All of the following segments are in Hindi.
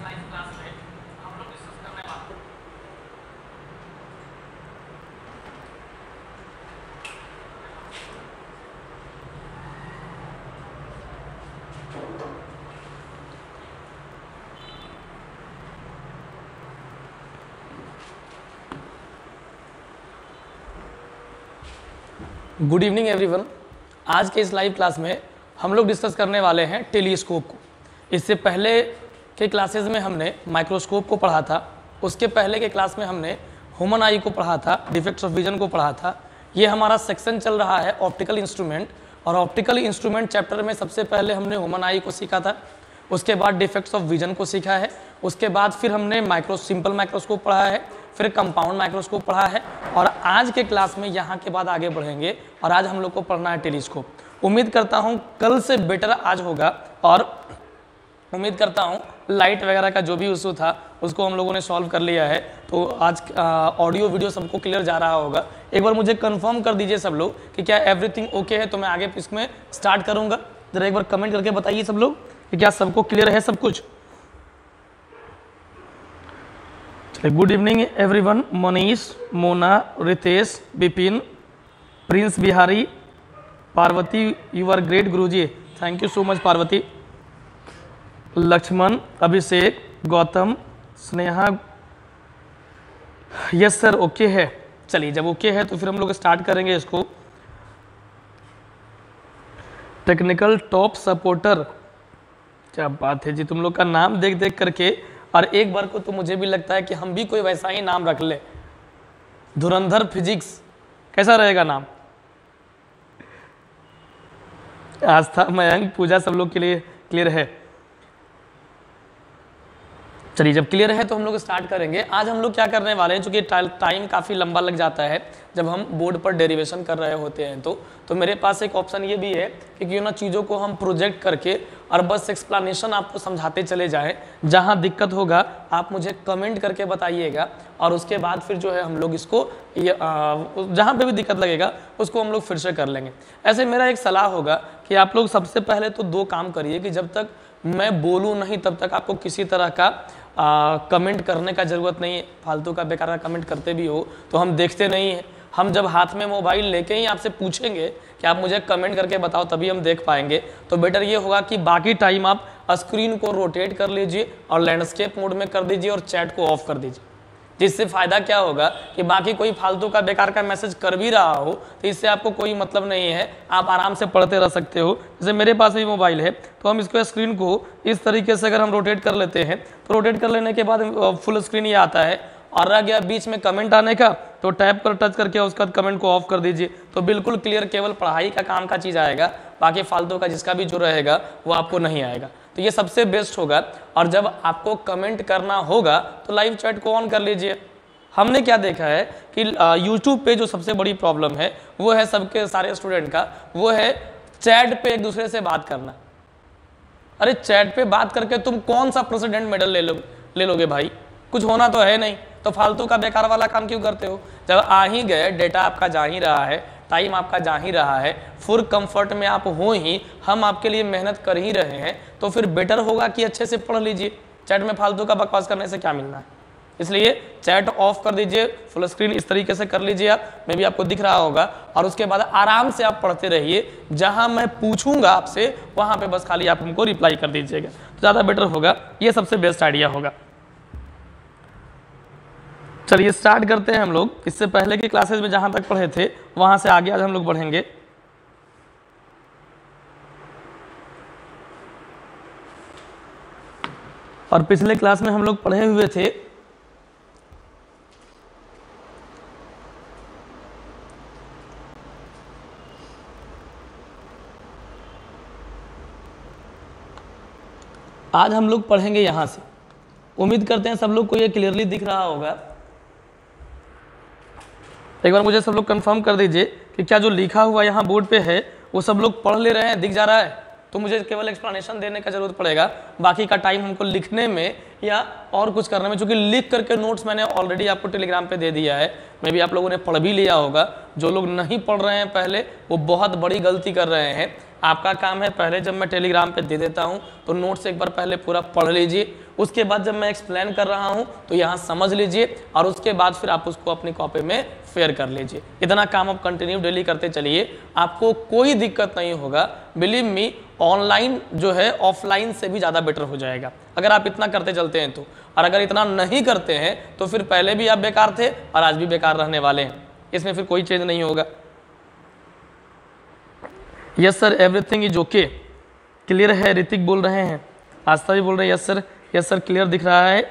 Good evening everyone. आज के इस लाइव क्लास में हम लोग डिस्कस करने वाले हैं टेलीस्कोप को। इससे पहले के क्लासेस में हमने माइक्रोस्कोप को पढ़ा था, उसके पहले के क्लास में हमने ह्यूमन आई को पढ़ा था, डिफेक्ट्स ऑफ विजन को पढ़ा था। ये हमारा सेक्शन चल रहा है ऑप्टिकल इंस्ट्रूमेंट, और ऑप्टिकल इंस्ट्रूमेंट चैप्टर में सबसे पहले हमने ह्यूमन आई को सीखा था, उसके बाद डिफेक्ट्स ऑफ विजन को सीखा है, उसके बाद फिर हमने सिंपल माइक्रोस्कोप पढ़ा है, फिर कंपाउंड माइक्रोस्कोप पढ़ा है, और आज के क्लास में यहाँ के बाद आगे बढ़ेंगे और आज हम लोग को पढ़ना है टेलीस्कोप। उम्मीद करता हूँ कल से बेटर आज होगा, और उम्मीद करता हूँ लाइट वगैरह का जो भी इशू था उसको हम लोगों ने सॉल्व कर लिया है। तो आज ऑडियो वीडियो सबको क्लियर जा रहा होगा। एक बार मुझे कंफर्म कर दीजिए सब लोग कि क्या एवरीथिंग ओके है, तो मैं आगे इसमें स्टार्ट करूँगा। जरा एक बार कमेंट करके बताइए सब लोग कि क्या सबको क्लियर है सब कुछ। Good evening everyone. Manish, Mona, Ritesh, Vipin, Prince Bihari, Parvati, you are great Guruji, thank you so much Parvati. Lakshman, Abhishek, Gautam, Sneha, yes sir okay है। चलिए जब ओके है तो फिर हम लोग स्टार्ट करेंगे इसको। टेक्निकल टॉप सपोर्टर, क्या बात है जी, तुम लोग का नाम देख देख करके, और एक बार को तो मुझे भी लगता है कि हम भी कोई वैसा ही नाम रख ले, धुरंधर फिजिक्स, कैसा रहेगा नाम। आस्था, मयंक, पूजा सब लोग के लिए क्लियर है। चलिए जब क्लियर है तो हम लोग स्टार्ट करेंगे। आज हम लोग क्या करने वाले हैं, चूंकि टाइम काफ़ी लंबा लग जाता है जब हम बोर्ड पर डेरिवेशन कर रहे होते हैं, तो मेरे पास एक ऑप्शन ये भी है कि क्यों ना चीज़ों को हम प्रोजेक्ट करके और बस एक्सप्लेनेशन आपको समझाते चले जाएं। जहां दिक्कत होगा आप मुझे कमेंट करके बताइएगा, और उसके बाद फिर जो है हम लोग इसको जहां पे भी दिक्कत लगेगा उसको हम लोग फिर से कर लेंगे। ऐसे मेरा एक सलाह होगा कि आप लोग सबसे पहले तो दो काम करिए कि जब तक मैं बोलूँ नहीं तब तक आपको किसी तरह का कमेंट करने का ज़रूरत नहीं है। फालतू का बेकार का कमेंट करते भी हो तो हम देखते नहीं हैं। हम जब हाथ में मोबाइल लेके ही आपसे पूछेंगे कि आप मुझे कमेंट करके बताओ, तभी हम देख पाएंगे। तो बेटर ये होगा कि बाकी टाइम आप स्क्रीन को रोटेट कर लीजिए और लैंडस्केप मोड में कर दीजिए और चैट को ऑफ कर दीजिए। जिससे फ़ायदा क्या होगा कि बाकी कोई फालतू का बेकार का मैसेज कर भी रहा हो तो इससे आपको कोई मतलब नहीं है, आप आराम से पढ़ते रह सकते हो। जैसे मेरे पास भी मोबाइल है तो हम इसको स्क्रीन को इस तरीके से अगर हम रोटेट कर लेते हैं तो रोटेट कर लेने के बाद फुल स्क्रीन ये आता है, और रह गया बीच में कमेंट आने का तो टैप कर टच करके उसके बाद कमेंट को ऑफ कर दीजिए। तो बिल्कुल क्लियर, केवल पढ़ाई का काम का चीज़ आएगा, बाकी फालतू का जिसका भी जो रहेगा वो आपको नहीं आएगा। तो ये सबसे बेस्ट होगा। और जब आपको कमेंट करना होगा तो लाइव चैट को ऑन कर लीजिए। हमने क्या देखा है कि यूट्यूब पे जो सबसे बड़ी प्रॉब्लम है वो है सबके सारे स्टूडेंट का, वो है चैट पे एक दूसरे से बात करना। अरे चैट पे बात करके तुम कौन सा प्रेसिडेंट मेडल ले लोगे भाई, कुछ होना तो है नहीं, तो फालतू का बेकार वाला काम क्यों करते हो। जब आ ही गए, डेटा आपका जा ही रहा है, टाइम आपका जा ही रहा है, फुल कंफर्ट में आप हो ही, हम आपके लिए मेहनत कर ही रहे हैं, तो फिर बेटर होगा कि अच्छे से पढ़ लीजिए। चैट में फालतू का बकवास करने से क्या मिलना है। इसलिए चैट ऑफ कर दीजिए, फुल स्क्रीन इस तरीके से कर लीजिए आप, मैं भी आपको दिख रहा होगा, और उसके बाद आराम से आप पढ़ते रहिए। जहां मैं पूछूंगा आपसे वहां पे बस खाली आप हमको रिप्लाई कर दीजिएगा, तो ज़्यादा बेटर होगा। ये सबसे बेस्ट आइडिया होगा। चलिए स्टार्ट करते हैं हम लोग। इससे पहले की क्लासेस में जहां तक पढ़े थे वहां से आगे आज हम लोग बढ़ेंगे। और पिछले क्लास में हम लोग पढ़े हुए थे आज हम लोग पढ़ेंगे यहां से। उम्मीद करते हैं सब लोग को ये क्लियरली दिख रहा होगा। एक बार मुझे सब लोग कंफर्म कर दीजिए कि क्या जो लिखा हुआ यहाँ बोर्ड पे है वो सब लोग पढ़ ले रहे हैं, दिख जा रहा है। तो मुझे केवल एक्सप्लेनेशन देने का जरूरत पड़ेगा, बाकी का टाइम हमको लिखने में या और कुछ करने में, क्योंकि लिख करके नोट्स मैंने ऑलरेडी आपको टेलीग्राम पे दे दिया है। मे भी आप लोगों ने पढ़ भी लिया होगा। जो लोग नहीं पढ़ रहे हैं पहले वो बहुत बड़ी गलती कर रहे हैं। आपका काम है पहले जब मैं टेलीग्राम पे दे देता हूँ तो नोट्स एक बार पहले पूरा पढ़ लीजिए, उसके बाद जब मैं एक्सप्लेन कर रहा हूँ तो यहाँ समझ लीजिए और उसके बाद फिर आप उसको अपनी कॉपी में शेयर कर लीजिए। इतना काम आप कंटिन्यू डेली करते चलिए, आपको कोई दिक्कत नहीं होगा। बिलीव मी, ऑनलाइन जो है ऑफलाइन से भी ज़्यादा बेटर हो जाएगा अगर आप इतना करते चलते हैं तो। और अगर इतना नहीं करते हैं तो फिर पहले भी आप बेकार थे और आज भी बेकार रहने वाले हैं, इसमें फिर कोई चेंज नहीं होगा। Yes sir everything is okay, clear है, ऋतिक बोल रहे हैं, आस्था भी बोल रहे हैं यस सर क्लियर दिख रहा है।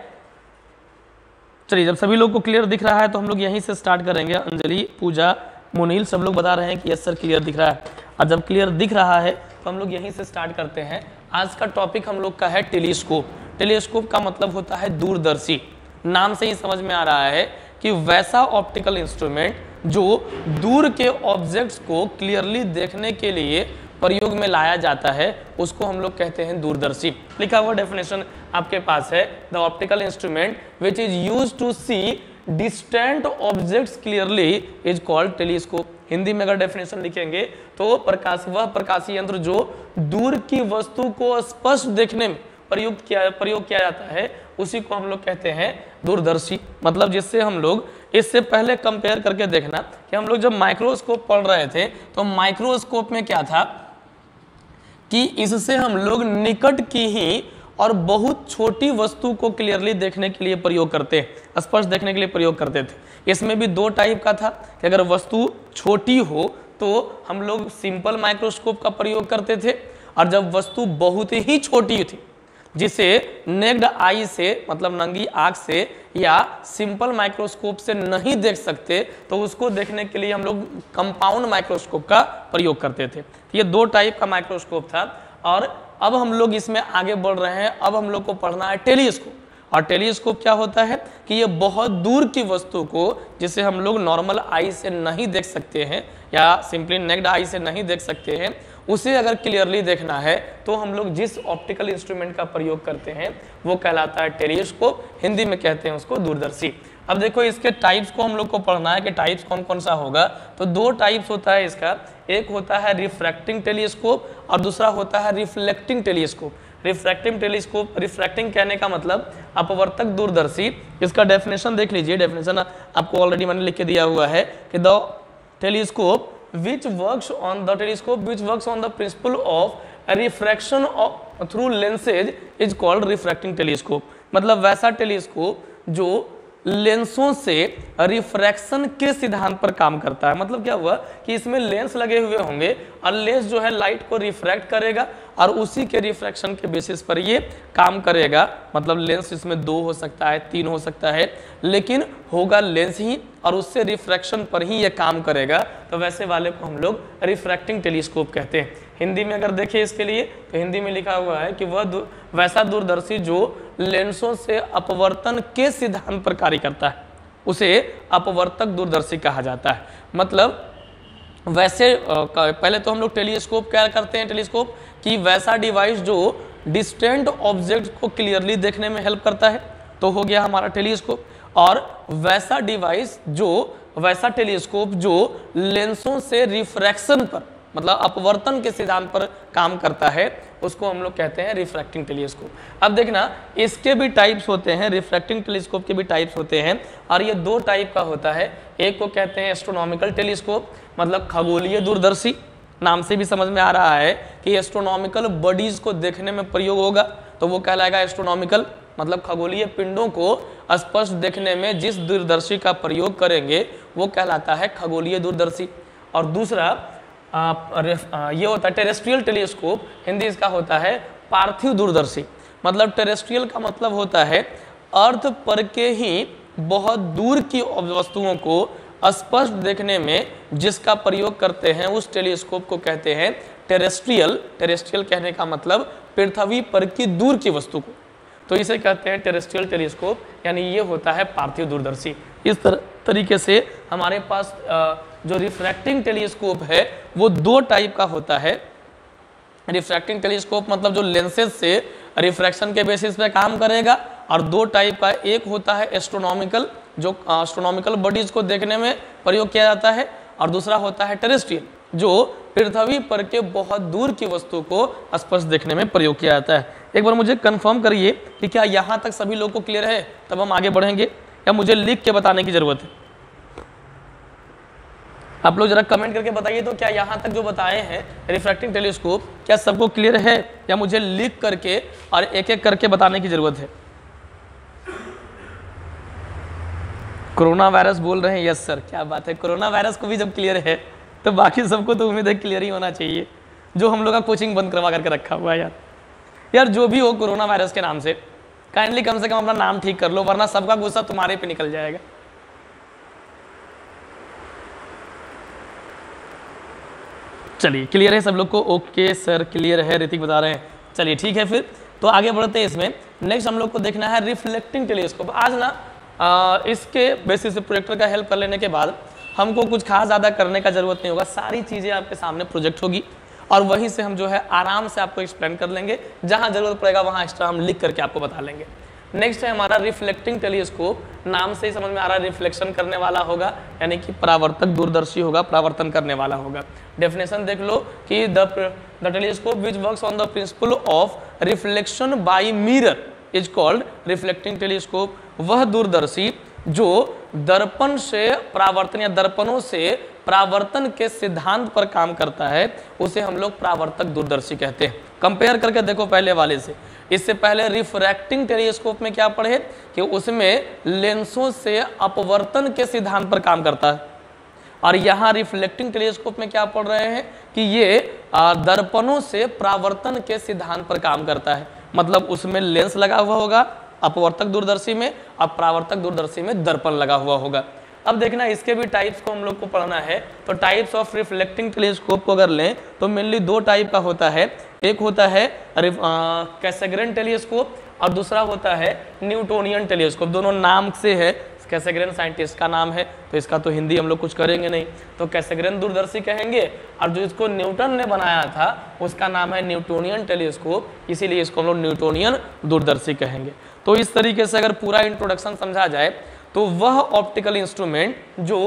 चलिए, जब सभी लोग को क्लियर दिख रहा है तो हम लोग यहीं से स्टार्ट करेंगे। अंजलि, पूजा, मुनील सब लोग बता रहे हैं कि यस सर क्लियर दिख रहा है। और जब क्लियर दिख रहा है तो हम लोग यहीं से स्टार्ट करते हैं। आज का टॉपिक हम लोग का है टेलीस्कोप। टेलीस्कोप का मतलब होता है दूरदर्शी। नाम से ही समझ में आ रहा है कि वैसा ऑप्टिकल इंस्ट्रूमेंट जो दूर के ऑब्जेक्ट्स को क्लियरली देखने के लिए प्रयोग में लाया जाता है, उसको हम लोग कहते हैं दूरदर्शी। लिखा हुआ डेफिनेशन आपके पास है, the optical instrument which is used to see distant objects clearly is called telescope. Hindi में अगर डेफिनेशन लिखेंगे तो वह प्रकाशीय यंत्र जो दूर की वस्तु को स्पष्ट देखने में प्रयोग किया जाता है, उसी को हम लोग कहते हैं दूरदर्शी। मतलब जिससे हम लोग इससे पहले कंपेयर करके देखना कि हम लोग जब माइक्रोस्कोप पढ़ रहे थे तो माइक्रोस्कोप में क्या था कि इससे हम लोग निकट की ही और बहुत छोटी वस्तु को क्लियरली देखने के लिए प्रयोग करते हैं, स्पष्ट देखने के लिए प्रयोग करते थे। इसमें भी दो टाइप का था कि अगर वस्तु छोटी हो तो हम लोग सिंपल माइक्रोस्कोप का प्रयोग करते थे, और जब वस्तु बहुत ही छोटी थी जिसे नेक्ड आई से मतलब नंगी आंख से या सिंपल माइक्रोस्कोप से नहीं देख सकते तो उसको देखने के लिए हम लोग कंपाउंड माइक्रोस्कोप का प्रयोग करते थे। ये दो टाइप का माइक्रोस्कोप था। और अब हम लोग इसमें आगे बढ़ रहे हैं। अब हम लोग को पढ़ना है टेलीस्कोप। और टेलीस्कोप क्या होता है कि ये बहुत दूर की वस्तु को, जिसे हम लोग नॉर्मल आई से नहीं देख सकते हैं या सिंपली नेक्ड आई से नहीं देख सकते हैं, उसे अगर क्लियरली देखना है तो हम लोग जिस ऑप्टिकल इंस्ट्रूमेंट का प्रयोग करते हैं वो कहलाता है टेलीस्कोप। हिंदी में कहते हैं उसको दूरदर्शी। अब देखो इसके टाइप्स को हम लोग को पढ़ना है कि टाइप्स कौन कौन सा होगा। तो दो टाइप्स होता है इसका, एक होता है रिफ्रैक्टिंग टेलीस्कोप और दूसरा होता है reflecting telescope. Refracting telescope, refracting कहने का मतलब अपवर्तक दूरदर्शी। इसका डेफिनेशन देख लीजिए, डेफिनेशन आपको ऑलरेडी मैंने लिख के दिया हुआ है कि the telescope which works on the principle of refraction through lenses is called refracting telescope। मतलब वैसा टेलीस्कोप जो लेंसों से रिफ्रैक्शन के सिद्धांत पर काम करता है। मतलब क्या हुआ कि इसमें लेंस लगे हुए होंगे और लेंस जो है लाइट को रिफ्रैक्ट करेगा और उसी के रिफ्रैक्शन के बेसिस पर ये काम करेगा। मतलब लेंस इसमें 2 हो सकता है, 3 हो सकता है, लेकिन होगा लेंस ही और उससे रिफ्रैक्शन पर ही ये काम करेगा। तो वैसे वाले को हम लोग रिफ्रैक्टिंग टेलीस्कोप कहते हैं। हिंदी में अगर देखें इसके लिए तो हिंदी में लिखा हुआ है कि वह वैसा दूरदर्शी जो लेंसों से अपवर्तन के सिद्धांत पर कार्य करता है, उसे अपवर्तक दूरदर्शी कहा जाता है। मतलब वैसे पहले तो हम लोग टेलीस्कोप क्या करते हैं, टेलीस्कोप की वैसा डिवाइस जो डिस्टेंट ऑब्जेक्ट को क्लियरली देखने में हेल्प करता है, तो हो गया हमारा टेलीस्कोप। और वैसा डिवाइस वैसा टेलीस्कोप जो लेंसों से रिफ्रैक्शन पर मतलब अपवर्तन के सिद्धांत पर काम करता है, उसको हम लोग कहते हैं रिफ्रैक्टिंग टेलीस्कोप। अब देखना इसके भी टाइप्स होते हैं, रिफ्रैक्टिंग टेलीस्कोप के भी टाइप्स होते हैं और ये दो टाइप का होता है। एक को कहते हैं एस्ट्रोनॉमिकल टेलीस्कोप, मतलब खगोलीय दूरदर्शी। नाम से भी समझ में आ रहा है कि एस्ट्रोनॉमिकल बॉडीज को देखने में प्रयोग होगा तो वो कहलाएगा एस्ट्रोनॉमिकल। मतलब खगोलीय पिंडों को स्पष्ट देखने में जिस दूरदर्शी का प्रयोग करेंगे वो कहलाता है खगोलीय दूरदर्शी। और दूसरा ये होता है टेरेस्ट्रियल टेलीस्कोप, हिंदी इसका होता है पार्थिव दूरदर्शी। मतलब टेरेस्ट्रियल का मतलब होता है अर्थ पर के ही बहुत दूर की वस्तुओं को स्पष्ट देखने में जिसका प्रयोग करते हैं उस टेलीस्कोप को कहते हैं टेरेस्ट्रियल। टेरेस्ट्रियल कहने का मतलब पृथ्वी पर की दूर की वस्तु को, तो इसे कहते हैं टेरेस्ट्रियल टेलीस्कोप, यानी ये होता है पार्थिव दूरदर्शी। इस तरीके से हमारे पास जो रिफ्रैक्टिंग टेलीस्कोप है वो दो टाइप का होता है। रिफ्रैक्टिंग टेलीस्कोप मतलब जो लेंसेज से रिफ्रैक्शन के बेसिस पे काम करेगा, और दो टाइप का, एक होता है एस्ट्रोनॉमिकल जो एस्ट्रोनॉमिकल बॉडीज को देखने में प्रयोग किया जाता है, और दूसरा होता है टेरेस्ट्रियल जो पृथ्वी पर के बहुत दूर की वस्तु को स्पष्ट देखने में प्रयोग किया जाता है। एक बार मुझे कंफर्म करिए कि क्या यहाँ तक सभी लोगों को क्लियर है, तब हम आगे बढ़ेंगे, या मुझे लिख के बताने की जरूरत है? आप लोग जरा कमेंट करके बताइए तो क्या यहाँ तक जो बताए हैं रिफ्रैक्टिंग टेलीस्कोप क्या सबको क्लियर है, या मुझे लिख करके और एक एक करके बताने की जरूरत है? कोरोना वायरस बोल रहे हैं, यस सर, क्या बात है। कोरोना वायरस को भी जब क्लियर है तो बाकी सबको तो उम्मीद है क्लियर ही होना चाहिए, जो हम लोग का कोचिंग बंद करवा करके रखा हुआ है। यार जो भी हो कोरोना वायरस के नाम से, काइंडली कम से कम अपना नाम ठीक कर लो, वरना सबका गुस्सा तुम्हारे पे निकल जाएगा। चलिए क्लियर है सब लोग को? ओके सर क्लियर है, ऋतिक बता रहे हैं। चलिए ठीक है, फिर तो आगे बढ़ते हैं। इसमें नेक्स्ट हम लोग को देखना है रिफ्लेक्टिंग टेलीस्कोप। आज ना इसके बेसिस से प्रोजेक्टर का हेल्प कर लेने के बाद हमको कुछ खास ज़्यादा करने का ज़रूरत नहीं होगा, सारी चीज़ें आपके सामने प्रोजेक्ट होगी और वहीं से हम जो है आराम से आपको एक्सप्लेन कर लेंगे, जहाँ ज़रूरत पड़ेगा वहाँ एक्स्ट्रा हम लिख करके आपको बता लेंगे। नेक्स्ट है हमारा रिफ्लेक्टिंग टेलीस्कोप। नाम से ही समझ में आ रहा है रिफ्लेक्शन करने वाला होगा, यानी कि परावर्तक दूरदर्शी होगा, परावर्तन करने वाला होगा। डेफिनेशन देख लो कि the telescope which works on the principle of reflection by mirror is called reflecting telescope. वह दूरदर्शी जो दर्पण से परावर्तन या दर्पणों से परावर्तन के सिद्धांत पर काम करता है उसे हम लोग परावर्तक दूरदर्शी कहते हैं। कंपेयर करके देखो पहले वाले से। इससे पहले रिफ्रैक्टिंग टेलीस्कोप में क्या पढ़े कि उसमें लेंसों से अपवर्तन के सिद्धांत पर काम करता है, और यहाँ रिफ्लेक्टिंग टेलीस्कोप में क्या पढ़ रहे हैं कि ये दर्पणों से परावर्तन के सिद्धांत पर काम करता है। मतलब उसमें लेंस लगा हुआ होगा अपवर्तक दूरदर्शी में, अब परावर्तक दूरदर्शी में दर्पण लगा हुआ होगा। अब देखना इसके भी टाइप्स को हम लोग को पढ़ना है। तो टाइप्स ऑफ रिफ्लेक्टिंग टेलीस्कोप को अगर लें तो मेनली दो टाइप का होता है। एक होता है कैसेग्रेन टेलीस्कोप और दूसरा होता है न्यूटोनियन टेलीस्कोप। दोनों नाम से है, कैसेग्रेन साइंटिस्ट का नाम है तो इसका तो हिंदी हम लोग कुछ करेंगे नहीं, तो कैसेग्रेन दूरदर्शी कहेंगे, और जो इसको न्यूटन ने बनाया था उसका नाम है न्यूटोनियन टेलीस्कोप, इसीलिए इसको हम लोग न्यूटोनियन दूरदर्शी कहेंगे। तो इस तरीके से अगर पूरा इंट्रोडक्शन समझा जाए तो वह ऑप्टिकल इंस्ट्रूमेंट जो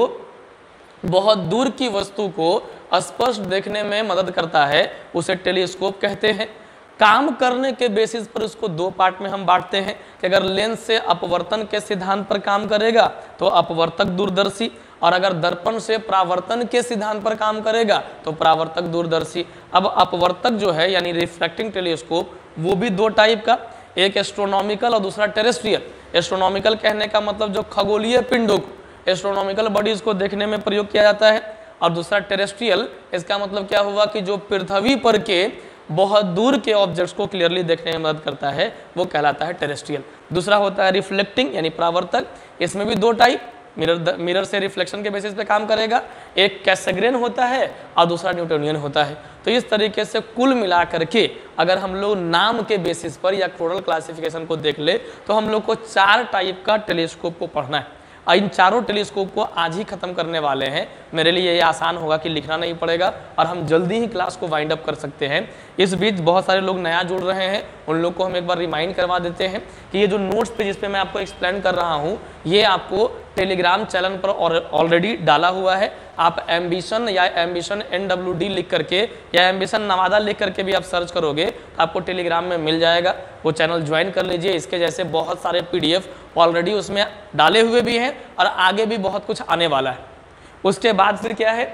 बहुत दूर की वस्तु को स्पष्ट देखने में मदद करता है उसे टेलीस्कोप कहते हैं। काम करने के बेसिस पर उसको दो पार्ट में हम बांटते हैं कि अगर लेंस से अपवर्तन के सिद्धांत पर काम करेगा तो अपवर्तक दूरदर्शी, और अगर दर्पण से परावर्तन के सिद्धांत पर काम करेगा तो परावर्तक दूरदर्शी। अब अपवर्तक जो है यानी रिफ्रैक्टिंग टेलीस्कोप वो भी दो टाइप का, एक एस्ट्रोनॉमिकल और दूसरा टेरेस्ट्रियल। एस्ट्रोनॉमिकल कहने का मतलब जो खगोलीय पिंडों को, एस्ट्रोनॉमिकल बॉडीज को देखने में प्रयोग किया जाता है, और दूसरा टेरेस्ट्रियल, इसका मतलब क्या हुआ कि जो पृथ्वी पर के बहुत दूर के ऑब्जेक्ट्स को क्लियरली देखने में मदद करता है वो कहलाता है टेरेस्ट्रियल। दूसरा होता है रिफ्लेक्टिंग यानी परावर्तक। इसमें भी दो टाइप, मिरर से रिफ्लेक्शन के बेसिस पे काम करेगा, एक कैसेग्रेन होता है और दूसरा न्यूटोनियन होता है। तो इस तरीके से कुल मिला करके अगर हम लोग नाम के बेसिस पर या कोडल क्लासिफिकेशन को देख ले तो हम लोग को चार टाइप का टेलीस्कोप को पढ़ना है। इन चारों टेलीस्कोप को आज ही खत्म करने वाले हैं। मेरे लिए ये आसान होगा कि लिखना नहीं पड़ेगा और हम जल्दी ही क्लास को वाइंड अप कर सकते हैं। इस बीच बहुत सारे लोग नया जुड़ रहे हैं, उन लोग को हम एक बार रिमाइंड करवा देते हैं कि ये जो नोट्स पे जिस पे मैं आपको एक्सप्लेन कर रहा हूँ ये आपको टेलीग्राम चैनल पर ऑलरेडी डाला हुआ है। आप एम्बिशन या एम्बिशन NWD लिख करके या एम्बिशन नवादा लिख करके भी आप सर्च करोगे तो आपको टेलीग्राम में मिल जाएगा, वो चैनल ज्वाइन कर लीजिए। इसके जैसे बहुत सारे PDF ऑलरेडी उसमें डाले हुए भी हैं और आगे भी बहुत कुछ आने वाला है। उसके बाद फिर क्या है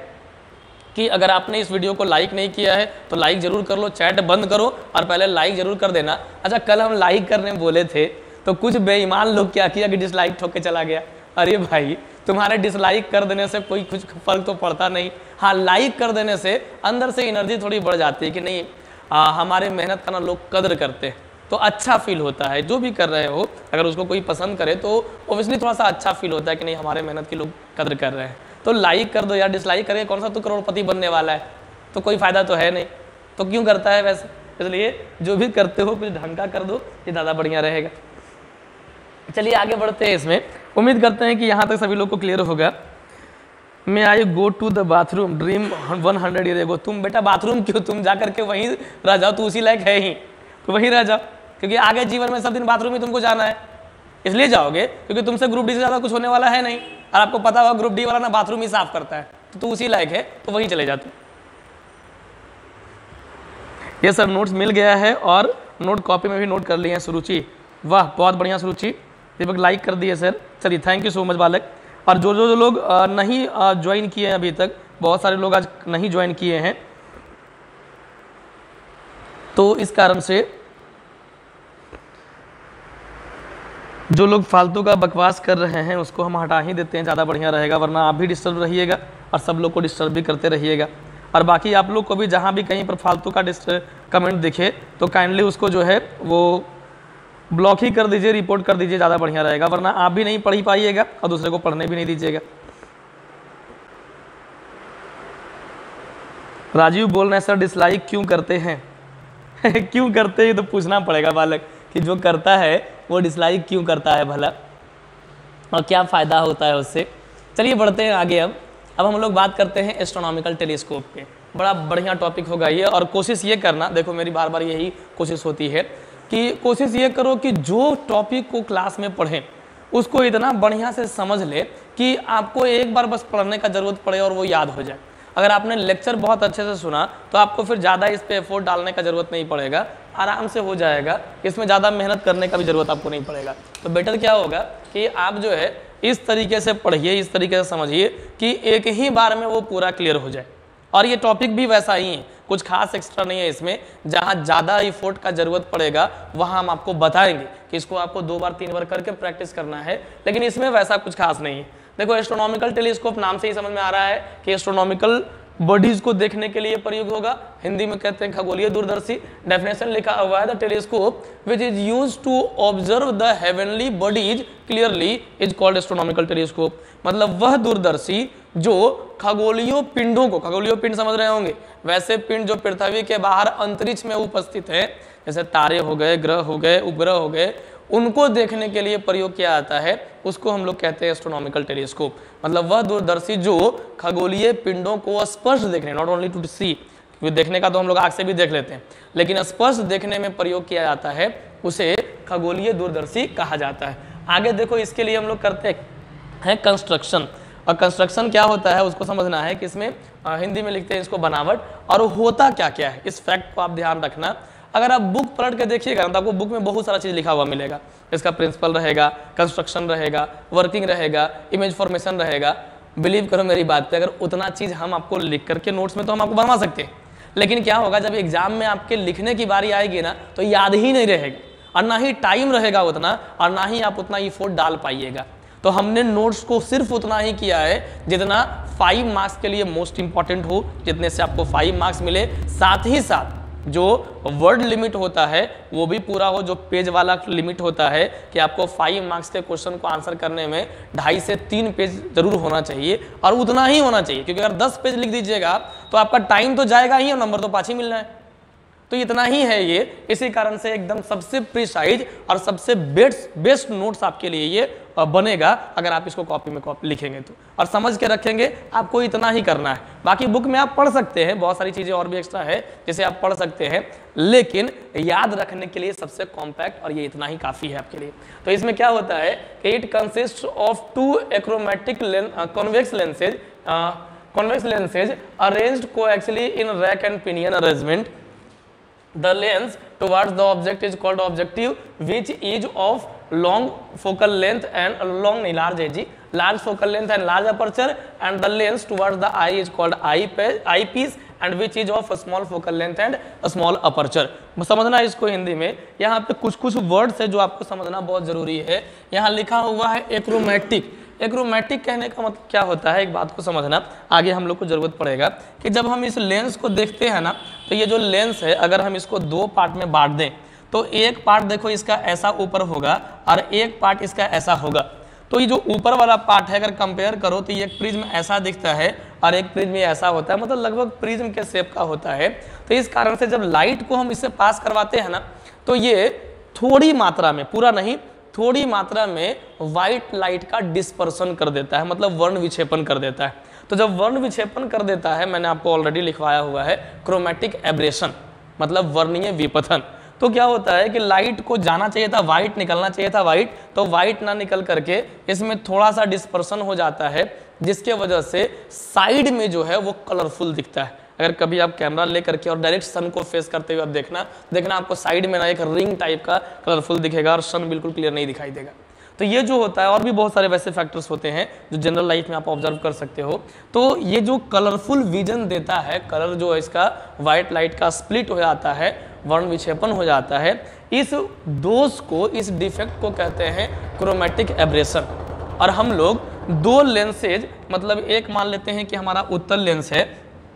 कि अगर आपने इस वीडियो को लाइक नहीं किया है तो लाइक जरूर कर लो, चैट बंद करो और पहले लाइक जरूर कर देना। अच्छा, कल हम लाइक करने बोले थे तो कुछ बेईमान लोग क्या किया कि डिसलाइक ठोक के चला गया। अरे भाई, तुम्हारे डिसलाइक कर देने से कोई कुछ फर्क तो पड़ता नहीं। हाँ, लाइक कर देने से अंदर से एनर्जी थोड़ी बढ़ जाती है कि नहीं हमारे मेहनत का ना लोग कदर करते हैं, तो अच्छा फील होता है। जो भी कर रहे हो अगर उसको कोई पसंद करे तो ऑब्वियसली थोड़ा सा अच्छा फील होता है कि नहीं हमारे मेहनत की लोग कदर कर रहे हैं। तो लाइक कर दो यार, डिसलाइक करके कौन सा तू करोड़पति बनने वाला है, तो कोई फायदा तो है नहीं, तो क्यों करता है वैसे। इसलिए जो भी करते हो कुछ ढंग का कर दो, ये ज़्यादा बढ़िया रहेगा। चलिए आगे बढ़ते हैं। इसमें उम्मीद करते हैं कि यहाँ तक सभी लोग को क्लियर होगा। मैं I go to the bathroom dream 100 year ago. तुम बेटा बाथरूम क्यों, तुम जा करके वहीं रह जाओ, तो उसी लायक है ही, तो वहीं रह जाओ, क्योंकि आगे जीवन में सब दिन बाथरूम ही तुमको जाना है, इसलिए जाओगे क्योंकि तुमसे ग्रुप डी से ज़्यादा कुछ होने वाला है नहीं। और आपको पता होगा ग्रुप डी वाला ना बाथरूम ही साफ करता है, तो तू उसी लायक है तो वहीं चले जाते। ये सब नोट्स मिल गया है और नोट कॉपी में भी नोट कर लिए हैं सुरुचि। वाह बहुत बढ़िया सुरुचि, दीपक लाइक कर दिए सर, चलिए थैंक यू सो मच बालक। और जो जो लोग नहीं ज्वाइन किए हैं अभी तक, बहुत सारे लोग आज नहीं ज्वाइन किए हैं, तो इस कारण से जो लोग फालतू का बकवास कर रहे हैं उसको हम हटा ही देते हैं, ज़्यादा बढ़िया रहेगा, वरना आप भी डिस्टर्ब रहिएगा और सब लोग को डिस्टर्ब भी करते रहिएगा। और बाकी आप लोग को भी जहाँ भी कहीं पर फालतू का कमेंट दिखे तो काइंडली उसको जो है वो ब्लॉक ही कर दीजिए, रिपोर्ट कर दीजिए, ज़्यादा बढ़िया रहेगा, वरना आप भी नहीं पढ़ ही पाइएगा और दूसरे को पढ़ने भी नहीं दीजिएगा। राजीव बोल रहे हैं सर डिसलाइक क्यों करते हैं क्यों करते हैं तो पूछना पड़ेगा बालक कि जो करता है वो डिसलाइक क्यों करता है भला, और क्या फ़ायदा होता है उससे। चलिए बढ़ते हैं आगे। अब हम लोग बात करते हैं एस्ट्रोनॉमिकल टेलीस्कोप पे। बड़ा बढ़िया टॉपिक होगा ये, और कोशिश ये करना, देखो मेरी बार बार यही कोशिश होती है कि कोशिश ये करो कि जो टॉपिक को क्लास में पढ़ें उसको इतना बढ़िया से समझ ले कि आपको एक बार बस पढ़ने का ज़रूरत पड़े और वो याद हो जाए। अगर आपने लेक्चर बहुत अच्छे से सुना तो आपको फिर ज़्यादा इस पर एफोर्ट डालने का ज़रूरत नहीं पड़ेगा, आराम से हो जाएगा, इसमें ज़्यादा मेहनत करने का भी ज़रूरत आपको नहीं पड़ेगा। तो बेटर क्या होगा कि आप जो है इस तरीके से पढ़िए, इस तरीके से समझिए कि एक ही बार में वो पूरा क्लियर हो जाए। और ये टॉपिक भी वैसा ही है, कुछ खास एक्स्ट्रा नहीं है इसमें। जहाँ ज़्यादा एफोर्ट का ज़रूरत पड़ेगा वहाँ हम आपको बताएंगे कि इसको आपको 2 बार 3 बार करके प्रैक्टिस करना है, लेकिन इसमें वैसा कुछ खास नहीं है। देखो एस्ट्रोनॉमिकल टेलीस्कोप नाम से ही समझ में आ रहा है कि एस्ट्रोनॉमिकल बॉडीज को देखने के लिए प्रयोग होगा, हिंदी में कहते हैं खगोलीय दूरदर्शी। डेफिनेशन लिखा हुआ है the telescope which is used to observe the heavenly bodies clearly is called astronomical telescope. मतलब वह दूरदर्शी जो खगोलीय पिंडों को, खगोलीय पिंड समझ रहे होंगे, वैसे पिंड जो पृथ्वी के बाहर अंतरिक्ष में उपस्थित है, जैसे तारे हो गए, ग्रह हो गए, उपग्रह हो गए, उनको देखने के लिए प्रयोग किया जाता है, उसको हम लोग कहते हैं एस्ट्रोनॉमिकल टेलीस्कोप। मतलब वह दूरदर्शी जो खगोलीय पिंडों को स्पर्श देखने, नॉट ओनली टू सी, क्योंकि देखने का तो हम लोग आँख से भी देख लेते हैं, लेकिन स्पर्श देखने में प्रयोग किया जाता है, उसे खगोलीय दूरदर्शी कहा जाता है। आगे देखो इसके लिए हम लोग करते हैं कंस्ट्रक्शन। और कंस्ट्रक्शन क्या होता है उसको समझना है कि इसमें हिंदी में लिखते हैं इसको बनावट, और होता क्या क्या है, इस फैक्ट को आप ध्यान रखना। अगर आप बुक पलट के देखिएगा तो आपको बुक में बहुत सारा चीज़ लिखा हुआ मिलेगा। इसका प्रिंसिपल रहेगा, कंस्ट्रक्शन रहेगा, वर्किंग रहेगा, इमेज फॉर्मेशन रहेगा। बिलीव करो मेरी बात पे, अगर उतना चीज़ हम आपको लिख करके नोट्स में तो हम आपको बनवा सकते हैं, लेकिन क्या होगा जब एग्जाम में आपके लिखने की बारी आएगी ना तो याद ही नहीं रहेगा, और ना ही टाइम रहेगा उतना, और ना ही आप उतना एफर्ट डाल पाइएगा। तो हमने नोट्स को सिर्फ उतना ही किया है जितना 5 मार्क्स के लिए मोस्ट इंपॉर्टेंट हो, जितने से आपको 5 मार्क्स मिले। साथ ही साथ जो वर्ड लिमिट होता है वो भी पूरा हो, जो पेज वाला लिमिट होता है कि आपको 5 मार्क्स के क्वेश्चन को आंसर करने में 2.5 से 3 पेज जरूर होना चाहिए, और उतना ही होना चाहिए, क्योंकि अगर 10 पेज लिख दीजिएगा तो आपका टाइम तो जाएगा ही और नंबर तो पाँच ही मिलना है। तो इतना ही है ये, इसी कारण से एकदम सबसे प्रिसाइज और सबसे बेस्ट नोट्स आपके लिए ये बनेगा अगर आप इसको कॉपी में लिखेंगे तो, और समझ के रखेंगे। आपको इतना ही करना है, बाकी बुक में आप पढ़ सकते हैं, बहुत सारी चीज़ें और भी एक्स्ट्रा है जिसे आप पढ़ सकते हैं, लेकिन याद रखने के लिए सबसे कॉम्पैक्ट और ये इतना ही काफ़ी है आपके लिए। तो इसमें क्या होता है कि it consist of 2 achromatic convex lenses arranged coaxially in rack and pinion arrangement. The lens towards the object is called objective, which is of long focal length and large focal length and large aperture, and the lens towards the eye is called eyepiece, and which is of a small focal length and a small aperture। समझना इसको हिंदी में, यहाँ पे कुछ वर्ड्स है जो आपको समझना बहुत जरूरी है। यहाँ लिखा हुआ है एक्रोमेटिक। एक्रोमेटिक कहने का मतलब क्या होता है, एक बात को समझना, आगे हम लोग को जरूरत पड़ेगा कि जब हम इस लेंस को देखते हैं ना, तो ये जो लेंस है अगर हम इसको 2 पार्ट में बांट दें तो एक पार्ट देखो इसका ऐसा ऊपर होगा और एक पार्ट इसका ऐसा होगा। तो ये जो ऊपर वाला पार्ट है अगर कंपेयर करो तो ये एक प्रिज्म ऐसा दिखता है और एक प्रिज्म ऐसा होता है, मतलब लगभग प्रिज्म के शेप का होता है। तो इस कारण से जब लाइट को हम इससे पास करवाते हैं ना तो ये थोड़ी मात्रा में, पूरा नहीं, थोड़ी मात्रा में व्हाइट लाइट का डिस्पर्सन कर देता है, मतलब वर्ण विक्षेपण कर देता है। तो जब वर्ण विक्षेपण कर देता है, मैंने आपको ऑलरेडी लिखवाया हुआ है क्रोमेटिक एब्रेशन, मतलब वर्णीय विपथन। तो क्या होता है कि लाइट को जाना चाहिए था व्हाइट, निकलना चाहिए था व्हाइट, तो व्हाइट ना निकल करके इसमें थोड़ा सा डिस्पर्सन हो जाता है, जिसके वजह से साइड में जो है वो कलरफुल दिखता है। अगर कभी आप कैमरा ले करके और डायरेक्ट सन को फेस करते हुए आप देखना आपको साइड में ना एक रिंग टाइप का कलरफुल दिखेगा और सन बिल्कुल क्लियर नहीं दिखाई देगा। तो ये जो होता है, और भी बहुत सारे वैसे फैक्टर्स होते हैं जो जनरल लाइफ में आप ऑब्जर्व कर सकते हो। तो ये जो कलरफुल विजन देता है, कलर जो है इसका व्हाइट लाइट का स्प्लिट हो जाता है, वर्ण विक्षेपण हो जाता है, इस दोष को, इस डिफेक्ट को कहते हैं क्रोमेटिक एब्रेशन। और हम लोग दो लेंसेज, मतलब एक मान लेते हैं कि हमारा उत्तल लेंस है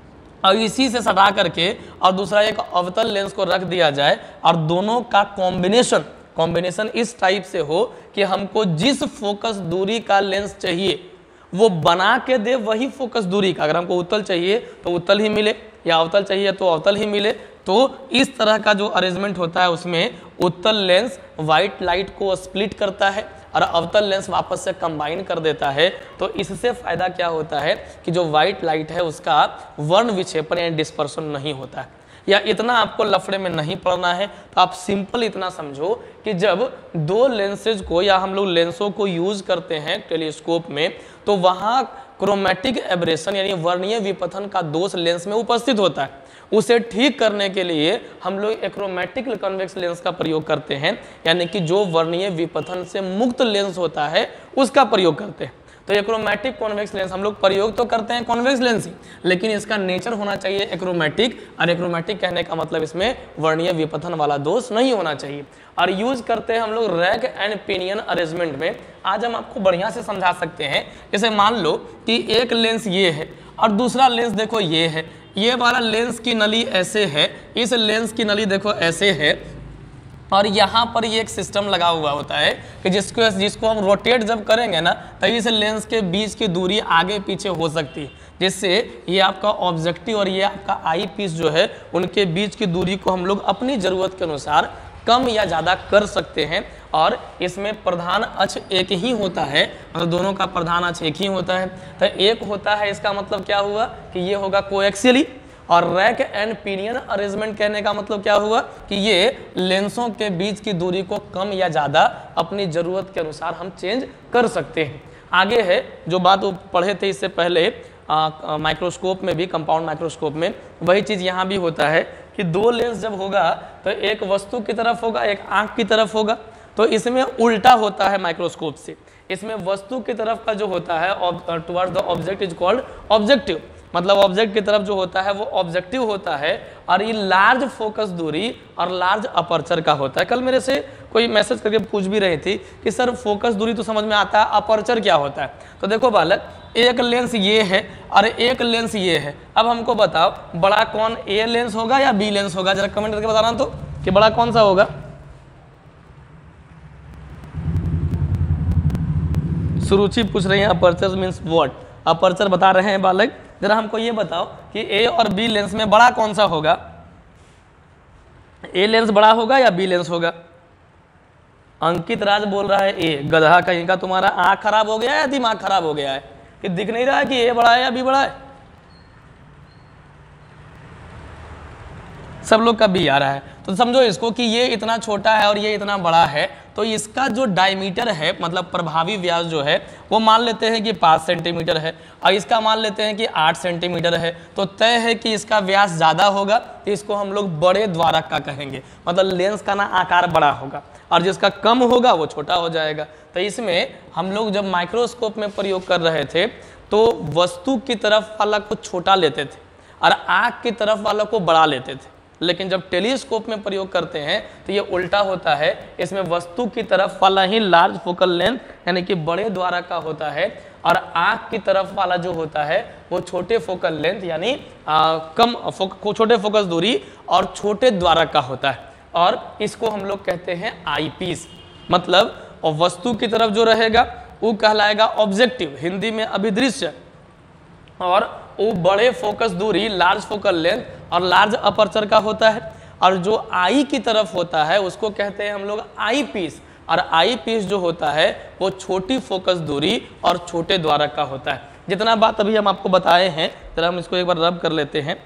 और इसी से सटा करके और दूसरा एक अवतल लेंस को रख दिया जाए और दोनों का कॉम्बिनेशन इस टाइप से हो कि हमको जिस फोकस दूरी का लेंस चाहिए वो बना के दे वही फोकस दूरी का। अगर हमको उत्तल चाहिए तो उत्तल ही मिले, या अवतल चाहिए तो अवतल ही मिले। तो इस तरह का जो अरेंजमेंट होता है उसमें उत्तल लेंस व्हाइट लाइट को स्प्लिट करता है और अवतल लेंस वापस से कंबाइन कर देता है। तो इससे फायदा क्या होता है कि जो व्हाइट लाइट है उसका वर्ण विक्षेपण यानी डिस्पर्शन नहीं होता है। या इतना आपको लफड़े में नहीं पड़ना है, तो आप सिंपल इतना समझो कि जब दो लेंसेज को या हम लोग लेंसों को यूज करते हैं टेलीस्कोप में, तो वहाँ क्रोमेटिक एब्रेशन यानी वर्णीय विपथन का दोष लेंस में उपस्थित होता है। उसे ठीक करने के लिए हम लोग एक्रोमेटिक कन्वेक्स लेंस का प्रयोग करते हैं, यानी कि जो वर्णीय विपथन से मुक्त लेंस होता है उसका प्रयोग करते हैं। तो एक्रोमेटिक कॉन्वेक्स लेंस हम लोग प्रयोग तो करते हैं कॉन्वेक्स लेंस ही, लेकिन इसका नेचर होना चाहिए एक्रोमेटिक। और एक्रोमेटिक कहने का मतलब इसमें वर्णीय विपथन वाला दोष नहीं होना चाहिए। और यूज करते हैं हम लोग रैक एंड पिनियन अरेंजमेंट में। आज हम आपको बढ़िया से समझा सकते हैं। जैसे मान लो कि एक लेंस ये है और दूसरा लेंस देखो ये है, ये वाला लेंस की नली ऐसे है, इस लेंस की नली देखो ऐसे है, और यहाँ पर ये एक सिस्टम लगा हुआ होता है कि जिसको हम रोटेट जब करेंगे ना, तो इस लेंस के बीच की दूरी आगे पीछे हो सकती है, जिससे ये आपका ऑब्जेक्टिव और ये आपका आई पीस जो है उनके बीच की दूरी को हम लोग अपनी ज़रूरत के अनुसार कम या ज़्यादा कर सकते हैं। और इसमें प्रधान अक्ष एक ही होता है, मतलब दोनों का प्रधान अक्ष एक ही होता है। तो एक होता है, इसका मतलब क्या हुआ कि ये होगा कोएक्सियली। और रैक एंड पिनियन अरेंजमेंट कहने का मतलब क्या हुआ कि ये लेंसों के बीच की दूरी को कम या ज़्यादा अपनी ज़रूरत के अनुसार हम चेंज कर सकते हैं। आगे है जो बात वो पढ़े थे इससे पहले माइक्रोस्कोप में भी, कंपाउंड माइक्रोस्कोप में वही चीज़ यहाँ भी होता है कि दो लेंस जब होगा तो एक वस्तु की तरफ होगा, एक आँख की तरफ होगा। तो इसमें उल्टा होता है माइक्रोस्कोप से। इसमें वस्तु की तरफ का जो होता है towards the object is called objective, मतलब ऑब्जेक्ट की तरफ जो होता है वो ऑब्जेक्टिव होता है। और ये लार्ज फोकस दूरी और लार्ज अपर्चर का होता है। कल मेरे से कोई मैसेज करके पूछ भी रही थी कि सर फोकस दूरी तो समझ में आता है, अपर्चर क्या होता है। तो देखो बालक, एक लेंस ये है और एक लेंस ये है। अब हमको बताओ बड़ा कौन, ए लेंस होगा या बी लेंस होगा? जरा कमेंट करके बताना तो कि बड़ा कौन सा होगा। सुरुचि पूछ रही है अपर्चर मीन्स व्हाट, अपर्चर बता रहे हैं बालक। जरा हमको ये बताओ कि ए और बी लेंस में बड़ा कौन सा होगा? ए लेंस बड़ा होगा या बी लेंस होगा? अंकित राज बोल रहा है ए। गधा कहीं का, तुम्हारा आंख खराब हो गया है या दिमाग खराब हो गया है कि दिख नहीं रहा है कि ए बड़ा है या बी बड़ा है? सब लोग का बी आ रहा है। तो समझो इसको कि ये इतना छोटा है और ये इतना बड़ा है, तो इसका जो डायमीटर है, मतलब प्रभावी व्यास जो है वो मान लेते हैं कि 5 सेंटीमीटर है और इसका मान लेते हैं कि 8 सेंटीमीटर है। तो तय है कि इसका व्यास ज़्यादा होगा, तो इसको हम लोग बड़े द्वारक का कहेंगे, मतलब लेंस का ना आकार बड़ा होगा, और जिसका कम होगा वो छोटा हो जाएगा। तो इसमें हम लोग जब माइक्रोस्कोप में प्रयोग कर रहे थे तो वस्तु की तरफ वाला को छोटा लेते थे और आँख की तरफ वाला को बड़ा लेते थे। लेकिन जब टेलीस्कोप में प्रयोग करते हैं तो ये उल्टा होता है। इसमें वस्तु की तरफ वाला ही लार्ज फोकल लेंथ यानी कि बड़े द्वारक का होता है, और आँख की तरफ वाला जो होता है वो छोटे फोकल लेंथ यानी छोटे फोकस दूरी और छोटे द्वारक का होता है। और इसको हम लोग कहते हैं आई पीस। मतलब वस्तु की तरफ जो रहेगा वो कहलाएगा ऑब्जेक्टिव, हिंदी में अभिदृश्य, और वो बड़े फोकस दूरी लार्ज फोकल लेंथ और लार्ज अपर्चर का होता है। और जो आई की तरफ होता है उसको कहते हैं हम लोग आई पीस, और आई पीस जो होता है वो छोटी फोकस दूरी और छोटे द्वारक का होता है। जितना बात अभी हम आपको बताए हैं, जरा हम इसको एक बार रब कर लेते हैं।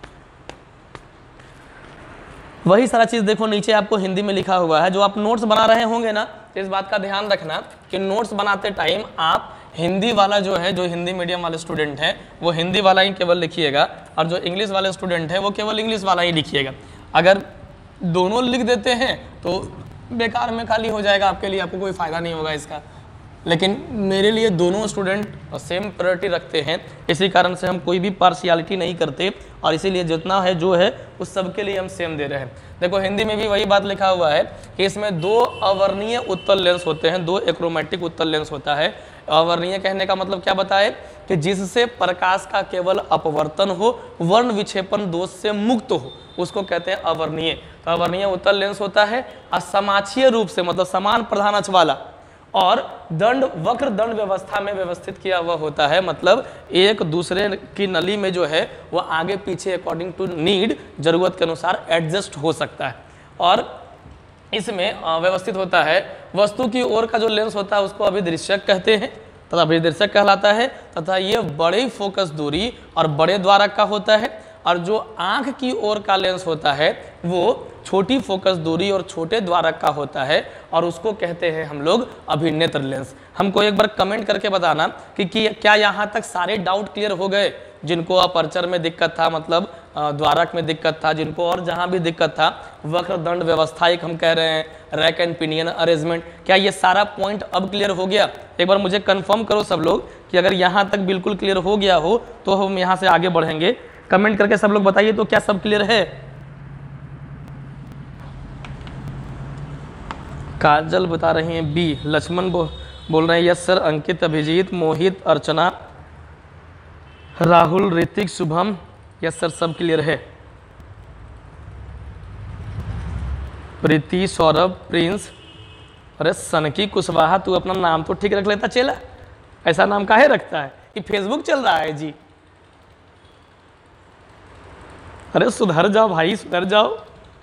वही सारा चीज़ देखो नीचे आपको हिंदी में लिखा हुआ है। जो आप नोट्स बना रहे होंगे ना, तो इस बात का ध्यान रखना कि नोट्स बनाते टाइम आप हिंदी वाला जो है, जो हिंदी मीडियम वाले स्टूडेंट हैं वो हिंदी वाला ही केवल लिखिएगा, और जो इंग्लिश वाले स्टूडेंट हैं वो केवल इंग्लिश वाला ही लिखिएगा। अगर दोनों लिख देते हैं तो बेकार में खाली हो जाएगा आपके लिए, आपको कोई फ़ायदा नहीं होगा इसका। लेकिन मेरे लिए दोनों स्टूडेंट सेम प्रायोरिटी रखते हैं, इसी कारण से हम कोई भी पार्शियलिटी नहीं करते, और इसीलिए जितना है जो है उस सब के लिए हम सेम दे रहे हैं। देखो हिंदी में भी वही बात लिखा हुआ है कि इसमें दो अवर्णीय उत्तल लेंस होते हैं, दो एक्रोमेटिक उत्तल लेंस होता है। अवर्णीय कहने का मतलब क्या बताए कि जिससे प्रकाश का केवल अपवर्तन हो, वर्ण विक्षेपण दोष से मुक्त हो, उसको कहते हैं अवर्णीय। तो अवर्णीय उत्तल लेंस होता है असमाक्षीय रूप से, मतलब समान प्रधान अक्ष वाला, और दंड वक्र दंड व्यवस्था में व्यवस्थित किया हुआ होता है, मतलब एक दूसरे की नली में जो है वो आगे पीछे अकॉर्डिंग टू नीड, जरूरत के अनुसार एडजस्ट हो सकता है। और इसमें व्यवस्थित होता है वस्तु की ओर का जो लेंस होता है उसको अभिदृश्यक कहते हैं तथा अभिदृश्यक कहलाता है, तथा ये बड़े फोकस दूरी और बड़े द्वारक का होता है। और जो आंख की ओर का लेंस होता है वो छोटी फोकस दूरी और छोटे द्वारक का होता है, और उसको कहते हैं हम लोग अभिनेत्र लेंस। हमको एक बार कमेंट करके बताना कि क्या यहाँ तक सारे डाउट क्लियर हो गए, जिनको अपर्चर में दिक्कत था, मतलब द्वारक में दिक्कत था, जिनको और जहाँ भी दिक्कत था, वक्र दंड व्यवस्था एक हम कह रहे हैं, रैक एंड पिनियन अरेंजमेंट, क्या ये सारा पॉइंट अब क्लियर हो गया? एक बार मुझे कंफर्म करो सब लोग कि अगर यहाँ तक बिल्कुल क्लियर हो गया हो तो हम यहाँ से आगे बढ़ेंगे। कमेंट करके सब लोग बताइए तो क्या सब क्लियर है? काजल बता रही हैं बी, लक्ष्मण बोल रहे हैं yes sir, Ankit, Abhijeet, Mohit, Archana, Rahul, Hrithik, Shubham, yes sir सब क्लियर है। प्रीति, सौरभ, प्रिंस, अरे सनकी कुशवाहा, तू अपना नाम तो ठीक रख लेता चेला, ऐसा नाम काहे रखता है? ये फेसबुक चल रहा है जी, अरे सुधर जाओ भाई, सुधर जाओ।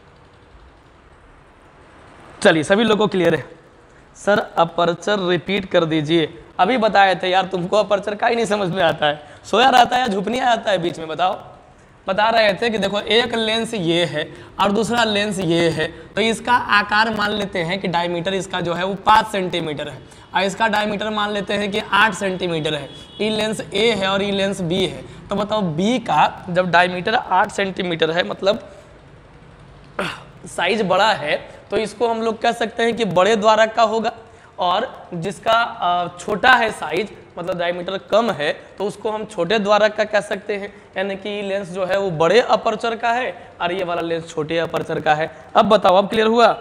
चलिए सभी लोगों को क्लियर है। सर अपर्चर रिपीट कर दीजिए, अभी बताए थे यार, तुमको अपर्चर का ही नहीं समझ में आता है, सोया रहता है या झुपनिया आता है बीच में? बताओ। बता रहे थे कि देखो एक लेंस ये है और दूसरा लेंस ये है, तो इसका आकार मान लेते हैं कि डायमीटर इसका जो है वो 5 सेंटीमीटर है, और इसका डायमीटर मान लेते हैं कि 8 सेंटीमीटर है। ये लेंस ए है और ये लेंस बी है, तो बताओ बी का जब डायमीटर 8 सेंटीमीटर है, मतलब साइज बड़ा है, तो इसको हम लोग कह सकते हैं कि बड़े द्वारक का होगा, और जिसका छोटा है साइज, मतलब डायमीटर कम है, तो उसको हम छोटे द्वारक का कह सकते हैं। यानी कि लेंस जो है वो बड़े अपर्चर का है और ये वाला लेंस छोटे अपर्चर का है। अब बताओ, अब क्लियर हुआ?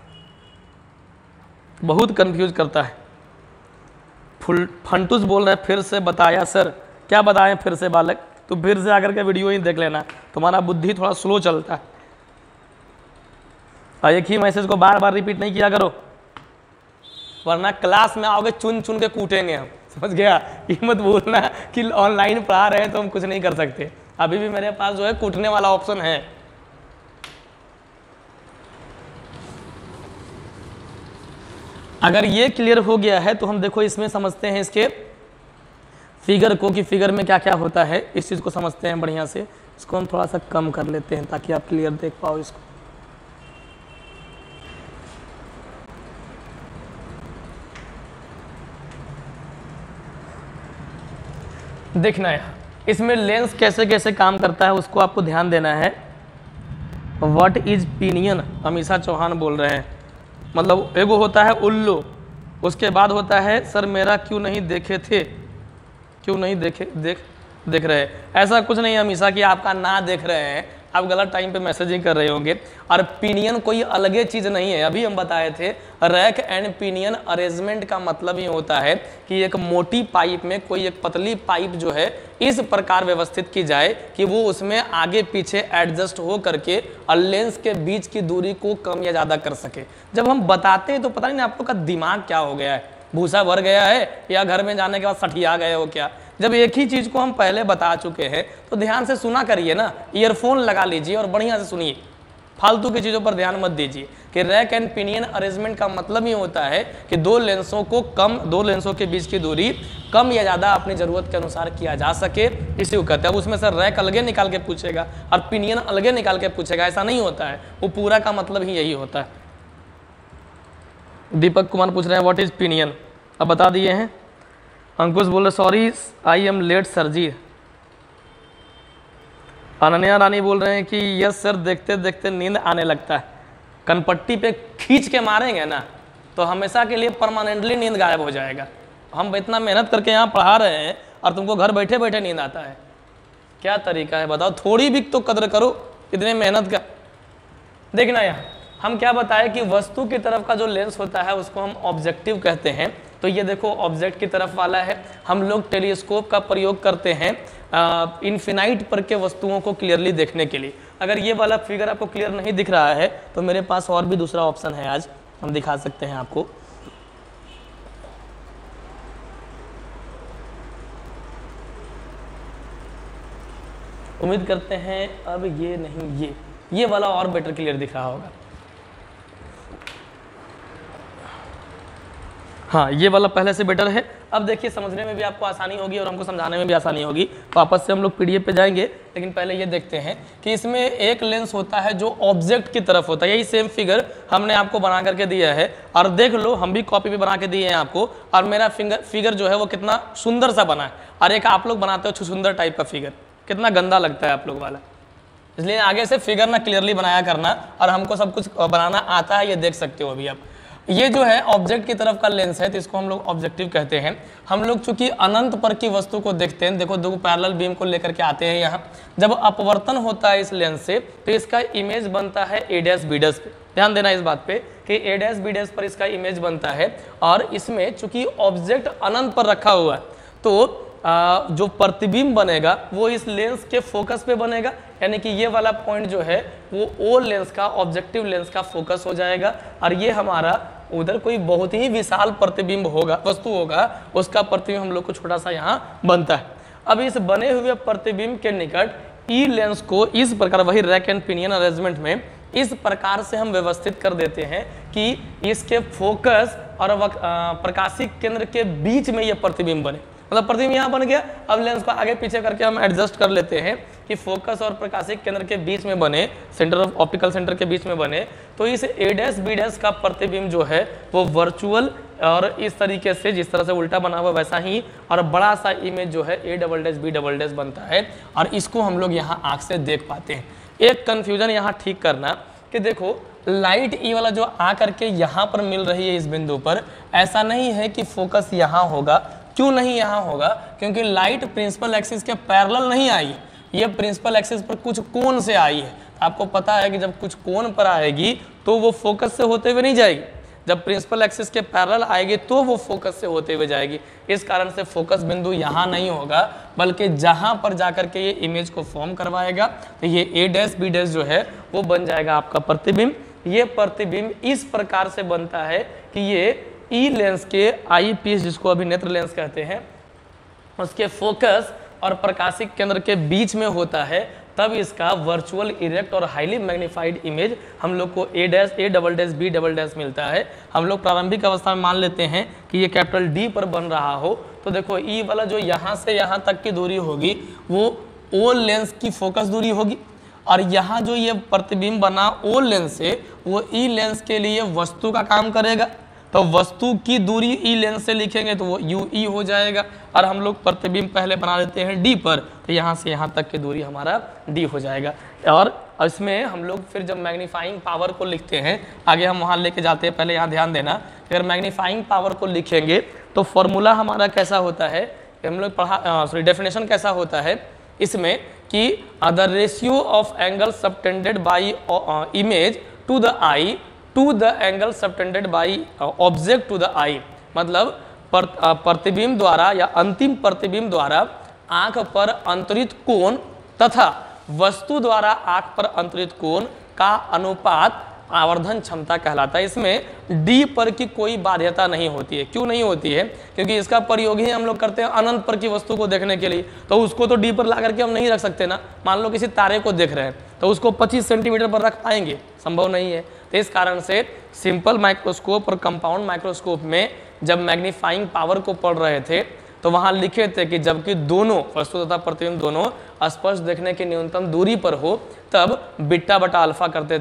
बहुत कंफ्यूज करता है। फंटूस बोल रहे हैं फिर से बताया सर, क्या बताएं फिर से बालक? तो फिर से आकर के वीडियो ही देख लेना, तुम्हारा बुद्धि थोड़ा स्लो चलता है, और एक ही मैसेज को बार बार रिपीट नहीं किया करो, वरना क्लास में आओगे चुन चुन के कूटेंगे हम, समझ गया? ये मत बोलना कि ऑनलाइन पढ़ा रहे हैं तो हम कुछ नहीं कर सकते, अभी भी मेरे पास जो है कूटने वाला ऑप्शन है। अगर ये क्लियर हो गया है तो हम देखो इसमें समझते हैं इसके फिगर को, कि फिगर में क्या क्या होता है, इस चीज़ को समझते हैं बढ़िया से। इसको हम थोड़ा सा कम कर लेते हैं ताकि आप क्लियर देख पाओ इसको। देखना है इसमें लेंस कैसे कैसे काम करता है, उसको आपको ध्यान देना है। What is pinion, Amisha Chauhan बोल रहे हैं, मतलब एगो होता है उल्लू, उसके बाद होता है सर मेरा क्यों नहीं देखे थे, क्यों नहीं देख रहे। ऐसा कुछ नहीं अमीषा कि आपका ना देख रहे हैं, आप गलत टाइम पे मैसेजिंग कर रहे होंगे। और पिनियन कोई अलगे चीज़ नहीं है, अभी हम बताए थे रैक एंड पिनियन अरेंजमेंट का मतलब ये होता है कि एक मोटी पाइप में कोई एक पतली पाइप जो है इस प्रकार व्यवस्थित की जाए कि वो उसमें आगे पीछे एडजस्ट हो करके और लेंस के बीच की दूरी को कम या ज़्यादा कर सके। जब हम बताते हैं तो पता नहीं आप लोग का दिमाग क्या हो गया है, भूसा भर गया है या घर में जाने के बाद सठिया गए हो क्या? जब एक ही चीज़ को हम पहले बता चुके हैं तो ध्यान से सुना करिए ना, ईयरफोन लगा लीजिए और बढ़िया से सुनिए, फालतू की चीज़ों पर ध्यान मत दीजिए। कि रैक एंड पिनियन अरेंजमेंट का मतलब ये होता है कि दो लेंसों के बीच की दूरी कम या ज़्यादा अपनी ज़रूरत के अनुसार किया जा सके, इसी को कहते हैं। अब उसमें से रैक अलगे निकाल के पूछेगा और पिनियन अलगे निकाल के पूछेगा, ऐसा नहीं होता है, वो पूरा का मतलब ही यही होता है। दीपक कुमार पूछ रहे हैं व्हाट इज पिनियन, अब बता दिए हैं। अंकुश बोल रहे sorry I am late sir ji. Ananya Rani बोल रहे हैं कि यस सर, देखते देखते नींद आने लगता है, कनपट्टी पे खींच के मारेंगे ना तो हमेशा के लिए परमानेंटली नींद गायब हो जाएगा। हम इतना मेहनत करके यहाँ पढ़ा रहे हैं और तुमको घर बैठे बैठे नींद आता है, क्या तरीका है बताओ? थोड़ी भी तो कदर करो इतने मेहनत का। देखना यहाँ हम क्या बताए कि वस्तु की तरफ का जो लेंस होता है उसको हम ऑब्जेक्टिव कहते हैं। तो ये देखो ऑब्जेक्ट की तरफ वाला है। हम लोग टेलीस्कोप का प्रयोग करते हैं इन्फिनाइट पर के वस्तुओं को क्लियरली देखने के लिए। अगर ये वाला फिगर आपको क्लियर नहीं दिख रहा है तो मेरे पास और भी दूसरा ऑप्शन है, आज हम दिखा सकते हैं आपको। उम्मीद करते हैं अब ये नहीं, ये वाला और बेटर क्लियर दिख रहा होगा। हाँ, ये वाला पहले से बेटर है। अब देखिए समझने में भी आपको आसानी होगी और हमको समझाने में भी आसानी होगी। वापस से हम लोग पीडीएफ पे जाएंगे, लेकिन पहले ये देखते हैं कि इसमें एक लेंस होता है जो ऑब्जेक्ट की तरफ होता है। यही सेम फिगर हमने आपको बना करके दिया है और देख लो हम भी कॉपी पे बना के दिए हैं आपको। और मेरा फिगर जो है वो कितना सुंदर सा बना है, और एक आप लोग बनाते हो सुंदर टाइप का फिगर, कितना गंदा लगता है आप लोग वाला। इसलिए आगे से फिगर ना क्लियरली बनाया करना, और हमको सब कुछ बनाना आता है, ये देख सकते हो अभी आप। ये जो है ऑब्जेक्ट की तरफ का लेंस है तो इसको हम लोग ऑब्जेक्टिव कहते हैं। हम लोग चूंकि अनंत पर की वस्तु को देखते हैं, देखो दो पैरेलल बीम को लेकर के आते हैं यहाँ। जब अपवर्तन होता है इस लेंस से तो इसका इमेज बनता है ए डैश बी डैश पे। ध्यान देना इस बात पे कि ए डैश बी डैश पर इसका इमेज बनता है, और इसमें चूंकि ऑब्जेक्ट अनंत पर रखा हुआ है तो जो प्रतिबिंब बनेगा वो इस लेंस के फोकस पे बनेगा। यानी कि ये वाला पॉइंट जो है वो ओ लेंस का, ऑब्जेक्टिव लेंस का फोकस हो जाएगा, और ये हमारा उधर कोई बहुत ही विशाल प्रतिबिंब होगा, वस्तु होगा, उसका प्रतिबिंब हम लोग को छोटा सा यहाँ बनता है। अब इस बने हुए प्रतिबिंब के निकट ई लेंस को इस प्रकार, वही रैक एंड पिनियन अरेंजमेंट में इस प्रकार से हम व्यवस्थित कर देते हैं कि इसके फोकस और प्रकाशिक केंद्र के बीच में ये प्रतिबिंब बने। मतलब प्रतिबिंब यहाँ बन गया, अब लेंस को आगे पीछे करके हम एडजस्ट कर लेते हैं कि फोकस और प्रकाशिक केंद्र के बीच में बने, सेंटर ऑफ ऑप्टिकल सेंटर के बीच में बने। तो इस ए डैश बी डैश का प्रतिबिंब जो है वो वर्चुअल और इस तरीके से, जिस तरह से उल्टा बना हुआ वैसा ही, और बड़ा सा इमेज जो है A double dash B double dash बनता है, और इसको हम लोग यहाँ आँख से देख पाते हैं। एक कन्फ्यूजन यहाँ ठीक करना कि देखो लाइट ई वाला जो आ करके यहाँ पर मिल रही है इस बिंदु पर, ऐसा नहीं है कि फोकस यहाँ होगा। क्यों नहीं यहाँ होगा? क्योंकि लाइट प्रिंसिपल एक्सिस के पैरेलल नहीं आई, ये प्रिंसिपल एक्सिस पर कुछ कोण से आई है। आपको पता है कि जब कुछ कोण पर आएगी तो वो फोकस से होते हुए नहीं जाएगी, जब प्रिंसिपल एक्सिस के पैरेलल आएगी तो वो फोकस से होते हुए जाएगी। इस कारण से फोकस बिंदु यहाँ नहीं होगा, बल्कि जहाँ पर जाकर के ये इमेज को फॉर्म करवाएगा तो ये ए डैश बी डैश जो है वो बन जाएगा आपका प्रतिबिंब। ये प्रतिबिंब इस प्रकार से बनता है कि ये ई लेंस के आई पीस, जिसको अभी नेत्र लेंस कहते हैं, उसके फोकस और प्रकाशिक केंद्र के बीच में होता है। तब इसका वर्चुअल इरेक्ट और हाईली मैग्नीफाइड इमेज हम लोग को A dash A double dash B double dash मिलता है। हम लोग प्रारंभिक अवस्था में मान लेते हैं कि ये कैपिटल डी पर बन रहा हो, तो देखो ई वाला जो यहाँ से यहाँ तक की दूरी होगी वो ओ लेंस की फोकस दूरी होगी, और यहाँ जो ये प्रतिबिंब बना ओ लेंस से वो ई लेंस के लिए वस्तु का काम करेगा। तो वस्तु की दूरी ई लेंस से लिखेंगे तो वो यू ई हो जाएगा, और हम लोग प्रतिबिंब पहले बना लेते हैं डी पर, तो यहाँ से यहाँ तक की दूरी हमारा डी हो जाएगा। और इसमें हम लोग फिर जब मैग्नीफाइंग पावर को लिखते हैं, आगे हम वहाँ लेके जाते हैं, पहले यहाँ ध्यान देना, अगर मैग्नीफाइंग पावर को लिखेंगे तो फॉर्मूला हमारा कैसा होता है, हम लोग पढ़ा डेफिनेशन कैसा होता है इसमें कि the ratio of angle subtended by image to the eye to the angle subtended by object to the eye. मतलब प्रतिबिंब द्वारा या अंतिम प्रतिबिंब द्वारा आंख पर अंतरित कोण तथा वस्तु द्वारा आंख पर अंतरित कोण का अनुपात आवर्धन क्षमता कहलाता है। इसमें डी पर की कोई बाध्यता नहीं होती है। क्यों नहीं होती है? क्योंकि इसका प्रयोग ही हम लोग करते हैं अनंत पर की वस्तु को देखने के लिए, तो उसको तो डी पर ला करके हम नहीं रख सकते ना। मान लो किसी तारे को देख रहे हैं तो उसको 25 सेंटीमीटर पर रख पाएंगे? संभव नहीं है। तो इस कारण से सिंपल माइक्रोस्कोप और कंपाउंड माइक्रोस्कोप में जब मैग्नीफाइंग पावर को पढ़ रहे थे तो वहां लिखे थे कि जबकि दोनों वस्तु तथा प्रतिबिंब दोनों स्पष्ट देखने की न्यूनतम दूरी पर हो तब बीटा बटा अल्फा करते थे,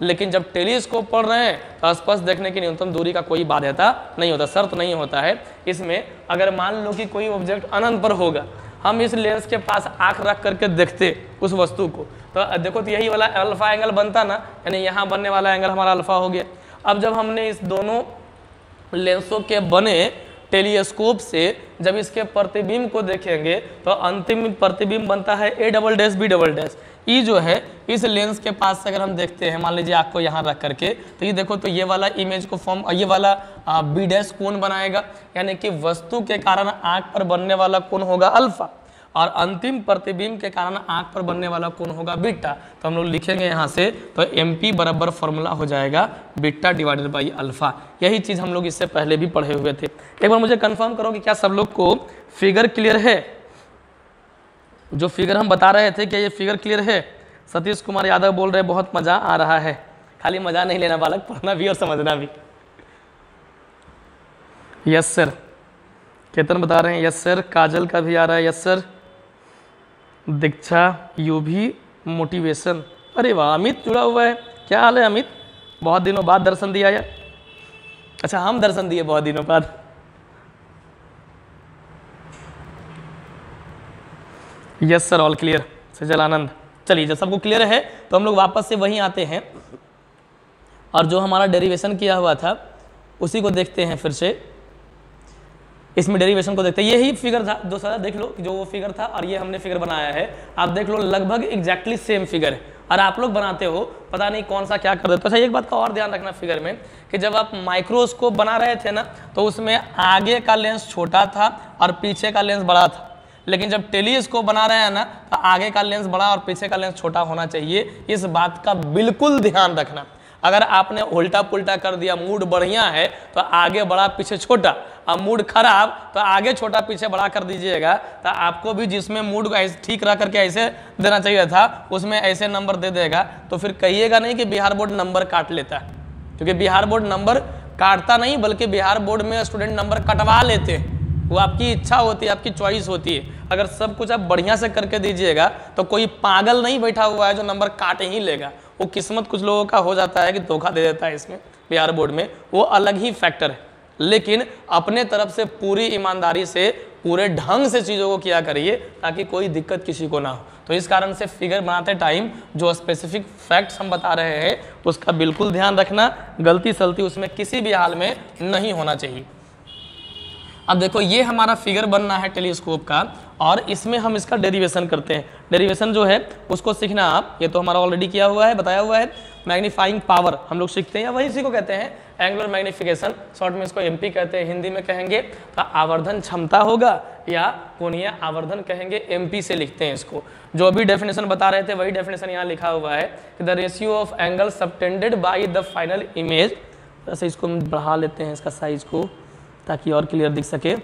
लेकिन जब टेलीस्कोप पढ़ रहे हैं तो स्पष्ट देखने की न्यूनतम दूरी का कोई बाध्यता नहीं होता, शर्त नहीं होता है इसमें। अगर मान लो कि कोई ऑब्जेक्ट अनंत पर होगा, हम इस लेंस के पास आंख रख करके देखते उस वस्तु को, तो देखो तो यही वाला अल्फा एंगल बनता ना, यानी यहाँ बनने वाला एंगल हमारा अल्फा हो गया। अब जब हमने इस दोनों लेंसों के बने टेलीस्कोप से जब इसके प्रतिबिंब को देखेंगे तो अंतिम प्रतिबिंब बनता है A double dash B double dash. ई जो है इस लेंस के पास से अगर हम देखते हैं, मान लीजिए आपको यहाँ रख करके, तो ये देखो तो ये वाला इमेज को फॉर्म, ये वाला B डैश कोण बनाएगा, यानी कि वस्तु के कारण आंख पर बनने वाला कोण होगा अल्फा और अंतिम प्रतिबिंब के कारण आंख पर बनने वाला कोण होगा बीटा। तो हम लोग लिखेंगे यहाँ से, तो MP बराबर फॉर्मूला हो जाएगा बीटा डिवाइडेड बाई अल्फा। यही चीज़ हम लोग इससे पहले भी पढ़े हुए थे। एक बार मुझे कंफर्म करो कि क्या सब लोग को फिगर क्लियर है? जो फिगर हम बता रहे थे क्या ये फिगर क्लियर है? सतीश कुमार यादव बोल रहे बहुत मजा आ रहा है। खाली मजा नहीं लेना बालक, पढ़ना भी और समझना भी। यस सर, केतन बता रहे हैं यस सर, काजल का भी आ रहा है यस सर, दीक्षा यू भी मोटिवेशन। अरे वाह, अमित जुड़ा हुआ है, क्या हाल है अमित? बहुत दिनों बाद दर्शन दिया यार। अच्छा, हम दर्शन दिए बहुत दिनों बाद। Yes sir, all clear. Sajal Anand, चलिए जब सबको क्लियर है तो हम लोग वापस से वहीं आते हैं और जो हमारा डेरिवेशन किया हुआ था उसी को देखते हैं फिर से। इसमें डेरिवेशन को देखते हैं, यही फिगर था दोस्तों, देख लो जो वो फिगर था और ये हमने फिगर बनाया है, आप देख लो लगभग एग्जैक्टली सेम फिगर है। और आप लोग बनाते हो पता नहीं कौन सा क्या कर देते हो। अच्छा, एक बात का और ध्यान रखना फिगर में कि जब आप माइक्रोस्कोप बना रहे थे ना तो उसमें आगे का लेंस छोटा था और पीछे का लेंस बड़ा था, लेकिन जब टेलीस्कोप बना रहे हैं ना तो आगे का लेंस बड़ा और पीछे का लेंस छोटा होना चाहिए। इस बात का बिल्कुल ध्यान रखना। अगर आपने उल्टा पुल्टा कर दिया, मूड बढ़िया है तो आगे बड़ा पीछे छोटा, और मूड खराब तो आगे छोटा पीछे बड़ा कर दीजिएगा, तो आपको भी जिसमें मूड को ऐसे ठीक रख करके ऐसे देना चाहिए था उसमें ऐसे नंबर दे देगा, तो फिर कहिएगा नहीं कि बिहार बोर्ड नंबर काट लेता है, क्योंकि बिहार बोर्ड नंबर काटता नहीं बल्कि बिहार बोर्ड में स्टूडेंट नंबर कटवा लेते हैं। वो आपकी इच्छा होती है, आपकी चॉइस होती है। अगर सब कुछ आप बढ़िया से करके दीजिएगा तो कोई पागल नहीं बैठा हुआ है जो नंबर काट ही लेगा। वो किस्मत कुछ लोगों का हो जाता है कि धोखा दे देता है इसमें बिहार बोर्ड में, वो अलग ही फैक्टर है। लेकिन अपने तरफ से पूरी ईमानदारी से पूरे ढंग से चीज़ों को किया करिए ताकि कोई दिक्कत किसी को ना हो। तो इस कारण से फिगर बनाते टाइम जो स्पेसिफिक फैक्ट्स हम बता रहे हैं उसका बिल्कुल ध्यान रखना, गलती सलती उसमें किसी भी हाल में नहीं होना चाहिए। अब देखो ये हमारा फिगर बनना है टेलीस्कोप का और इसमें हम इसका डेरिवेशन करते हैं। डेरिवेशन जो है उसको सीखना आप, ये तो हमारा ऑलरेडी किया हुआ है, बताया हुआ है। मैग्नीफाइंग पावर हम लोग सीखते हैं या वही इसी को कहते हैं एंगुलर मैग्निफिकेशन, शॉर्ट में इसको एमपी कहते हैं, हिंदी में कहेंगे तो आवर्धन क्षमता होगा या कोणीय आवर्धन कहेंगे, एमपी से लिखते हैं इसको। जो भी डेफिनेशन बता रहे थे वही डेफिनेशन यहाँ लिखा हुआ है कि the ratio of angle subtended by the final image. वैसे इसको हम बढ़ा लेते हैं इसका साइज को ताकि और क्लियर दिख सके।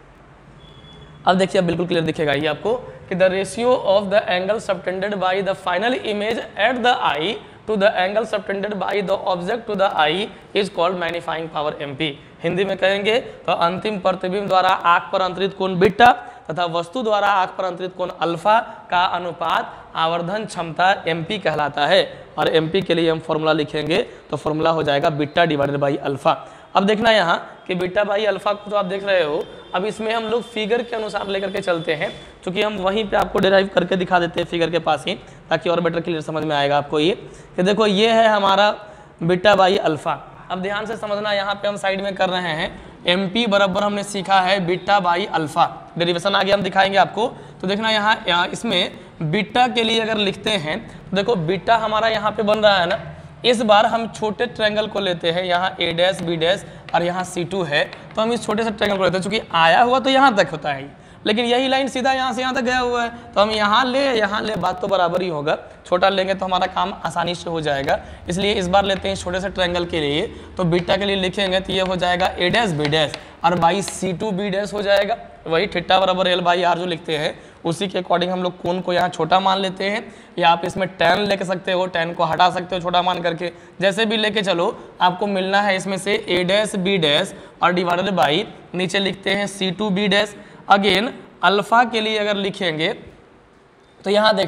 अब देखिए, अब बिल्कुल क्लियर दिखेगा ये आपको कि the ratio of the angle subtended by the final image at the eye to the angle subtended by the object to the eye is called magnifying power MP. Hindi में कहेंगे तो अंतिम प्रतिबिंब द्वारा आंख पर अंतरित कोण बीटा तथा वस्तु द्वारा आंख पर अंतरित कोण अल्फा का अनुपात आवर्धन क्षमता एमपी कहलाता है। और एमपी के लिए हम फॉर्मूला लिखेंगे तो फॉर्मूला हो जाएगा बीटा डिवाइडेड बाई अल्फा। अब देखना यहाँ कि बीटा बाई अल्फा को तो आप देख रहे हो, अब इसमें हम लोग फिगर के अनुसार लेकर के चलते हैं, क्योंकि हम वहीं पे आपको डिराइव करके दिखा देते हैं फिगर के पास ही, ताकि और बेटर क्लियर समझ में आएगा आपको। ये कि देखो ये है हमारा बीटा बाई अल्फा। अब ध्यान से समझना, यहाँ पे हम साइड में कर रहे हैं एमपी बराबर हमने सीखा है बीटा बाई अल्फा। डेरिवेशन आगे हम दिखाएंगे आपको। तो देखना यहाँ इसमें बीटा के लिए अगर लिखते हैं तो देखो बीटा हमारा यहाँ पे बन रहा है ना, इस बार हम छोटे ट्रायंगल को लेते हैं, यहाँ ए डैश बी डैश और यहाँ C2 है, तो हम इस छोटे से ट्रायंगल को लेते हैं। चूंकि आया हुआ तो यहाँ तक होता है, लेकिन यही लाइन सीधा यहाँ से यहाँ तक गया हुआ है, तो हम यहाँ ले बात तो बराबर ही होगा। छोटा लेंगे तो हमारा काम आसानी से हो जाएगा, इसलिए इस बार लेते हैं इस छोटे से ट्रायंगल के लिए। तो बीटा के लिए लिखेंगे तो ये हो जाएगा ए डैश बी डैश और बाई C2 बी डैश हो जाएगा। वही थीटा बराबर एल बाई आर जो लिखते हैं उसी के अकॉर्डिंग हम लोग कोण को यहाँ छोटा मान लेते हैं, या आप इसमें tan लेके सकते हो, tan को हटा सकते हो छोटा मान करके, जैसे भी लेके चलो। आपको मिलना है इसमें से ए डैश बी डैश और डिवाइडेड बाई नीचे लिखते हैं C2 B dash. Again alpha के लिए अगर लिखेंगे तो यहाँ देखना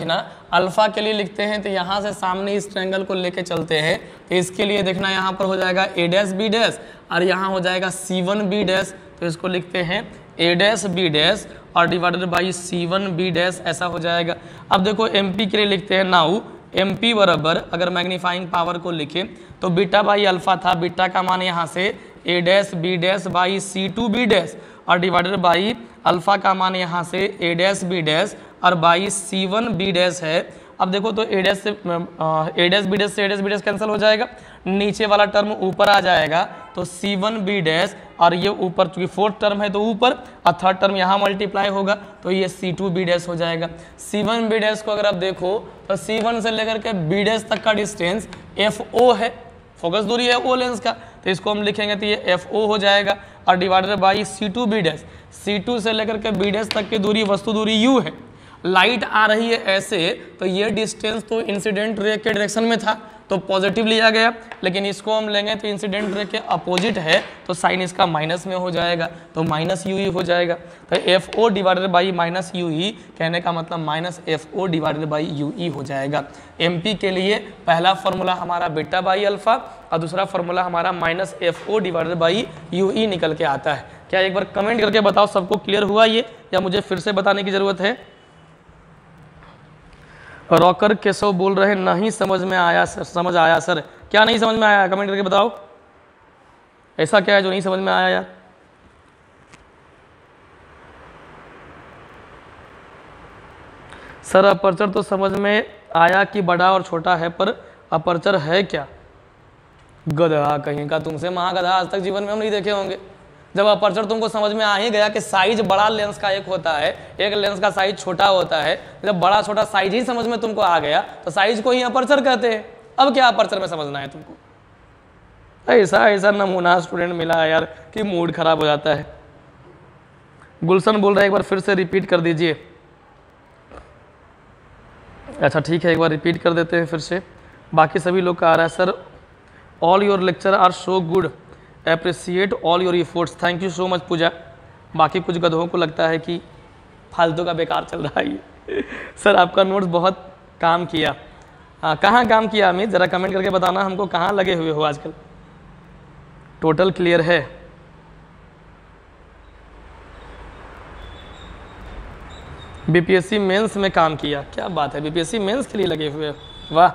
अल्फा के लिए लिखते हैं तो यहाँ से सामने इस ट्रायंगल को लेके चलते हैं, तो इसके लिए देखना यहाँ पर हो जाएगा a डैश b डैश और यहाँ हो जाएगा c1 b डैश, तो इसको लिखते हैं a डैश b डैश और divided by c1 b dash, ऐसा हो जाएगा। अब देखो mp के लिए लिखते हैं, नाउ mp बराबर अगर मैग्नीफाइंग पावर को लिखें तो बीटा बाई अल्फा था, बीटा का मान यहाँ से a dash b dash by c2 b dash और डिवाइडेड बाई अल्फा का मान यहाँ से a डैश b डैश और बाई c1 b डैश है। अब देखो तो a डैश से a डैश b डैश से a dash b dash cancel हो जाएगा, नीचे वाला टर्म ऊपर आ जाएगा तो c1 b डैश और ये ऊपर चूंकि फोर्थ टर्म है तो ऊपर और थर्ड टर्म यहाँ मल्टीप्लाई होगा तो ये c2 b डैश हो जाएगा। c1 b डैश को अगर आप देखो तो c1 से लेकर के b डैश तक का डिस्टेंस fo है, फोकस दूरी है ओ लेंस का, तो इसको हम लिखेंगे तो ये fo हो जाएगा और divided by c2 b dash, c2 से लेकर के b डैश तक की दूरी वस्तु दूरी u है। लाइट आ रही है ऐसे तो ये डिस्टेंस तो इंसिडेंट रे के डायरेक्शन में था तो पॉजिटिव लिया गया, लेकिन इसको हम लेंगे तो इंसिडेंट रे के अपोजिट है तो साइन इसका माइनस में हो जाएगा तो माइनस यू हो जाएगा। तो F O divided by minus U E कहने का मतलब minus F O divided by U E हो जाएगा। एम पी के लिए पहला फॉर्मूला हमारा बीटा बाई अल्फा और दूसरा फॉर्मूला हमारा minus F O divided by U E निकल के आता है। क्या एक बार कमेंट करके बताओ सबको क्लियर हुआ ये, या मुझे फिर से बताने की जरूरत है? रॉकर केशव बोल रहे नहीं समझ में आया सर, समझ आया सर, क्या नहीं समझ में आया कमेंट करके बताओ, ऐसा क्या है जो नहीं समझ में आया यार? सर अपर्चर तो समझ में आया कि बड़ा और छोटा है, पर अपर्चर है क्या? गधा कहीं का, तुमसे महागधा आज तक जीवन में हम नहीं देखे होंगे। जब अपर्चर तुमको समझ में आ ही गया कि साइज बड़ा लेंस का एक होता है, एक लेंस का साइज छोटा होता है, जब बड़ा छोटा साइज ही समझ में तुमको आ गया तो साइज को ही अपर्चर कहते हैं। अब क्या अपर्चर में समझना है तुमको? ऐसा ऐसा नमूना स्टूडेंट मिला है यार कि मूड खराब हो जाता है। गुलशन बोल रहे एक बार फिर से रिपीट कर दीजिए। अच्छा ठीक है, एक बार रिपीट कर देते हैं फिर से। बाकी सभी लोग का आ रहा है sir, all your lecture are so good, appreciate all your efforts, thank you so much Pooja. बाकी कुछ गधों को लगता है कि फालतू का बेकार चल रहा है ये। सर आपका नोट्स बहुत काम किया। हाँ कहाँ काम किया अमित, ज़रा कमेंट करके बताना हमको, कहाँ लगे हुए हो आजकल? टोटल क्लियर है? बीपीएससी मेंस में काम किया, क्या बात है, बीपीएससी मेंस के लिए लगे हुए हो, वाह।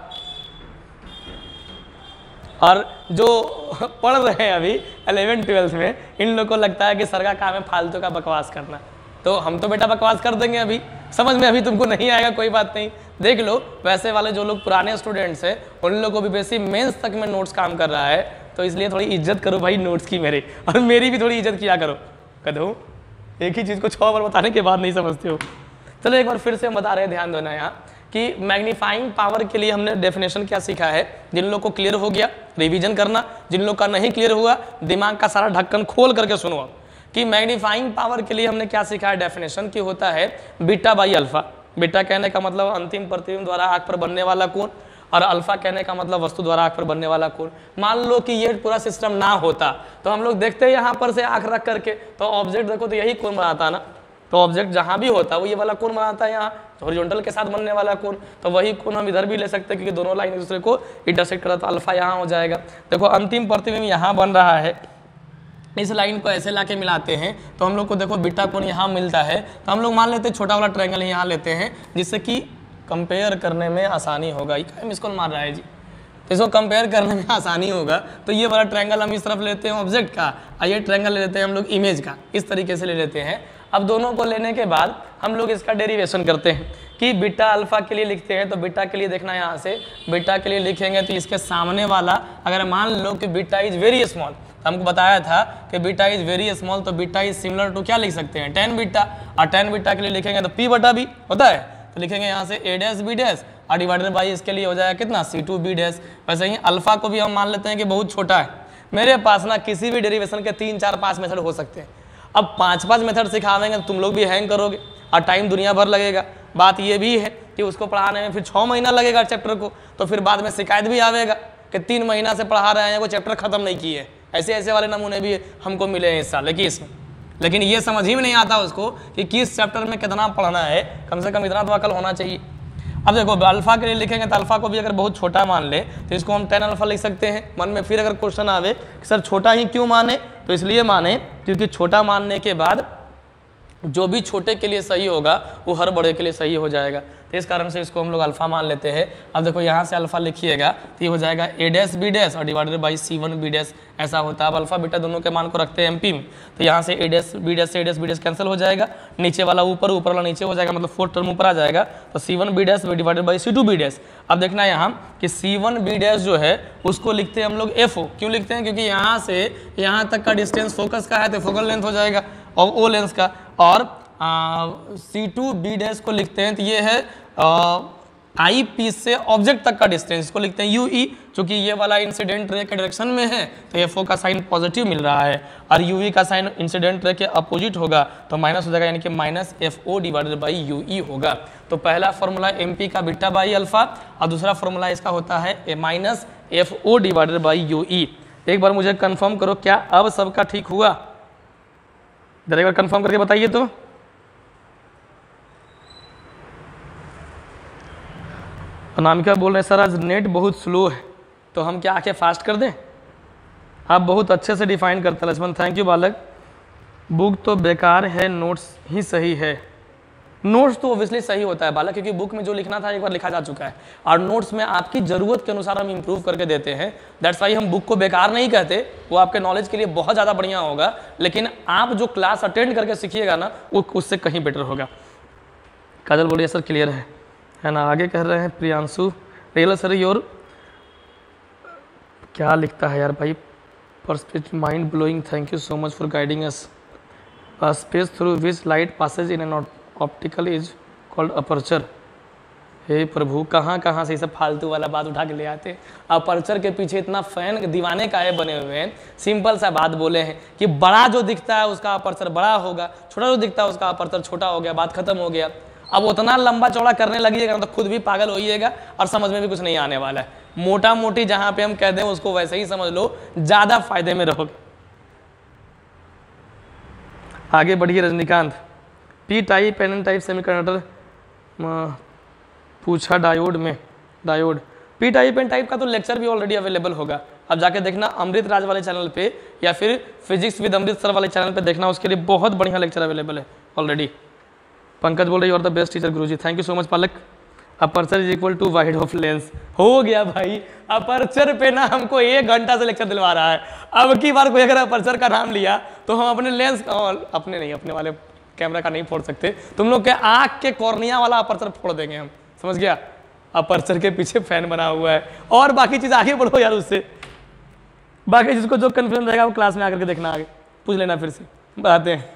और जो पढ़ रहे हैं अभी 11th-12th में, इन लोगों को लगता है कि सर का काम है फालतू का बकवास करना, तो हम तो बेटा बकवास कर देंगे अभी, समझ में अभी तुमको नहीं आएगा कोई बात नहीं, देख लो। वैसे वाले जो लोग पुराने स्टूडेंट्स हैं उन लोगों को भी बेसिक मेंस तक में नोट्स काम कर रहा है, तो इसलिए थोड़ी इज्जत करो भाई नोट्स की मेरे, और मेरी भी थोड़ी इज्जत किया करो। कदो एक ही चीज़ को 6 बार बताने के बाद नहीं समझते हो। चलो एक बार फिर से हम बता रहे हैं, ध्यान देना यहाँ कि मैग्नीफाइंग पावर के लिए हमने डेफिनेशन क्या सीखा है। जिन लोग को क्लियर हो गया रिवीजन करना, जिन लोग का नहीं क्लियर हुआ दिमाग का सारा ढक्कन खोल करके सुनो कि मैग्नीफाइंग पावर के लिए हमने क्या सीखा है। डेफिनेशन की होता है बीटा बाई अल्फा। बीटा कहने का मतलब अंतिम प्रतिबिंब द्वारा आंख पर बनने वाला कोण, और अल्फा कहने का मतलब वस्तु द्वारा आंख पर बनने वाला कोण। मान लो कि ये पूरा सिस्टम ना होता तो हम लोग देखते हैं यहाँ पर से आंख रख करके, तो ऑब्जेक्ट देखो तो यही कोण बनाता ना, तो ऑब्जेक्ट जहाँ भी होता है वो ये वाला कोण बनाता है, यहाँ हॉरिजॉन्टल के साथ बनने वाला कोण, तो वही कोण हम इधर भी ले सकते हैं क्योंकि दोनों लाइन एक दूसरे को इंटरसेक्ट करता, तो अल्फा यहाँ हो जाएगा। देखो अंतिम प्रतिबिंब यहाँ बन रहा है, इस लाइन को ऐसे लाके मिलाते हैं तो हम लोग को देखो बीटा कोण यहाँ मिलता है, तो हम लोग मान लेते हैं छोटा वाला ट्रायंगल यहाँ लेते हैं जिससे कि कंपेयर करने में आसानी होगा। ये मिस कॉल मार रहा है जी, तो इसको कंपेयर करने में आसानी होगा, तो ये वाला ट्रायंगल हम इस तरफ लेते हैं ऑब्जेक्ट का, और ये ट्रायंगल ले लेते हैं हम लोग इमेज का, इस तरीके से ले लेते हैं। अब दोनों को लेने के बाद हम लोग इसका डेरिवेशन करते हैं कि बीटा अल्फा के लिए लिखते हैं, तो बीटा के लिए देखना यहाँ से, बीटा के लिए लिखेंगे तो इसके सामने वाला अगर मान लो कि बीटा इज वेरी स्मॉल, तो हमको बताया था कि बीटा इज वेरी स्मॉल, तो बीटा इज सिमिलर टू क्या लिख सकते हैं 10 बीटा, और 10 बीटा के लिए लिखेंगे तो p बटा b होता है, तो लिखेंगे यहाँ से a डैश b डैश और डिवाइडेड बाई इसके लिए हो जाएगा कितना c2 b डैश। वैसे ही अल्फा को भी हम मान लेते हैं कि बहुत छोटा है। मेरे पास ना किसी भी डेरिवेशन के 3, 4, 5 मेथड हो सकते हैं। अब 5 मेथड सिखावेंगे तो तुम लोग भी हैंग करोगे और टाइम दुनिया भर लगेगा। बात ये भी है कि उसको पढ़ाने में फिर 6 महीना लगेगा चैप्टर को, तो फिर बाद में शिकायत भी आवेगा कि 3 महीना से पढ़ा रहे हैं वो चैप्टर खत्म नहीं किए। ऐसे ऐसे वाले नमूने भी हमको मिले हैं इस साल इसमें, लेकिन ये समझ ही में नहीं आता उसको कि किस चैप्टर में कितना पढ़ना है, कम से कम इतना तो अकल होना चाहिए। अब देखो अल्फा के लिए लिखेंगे तो अल्फा को भी अगर बहुत छोटा मान ले तो इसको हम 10 अल्फा लिख सकते हैं। मन में फिर अगर क्वेश्चन आवे कि सर छोटा ही क्यों माने, तो इसलिए माने क्योंकि छोटा मानने के बाद जो भी छोटे के लिए सही होगा वो हर बड़े के लिए सही हो जाएगा, तो इस कारण से इसको हम लोग अल्फा मान लेते हैं। अब देखो यहाँ से अल्फा लिखिएगा तो ये हो जाएगा a डैश b डैश और divided by c1 b dash, ऐसा होता है। अब अल्फा बीटा दोनों के मान को रखते हैं एमपी में, तो यहाँ से a डैश b डैश से a dash b dash cancel हो जाएगा, नीचे वाला ऊपर, ऊपर वाला नीचे हो जाएगा, मतलब 4 टर्म ऊपर आ जाएगा, तो c1 b dash divided by c2 b dash. अब देखना है यहाँ कि c1 b डैश जो है उसको लिखते हैं हम लोग fo, क्यों लिखते हैं, क्योंकि यहाँ से यहाँ तक का डिस्टेंस फोकस का है तो फोकल लेंथ हो जाएगा और ओ लेंस का, और C2 B डैश को लिखते हैं तो ये है आई पीस से ऑब्जेक्ट तक का डिस्टेंस, इसको लिखते हैं UE, क्योंकि ये वाला इंसिडेंट रे के डायरेक्शन में है तो FO का साइन पॉजिटिव मिल रहा है, और UE का साइन इंसिडेंट रे के अपोजिट होगा तो माइनस हो जाएगा, यानी कि minus FO divided by UE होगा। तो पहला फॉर्मूला MP का बीटा बाई अल्फा और दूसरा फॉर्मूला इसका होता है minus FO divided by UE। एक बार मुझे कंफर्म करो क्या अब सबका ठीक हुआ, जरा एक बार कंफर्म करके बताइए। तो अनामिका बोल रहे हैं सर आज नेट बहुत स्लो है, तो हम क्या आके फास्ट कर दें? आप बहुत अच्छे से डिफाइन करते हैं लक्ष्मण, थैंक यू बालक। बुक तो बेकार है, नोट्स ही सही है। नोट्स तो ऑब्वियसली सही होता है बालक, क्योंकि बुक में जो लिखना था एक बार लिखा जा चुका है, और नोट्स में आपकी ज़रूरत के अनुसार हम इंप्रूव करके देते हैं। दैट्स वाई हम बुक को बेकार नहीं कहते, वो आपके नॉलेज के लिए बहुत ज़्यादा बढ़िया होगा, लेकिन आप जो क्लास अटेंड करके सीखिएगा ना वो उससे कहीं बेटर होगा। काजल बोलिए सर क्लियर है ना। आगे कह रहे हैं प्रियांशु रियल सर योर, क्या लिखता है यार भाई, perspective mind blowing, thank you so much for guiding us. Space through which light passes in an optical is called aperture. हे प्रभु, कहाँ कहाँ से ये सब फालतू वाला बात उठा के ले आते हैं। अपर्चर के पीछे इतना फैन दीवाने काहे बने हुए हैं। सिंपल सा बात बोले हैं कि बड़ा जो दिखता है उसका अपर्चर बड़ा होगा, छोटा जो दिखता है उसका अपर्चर छोटा हो गया, बात खत्म हो गया। अब उतना लंबा चौड़ा करने लगिएगा तो खुद भी पागल होइएगा और समझ में भी कुछ नहीं आने वाला है। मोटा मोटी जहाँ पे हम कह दें उसको वैसे ही समझ लो, ज़्यादा फायदे में रहोगे। आगे बढ़िए Rajinikanth, P type N type semiconductor पूछा डायोड में। Diode P type N type का तो लेक्चर भी ऑलरेडी अवेलेबल होगा, अब जाके देखना अमृत राज वाले चैनल पे या फिर फिजिक्स विद अमृत सर वाले चैनल पे देखना, उसके लिए बहुत बढ़िया लेक्चर अवेलेबल है ऑलरेडी। पंकज बोल रही और the best teacher guruji, thank you so much Palak. Aperture is equal to wide of lens, हो गया भाई। अपर्चर पे ना हमको 1 घंटा से लेक्चर दिलवा रहा है। अब की बार कोई अगर अपर्चर का नाम लिया तो हम अपने लेंस, अपने नहीं, अपने वाले कैमरा का नहीं फोड़ सकते, तुम लोग के आँख के कॉर्निया वाला अपर्चर फोड़ देंगे हम, समझ गया। अपर्चर के पीछे फैन बना हुआ है, और बाकी चीज़ आगे बढ़ो यार उससे। बाकी जिसको जो कन्फ्यूजन रहेगा वो क्लास में आकर के देखना, आगे पूछ लेना, फिर से बताते हैं।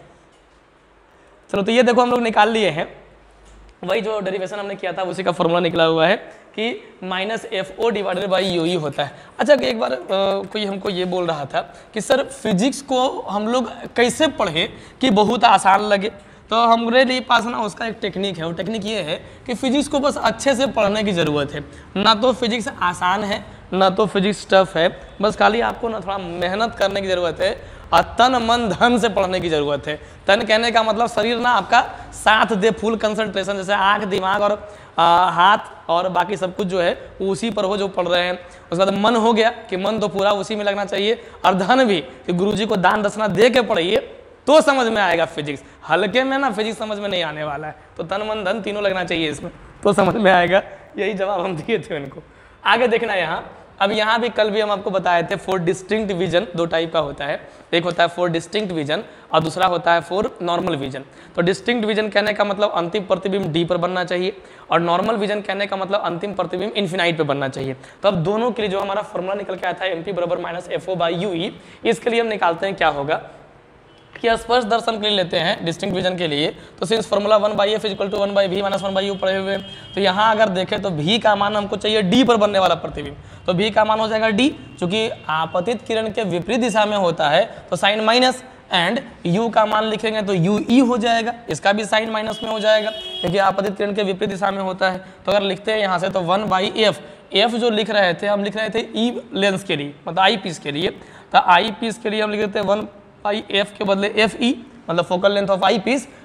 चलो तो ये देखो हम लोग निकाल लिए हैं, वही जो डेरिवेशन हमने किया था उसी का फॉर्मूला निकला हुआ है कि minus FO divided by UE होता है। अच्छा एक बार कोई हमको ये बोल रहा था कि सर फिजिक्स को हम लोग कैसे पढ़े कि बहुत आसान लगे, तो हमारे लिए पास ना उसका एक टेक्निक है। वो टेक्निक ये है कि फिजिक्स को बस अच्छे से पढ़ने की ज़रूरत है। ना तो फिजिक्स आसान है ना तो फिजिक्स टफ है, बस खाली आपको ना थोड़ा मेहनत करने की ज़रूरत है और तन मन धन से पढ़ने की ज़रूरत है। तन कहने का मतलब शरीर ना आपका साथ दे, फुल कंसंट्रेशन, जैसे आँख दिमाग और हाथ और बाकी सब कुछ जो है वो उसी पर हो जो पढ़ रहे हैं। उसके बाद मन हो गया कि मन तो पूरा उसी में लगना चाहिए, और धन भी कि गुरुजी को दान दक्षिणा दे के पढ़िए तो समझ में आएगा फिजिक्स। हल्के में ना फिजिक्स समझ में नहीं आने वाला है, तो तन मन धन तीनों लगना चाहिए इसमें, तो समझ में आएगा। यही जवाब हम दिए थे उनको। आगे देखना यहाँ, अब यहाँ भी कल भी हम आपको बताए थे 4 डिस्टिंक्ट विजन 2 टाइप का होता है। एक होता है 4 डिस्टिंक्ट विजन और दूसरा होता है 4 नॉर्मल विजन। तो डिस्टिंक्ट विजन कहने का मतलब अंतिम प्रतिबिंब D पर बनना चाहिए, और नॉर्मल विजन कहने का मतलब अंतिम प्रतिबिंब इन्फिनाइट पे बनना चाहिए। तो अब दोनों के लिए जो हमारा फॉर्मूला निकल के आया था MP बराबर माइनस FO बाई UE, इसके लिए हम निकालते हैं क्या होगा कि स्पर्श दर्शन के लिए लेते हैं डिस्टिंक्ट विजन के लिए, तो since formula 1/f equal to 1/v minus 1/u पढ़े हुए, तो यहाँ अगर देखें तो v का मान हमको चाहिए D पर बनने वाला प्रतिबिंब, तो v का मान हो जाएगा D, चूंकि आपतित किरण के विपरीत दिशा में होता है तो साइन माइनस, एंड u का मान लिखेंगे तो UE हो जाएगा, इसका भी साइन माइनस में हो जाएगा क्योंकि आपतित किरण के विपरीत दिशा में होता है। तो अगर लिखते हैं यहाँ से तो 1/f, f जो लिख रहे थे हम लिख रहे थे E लेंस के लिए, मतलब आई पीस के लिए, तो आई पीस के लिए हम लिख देते हैं 1/f के बदले FE, मतलब focal length of eyepiece,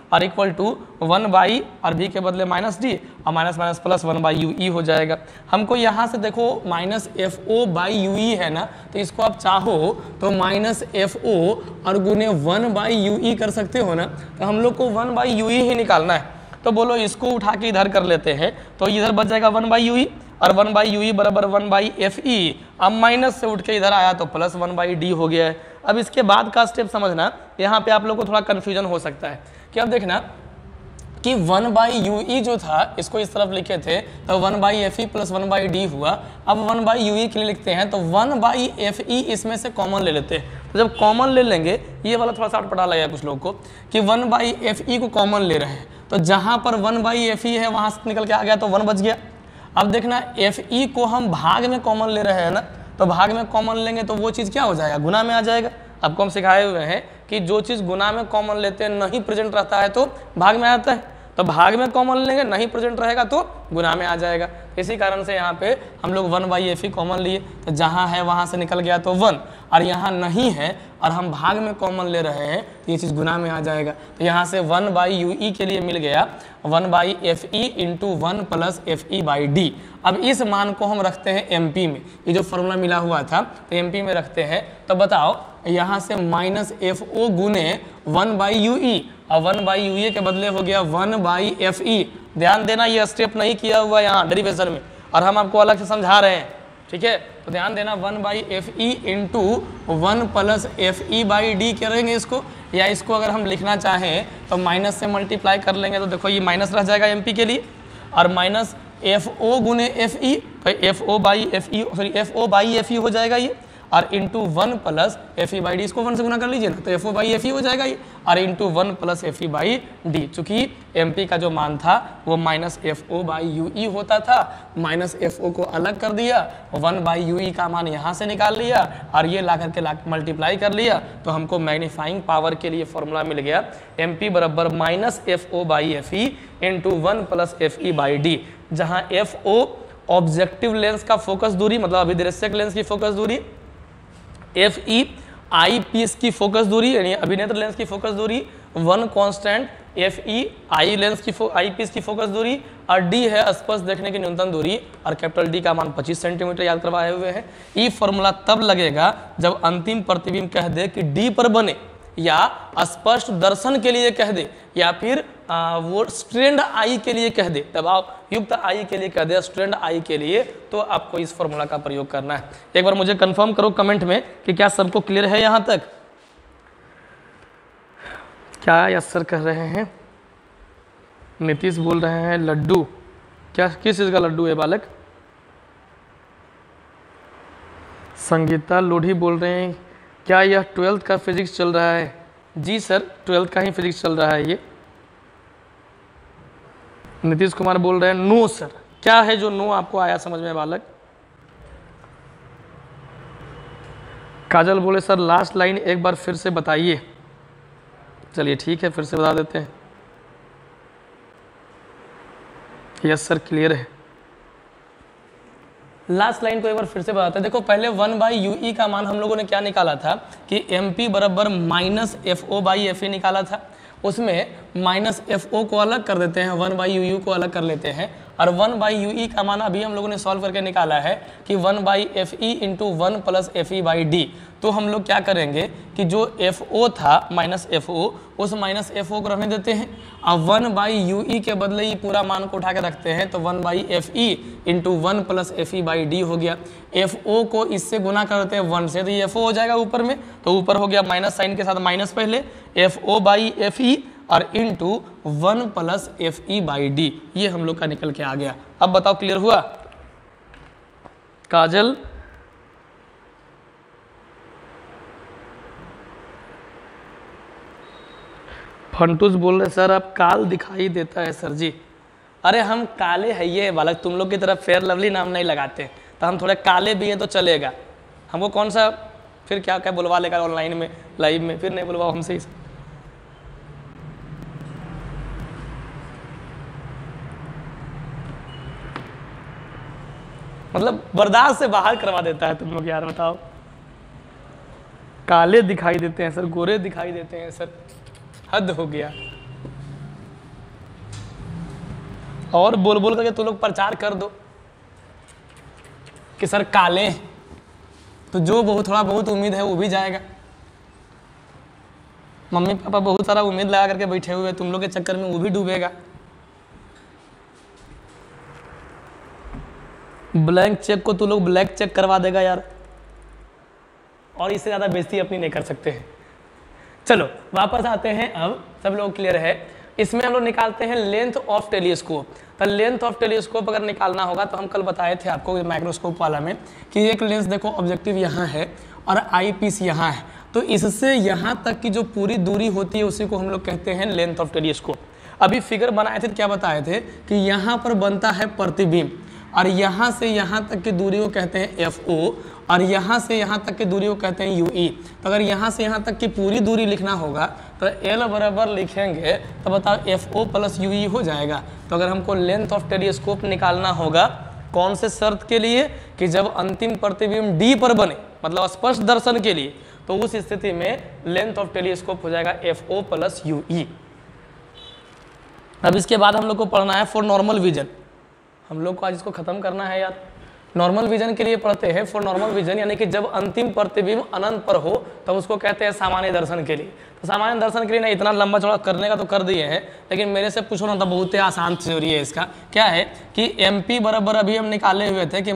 और इक्वल टू 1 बाई और v के बदले माइनस डी और minus minus plus 1 by U E हो जाएगा। हमको यहाँ से देखो minus F O by U E है ना, तो इसको आप चाहो तो माइनस एफ ओ और गुने 1 बाई यू ई कर सकते हो ना, तो हम लोग को 1 बाई यू ई ही निकालना है। तो बोलो इसको उठा के इधर कर लेते हैं, तो इधर बच जाएगा 1 बाई यू ई और 1 बाई यू ई बराबर 1 बाई एफ ई। अब माइनस से उठ के इधर आया तो प्लस 1 बाई डी हो गया है। अब इसके बाद का स्टेप समझना, यहाँ पे आप लोग को थोड़ा कन्फ्यूजन हो सकता है कि अब देखना कि 1 बाई यू ई जो था इसको इस तरफ लिखे थे तो 1 by F E plus 1 by D हुआ। अब 1 बाई यू ई के लिए लिखते हैं तो 1 बाई एफ ई इसमें से कॉमन ले लेते हैं। तो जब कॉमन ले लेंगे, ये वाला थोड़ा सा अटपटा लगेगा कुछ लोग को कि 1 बाई एफ ई को कॉमन ले रहे हैं, तो जहाँ पर 1 बाई एफ ई है वहाँ से निकल के आ गया तो 1 बच गया। अब देखना एफ ई को हम भाग में कॉमन ले रहे हैं ना, तो भाग में कॉमन लेंगे तो वो चीज़ क्या हो जाएगा, गुना में आ जाएगा। आपको हम सिखाए हुए हैं कि जो चीज़ गुना में कॉमन लेते हैं नहीं प्रेजेंट रहता है तो भाग में आता है, तो भाग में कॉमन लेंगे नहीं प्रेजेंट रहेगा तो गुना में आ जाएगा। इसी कारण से यहाँ पे हम लोग 1 बाई एफ ई कॉमन लिए, तो जहाँ है वहाँ से निकल गया तो 1, और यहाँ नहीं है और हम भाग में कॉमन ले रहे हैं तो ये चीज़ गुना में आ जाएगा। तो यहाँ से 1 बाई यू ई के लिए मिल गया 1 by F E into 1 plus F E by D. अब इस मान को हम रखते हैं एम पी में, ये जो फॉर्मूला मिला हुआ था तो एम पी में रखते हैं। तो बताओ यहाँ से माइनस एफ ओ गुने 1 बाई यू ई और 1 बाई यू ई के बदले हो गया 1 बाई एफ ई। ध्यान देना ये स्टेप नहीं किया हुआ यहाँ डेरिवेशन में, और हम आपको अलग से समझा रहे हैं, ठीक है। तो ध्यान देना 1 by F E into 1 plus F E by D करेंगे इसको, या इसको अगर हम लिखना चाहें तो माइनस से मल्टीप्लाई कर लेंगे तो देखो ये माइनस रह जाएगा एम पी के लिए, और माइनस एफ ओ गुने एफ ई, तो F O by F E sorry F O by F E हो जाएगा ये, और into 1 plus F E by D, इसको 1 से गुना कर लीजिए ना तो F O by F E हो जाएगा ये, और into 1 plus F E by D. चूंकि एम पी का जो मान था वो minus F O by U E होता था, माइनस एफ ओ को अलग कर दिया, 1 बाई यू ई का मान यहाँ से निकाल लिया और ये ला करके मल्टीप्लाई कर लिया, तो हमको मैग्नीफाइंग पावर के लिए फॉर्मूला मिल गया एम पी बराबर minus F O by F E into 1 plus F E by D, जहाँ एफ ओ ऑब्जेक्टिव लेंस का फोकस दूरी मतलब अभिदृश्यक लेंस की फोकस दूरी, एफ ई आई पीस की फोकस दूरी यानी अभिनेत्र लेंस की फोकस दूरी, 1 constant F E eye lens की आई पीस की फोकस दूरी, और डी है स्पर्श देखने की न्यूनतम दूरी, और कैपिटल डी का मान 25 सेंटीमीटर याद करवाए हुए हैं। ये फॉर्मूला तब लगेगा जब अंतिम प्रतिबिंब कह दे कि डी पर बने, या स्पष्ट दर्शन के लिए कह दे, या फिर वो स्ट्रेंड आई के लिए कह दे, दबाव युक्त आई के लिए कह दे, स्ट्रेंड आई के लिए, तो आपको इस फॉर्मूला का प्रयोग करना है। एक बार मुझे कंफर्म करो कमेंट में कि क्या सबको क्लियर है यहाँ तक। क्या यस सर कह रहे हैं? नीतीश बोल रहे हैं लड्डू, क्या किस चीज़ का लड्डू है बालक? संगीता लोढ़ी बोल रहे हैं क्या यह 12th का फिजिक्स चल रहा है? जी सर 12th का ही फिजिक्स चल रहा है ये। नीतीश कुमार बोल रहे हैं नो सर। क्या है जो नो आपको आया समझ में बालक? काजल बोले सर लास्ट लाइन एक बार फिर से बताइए। चलिए ठीक है फिर से बता देते हैं। यस सर क्लियर है। लास्ट लाइन को एक बार फिर से बताते हैं। देखो पहले 1 बाई यू ई का मान हम लोगों ने क्या निकाला था कि एम पी बराबर minus F O by F E निकाला था। उसमें माइनस एफ ओ को अलग कर देते हैं, 1 बाई यू यू को अलग कर लेते हैं, और 1 बाई यू ई का मान अभी हम लोगों ने सॉल्व करके निकाला है कि 1 by F E into 1 plus F E by D. तो हम लोग क्या करेंगे कि जो एफ ओ था माइनस एफ ओ, उस माइनस एफ ओ को रहने देते हैं, अब 1 बाई यू ई के बदले ही पूरा मान को उठा के रखते हैं, तो 1 by F E into 1 plus F E by D हो गया। एफ ओ को इससे गुना कर देते हैं 1 से, तो ये एफ ओ हो जाएगा ऊपर में, तो ऊपर हो गया माइनस साइन के साथ माइनस पहले F O by F E और into 1 plus F E by D, ये हम लोग का निकल के आ गया। अब बताओ क्लियर हुआ? काजल फंटूस बोल रहे सर अब काल दिखाई देता है सर जी। अरे हम काले है ये बालक, तुम लोग की तरफ फेयर लवली नाम नहीं लगाते, तो हम थोड़े काले भी हैं तो चलेगा। हमको कौन सा फिर क्या क्या बुलवा लेगा ऑनलाइन में लाइव में, फिर नहीं बुलवाओ हमसे। मतलब बर्दाश्त से बाहर करवा देता है तुम लोग यार, बताओ। काले दिखाई देते हैं सर, गोरे दिखाई देते हैं सर, हद हो गया। और बोल बोल करके तुम लोग प्रचार कर दो कि सर काले हैं, तो जो बहुत थोड़ा बहुत उम्मीद है वो भी जाएगा। मम्मी पापा बहुत सारा उम्मीद लगा करके बैठे हुए, तुम लोग के चक्कर में वो भी डूबेगा। ब्लैंक चेक को तुम लोग ब्लैक चेक करवा देगा यार, और इससे ज़्यादा बेइज्जती अपनी नहीं कर सकते हैं। चलो वापस आते हैं, अब सब लोग क्लियर है। इसमें हम लोग निकालते हैं लेंथ ऑफ टेलीस्कोप। तो लेंथ ऑफ टेलीस्कोप अगर निकालना होगा तो हम कल बताए थे आपको माइक्रोस्कोप वाला में कि एक लेंस देखो ऑब्जेक्टिव यहाँ है और आई पीस यहाँ है, तो इससे यहाँ तक की जो पूरी दूरी होती है उसी को हम लोग कहते हैं लेंथ ऑफ टेलीस्कोप। अभी फिगर बनाए थे तो क्या बताए थे कि यहाँ पर बनता है प्रतिबिंब, और यहाँ से यहाँ तक की दूरी को कहते हैं FO, और यहाँ से यहाँ तक की दूरी को कहते हैं UE। तो अगर यहाँ से यहाँ तक की पूरी दूरी लिखना होगा तो L बराबर लिखेंगे तो बताओ FO प्लस UE हो जाएगा। तो अगर हमको लेंथ ऑफ टेलीस्कोप निकालना होगा कौन से शर्त के लिए कि जब अंतिम प्रतिबिंब D पर बने, मतलब स्पष्ट दर्शन के लिए, तो उस स्थिति में लेंथ ऑफ टेलीस्कोप हो जाएगा FO प्लस UE। अब इसके बाद हम लोग को पढ़ना है फॉर नॉर्मल विजन। हम लोग को आज इसको खत्म करना है यार। नॉर्मल विजन के लिए पढ़ते हैं फॉर नॉर्मल विजन, यानी कि जब अंतिम प्रतिबिंब अनंत पर हो तब उसको कहते हैं सामान्य दर्शन के लिए। तो सामान्य दर्शन के लिए ना इतना लंबा चौड़ा करने का तो कर दिए हैं, लेकिन मेरे से पूछो ना तो बहुत ही आसान थ्योरी है इसका। क्या है कि MP बराबर अभी हम निकाले हुए थे कि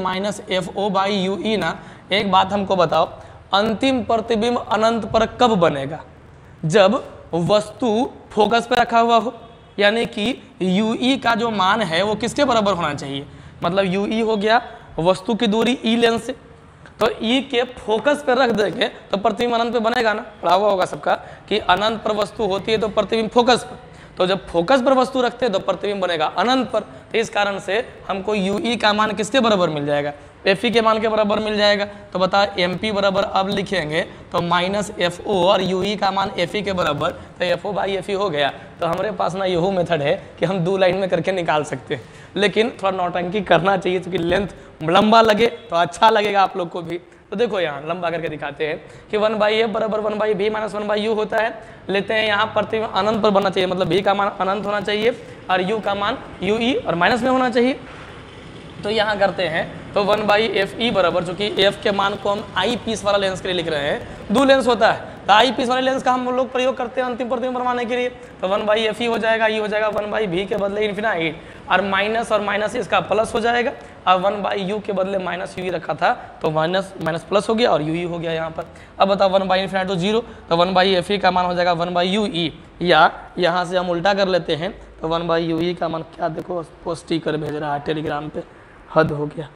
-FO/UE ना। एक बात हमको बताओ, अंतिम प्रतिबिंब अनंत पर कब बनेगा? जब वस्तु फोकस पे रखा हुआ हो, यानी कि UE का जो मान है वो किसके बराबर होना चाहिए? मतलब UE हो गया वस्तु की दूरी E लेंस से, तो E के फोकस पर रख देंगे तो प्रतिबिंब अनंत पे बनेगा ना। पढ़ा हुआ होगा सबका कि अनंत पर वस्तु होती है तो प्रतिबिंब फोकस पर, तो जब फोकस पर वस्तु रखते हैं तो प्रतिबिंब बनेगा अनंत पर। तो इस कारण से हमको UE का मान किसके बराबर मिल जाएगा? FE के मान के बराबर मिल जाएगा। तो बताओ MP बराबर अब लिखेंगे तो -FO और UE का मान FE के बराबर, तो FO/FE हो गया। तो हमारे पास ना यही मेथड है कि हम 2 लाइन में करके निकाल सकते हैं, लेकिन थोड़ा नौटंकी करना चाहिए क्योंकि लेंथ लंबा लगे तो अच्छा लगेगा आप लोग को भी। तो देखो यहाँ लंबा करके दिखाते हैं कि 1/F बराबर 1/B - 1/U होता है। लेते हैं यहाँ प्रतिबिंब अनंत पर बनना चाहिए, मतलब B का मान अनंत होना चाहिए और U का मान UE और माइनस में होना चाहिए। तो यहाँ करते हैं तो 1/FE बराबर, चूंकि F के मान को हम आई पीस वाला लेंस के लिए लिख रहे हैं, 2 लेंस होता है तो आई पीस वाले लेंस का हम लोग प्रयोग करते हैं अंतिम प्रतिबिंब बनवाने के लिए। तो 1/FE हो जाएगा, ये हो जाएगा 1/B के बदले इन्फिनाइट, और माइनस इसका प्लस हो जाएगा, और 1/U के बदले -UE रखा था तो माइनस प्लस हो गया और UE हो गया यहाँ पर। अब बताओ 1/इन्फिनाइट तो 0, तो 1/FE का मान हो जाएगा 1/UE, या यहाँ से हम उल्टा कर लेते हैं तो 1/UE का मान क्या देखो स्टिकर भेज रहा है टेलीग्राम पे, हद हो गया।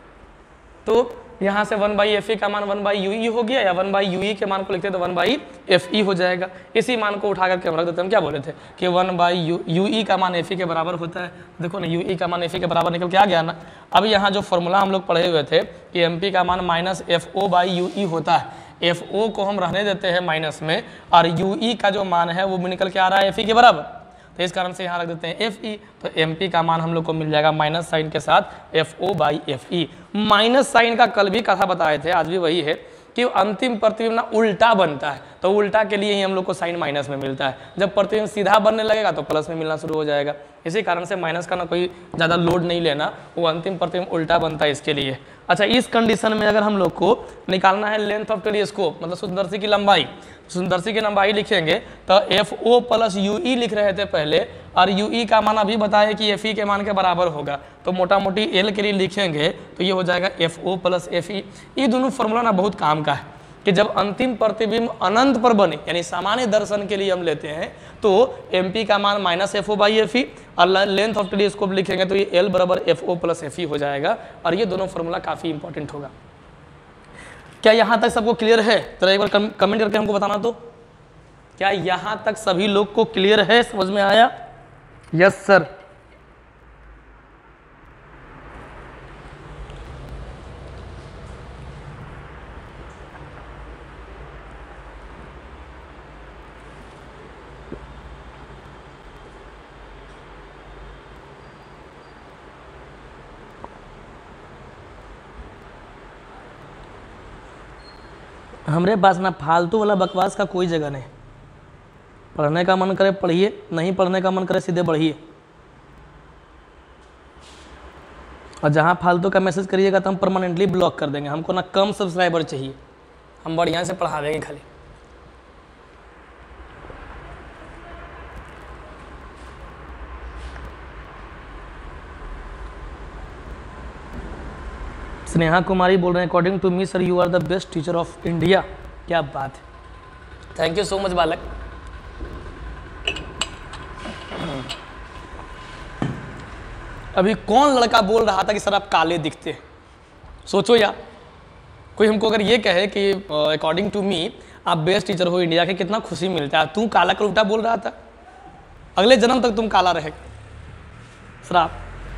तो यहाँ से 1/FE का मान 1/UE हो गया, या 1/UE के मान को लिखते हैं तो 1/FE हो जाएगा। इसी मान को उठा करके हम रख देते हैं। हम क्या बोले थे कि 1/UE का मान FE के बराबर होता है। देखो ना UE का मान FE के बराबर निकल के आ गया ना। अब यहाँ जो फॉर्मूला हम लोग पढ़े हुए थे कि MP का मान -FO/UE होता है, FO को हम रहने देते हैं माइनस में, और UE का जो मान है वो निकल के आ रहा है FE के बराबर, तो इस कारण से यहाँ रख देते हैं FE। तो MP का मान हम लोग को मिल जाएगा माइनस साइन के साथ FO/FE। माइनस साइन का कल भी कथा बताए थे, आज भी वही है कि अंतिम प्रतिबिंब ना उल्टा बनता है, तो उल्टा के लिए ही हम लोग को साइन माइनस में मिलता है। जब प्रतिबिंब सीधा बनने लगेगा तो प्लस में मिलना शुरू हो जाएगा। इसी कारण से माइनस का ना कोई ज़्यादा लोड नहीं लेना, वो अंतिम प्रतिबिंब उल्टा बनता है इसके लिए। अच्छा, इस कंडीशन में अगर हम लोग को निकालना है लेंथ ऑफ टेलीस्कोप, मतलब सूक्ष्मदर्शी की लंबाई, सूक्ष्मदर्शी की लंबाई लिखेंगे तो FO प्लस UE लिख रहे थे पहले, और UE का मान अभी बताया कि FE के मान के बराबर होगा, तो मोटा मोटी L के लिए लिखेंगे तो ये हो जाएगा FO प्लस FE। ये दोनों फॉर्मूला ना बहुत काम का है कि जब अंतिम प्रतिबिंब अनंत पर बने, यानी सामान्य दर्शन के लिए हम लेते हैं, तो MP का मान -FO/FE और लेंथ ऑफ टेलीस्कोप लिखेंगे तो ये L बराबर FO प्लस FE हो जाएगा। और ये दोनों फॉर्मूला काफ़ी इंपॉर्टेंट होगा। क्या यहाँ तक सबको क्लियर है? तो एक बार कमेंट करके हमको बताना। तो क्या यहाँ तक सभी लोग को क्लियर है, समझ में आया? Yes sir. हमरे पास ना फालतू वाला बकवास का कोई जगह नहीं। पढ़ने का मन करे पढ़िए, नहीं पढ़ने का मन करे सीधे बढ़िए। और जहाँ फालतू का मैसेज करिएगा तो हम परमानेंटली ब्लॉक कर देंगे। हमको ना कम सब्सक्राइबर चाहिए, हम बढ़िया से पढ़ा देंगे खाली। स्नेहा कुमारी बोल रहे हैं, according to me sir you are the best teacher of India. क्या बात है, थैंक यू सो मच बालक। अभी कौन लड़का बोल रहा था कि सर आप काले दिखते हैं? सोचो यार, कोई हमको अगर ये कहे कि अकॉर्डिंग टू मी आप बेस्ट टीचर हो इंडिया के, कितना खुशी मिलता है। तू काला का उल्टा बोल रहा था, अगले जन्म तक तुम काला रहेगा। श्राप।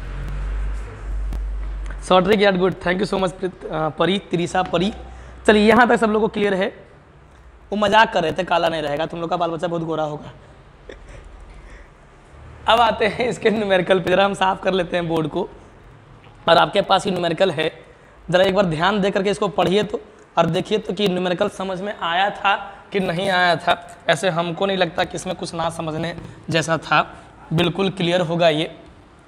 सॉट्रिक यार good, thank you so much Pari, Trisha परी। चलिए यहाँ तक सब लोग को क्लियर है। वो मजाक कर रहे थे काला नहीं रहेगा, तुम लोग का बाल बच्चा बहुत गोरा होगा। अब आते हैं इसके न्यूमेरिकल पे, जरा हम साफ कर लेते हैं बोर्ड को। और आपके पास ही न्यूमेरिकल है, जरा एक बार ध्यान दे करके इसको पढ़िए तो, और देखिए तो कि न्यूमेरिकल समझ में आया था कि नहीं आया था। ऐसे हमको नहीं लगता कि इसमें कुछ ना समझने जैसा था, बिल्कुल क्लियर होगा ये।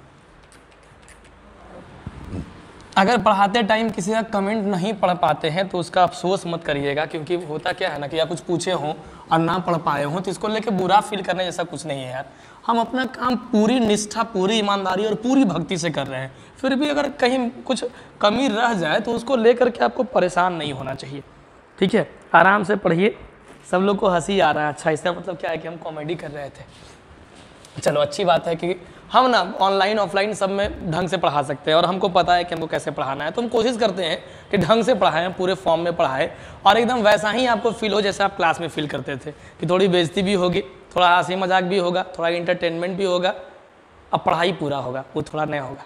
अगर पढ़ाते टाइम किसी का कमेंट नहीं पढ़ पाते हैं तो उसका अफसोस मत करिएगा, क्योंकि होता क्या है ना कि या कुछ पूछे हों और ना पढ़ पाए हों तो इसको लेके बुरा फील करने जैसा कुछ नहीं है यार। हम अपना काम पूरी निष्ठा, पूरी ईमानदारी और पूरी भक्ति से कर रहे हैं, फिर भी अगर कहीं कुछ कमी रह जाए तो उसको लेकर के आपको परेशान नहीं होना चाहिए। ठीक है, आराम से पढ़िए। सब लोग को हंसी आ रहा है, अच्छा इसका मतलब क्या है कि हम कॉमेडी कर रहे थे। चलो अच्छी बात है कि हम ना ऑनलाइन ऑफलाइन सब में ढंग से पढ़ा सकते हैं, और हमको पता है कि हमको कैसे पढ़ाना है, तो हम कोशिश करते हैं कि ढंग से पढ़ाएं, पूरे फॉर्म में पढ़ाएं, और एकदम वैसा ही आपको फील हो जैसे आप क्लास में फील करते थे, कि थोड़ी बेइज्जती भी होगी, थोड़ा हंसी मजाक भी होगा, थोड़ा इंटरटेनमेंट भी होगा, अब पढ़ाई पूरा होगा, वो थोड़ा नया होगा।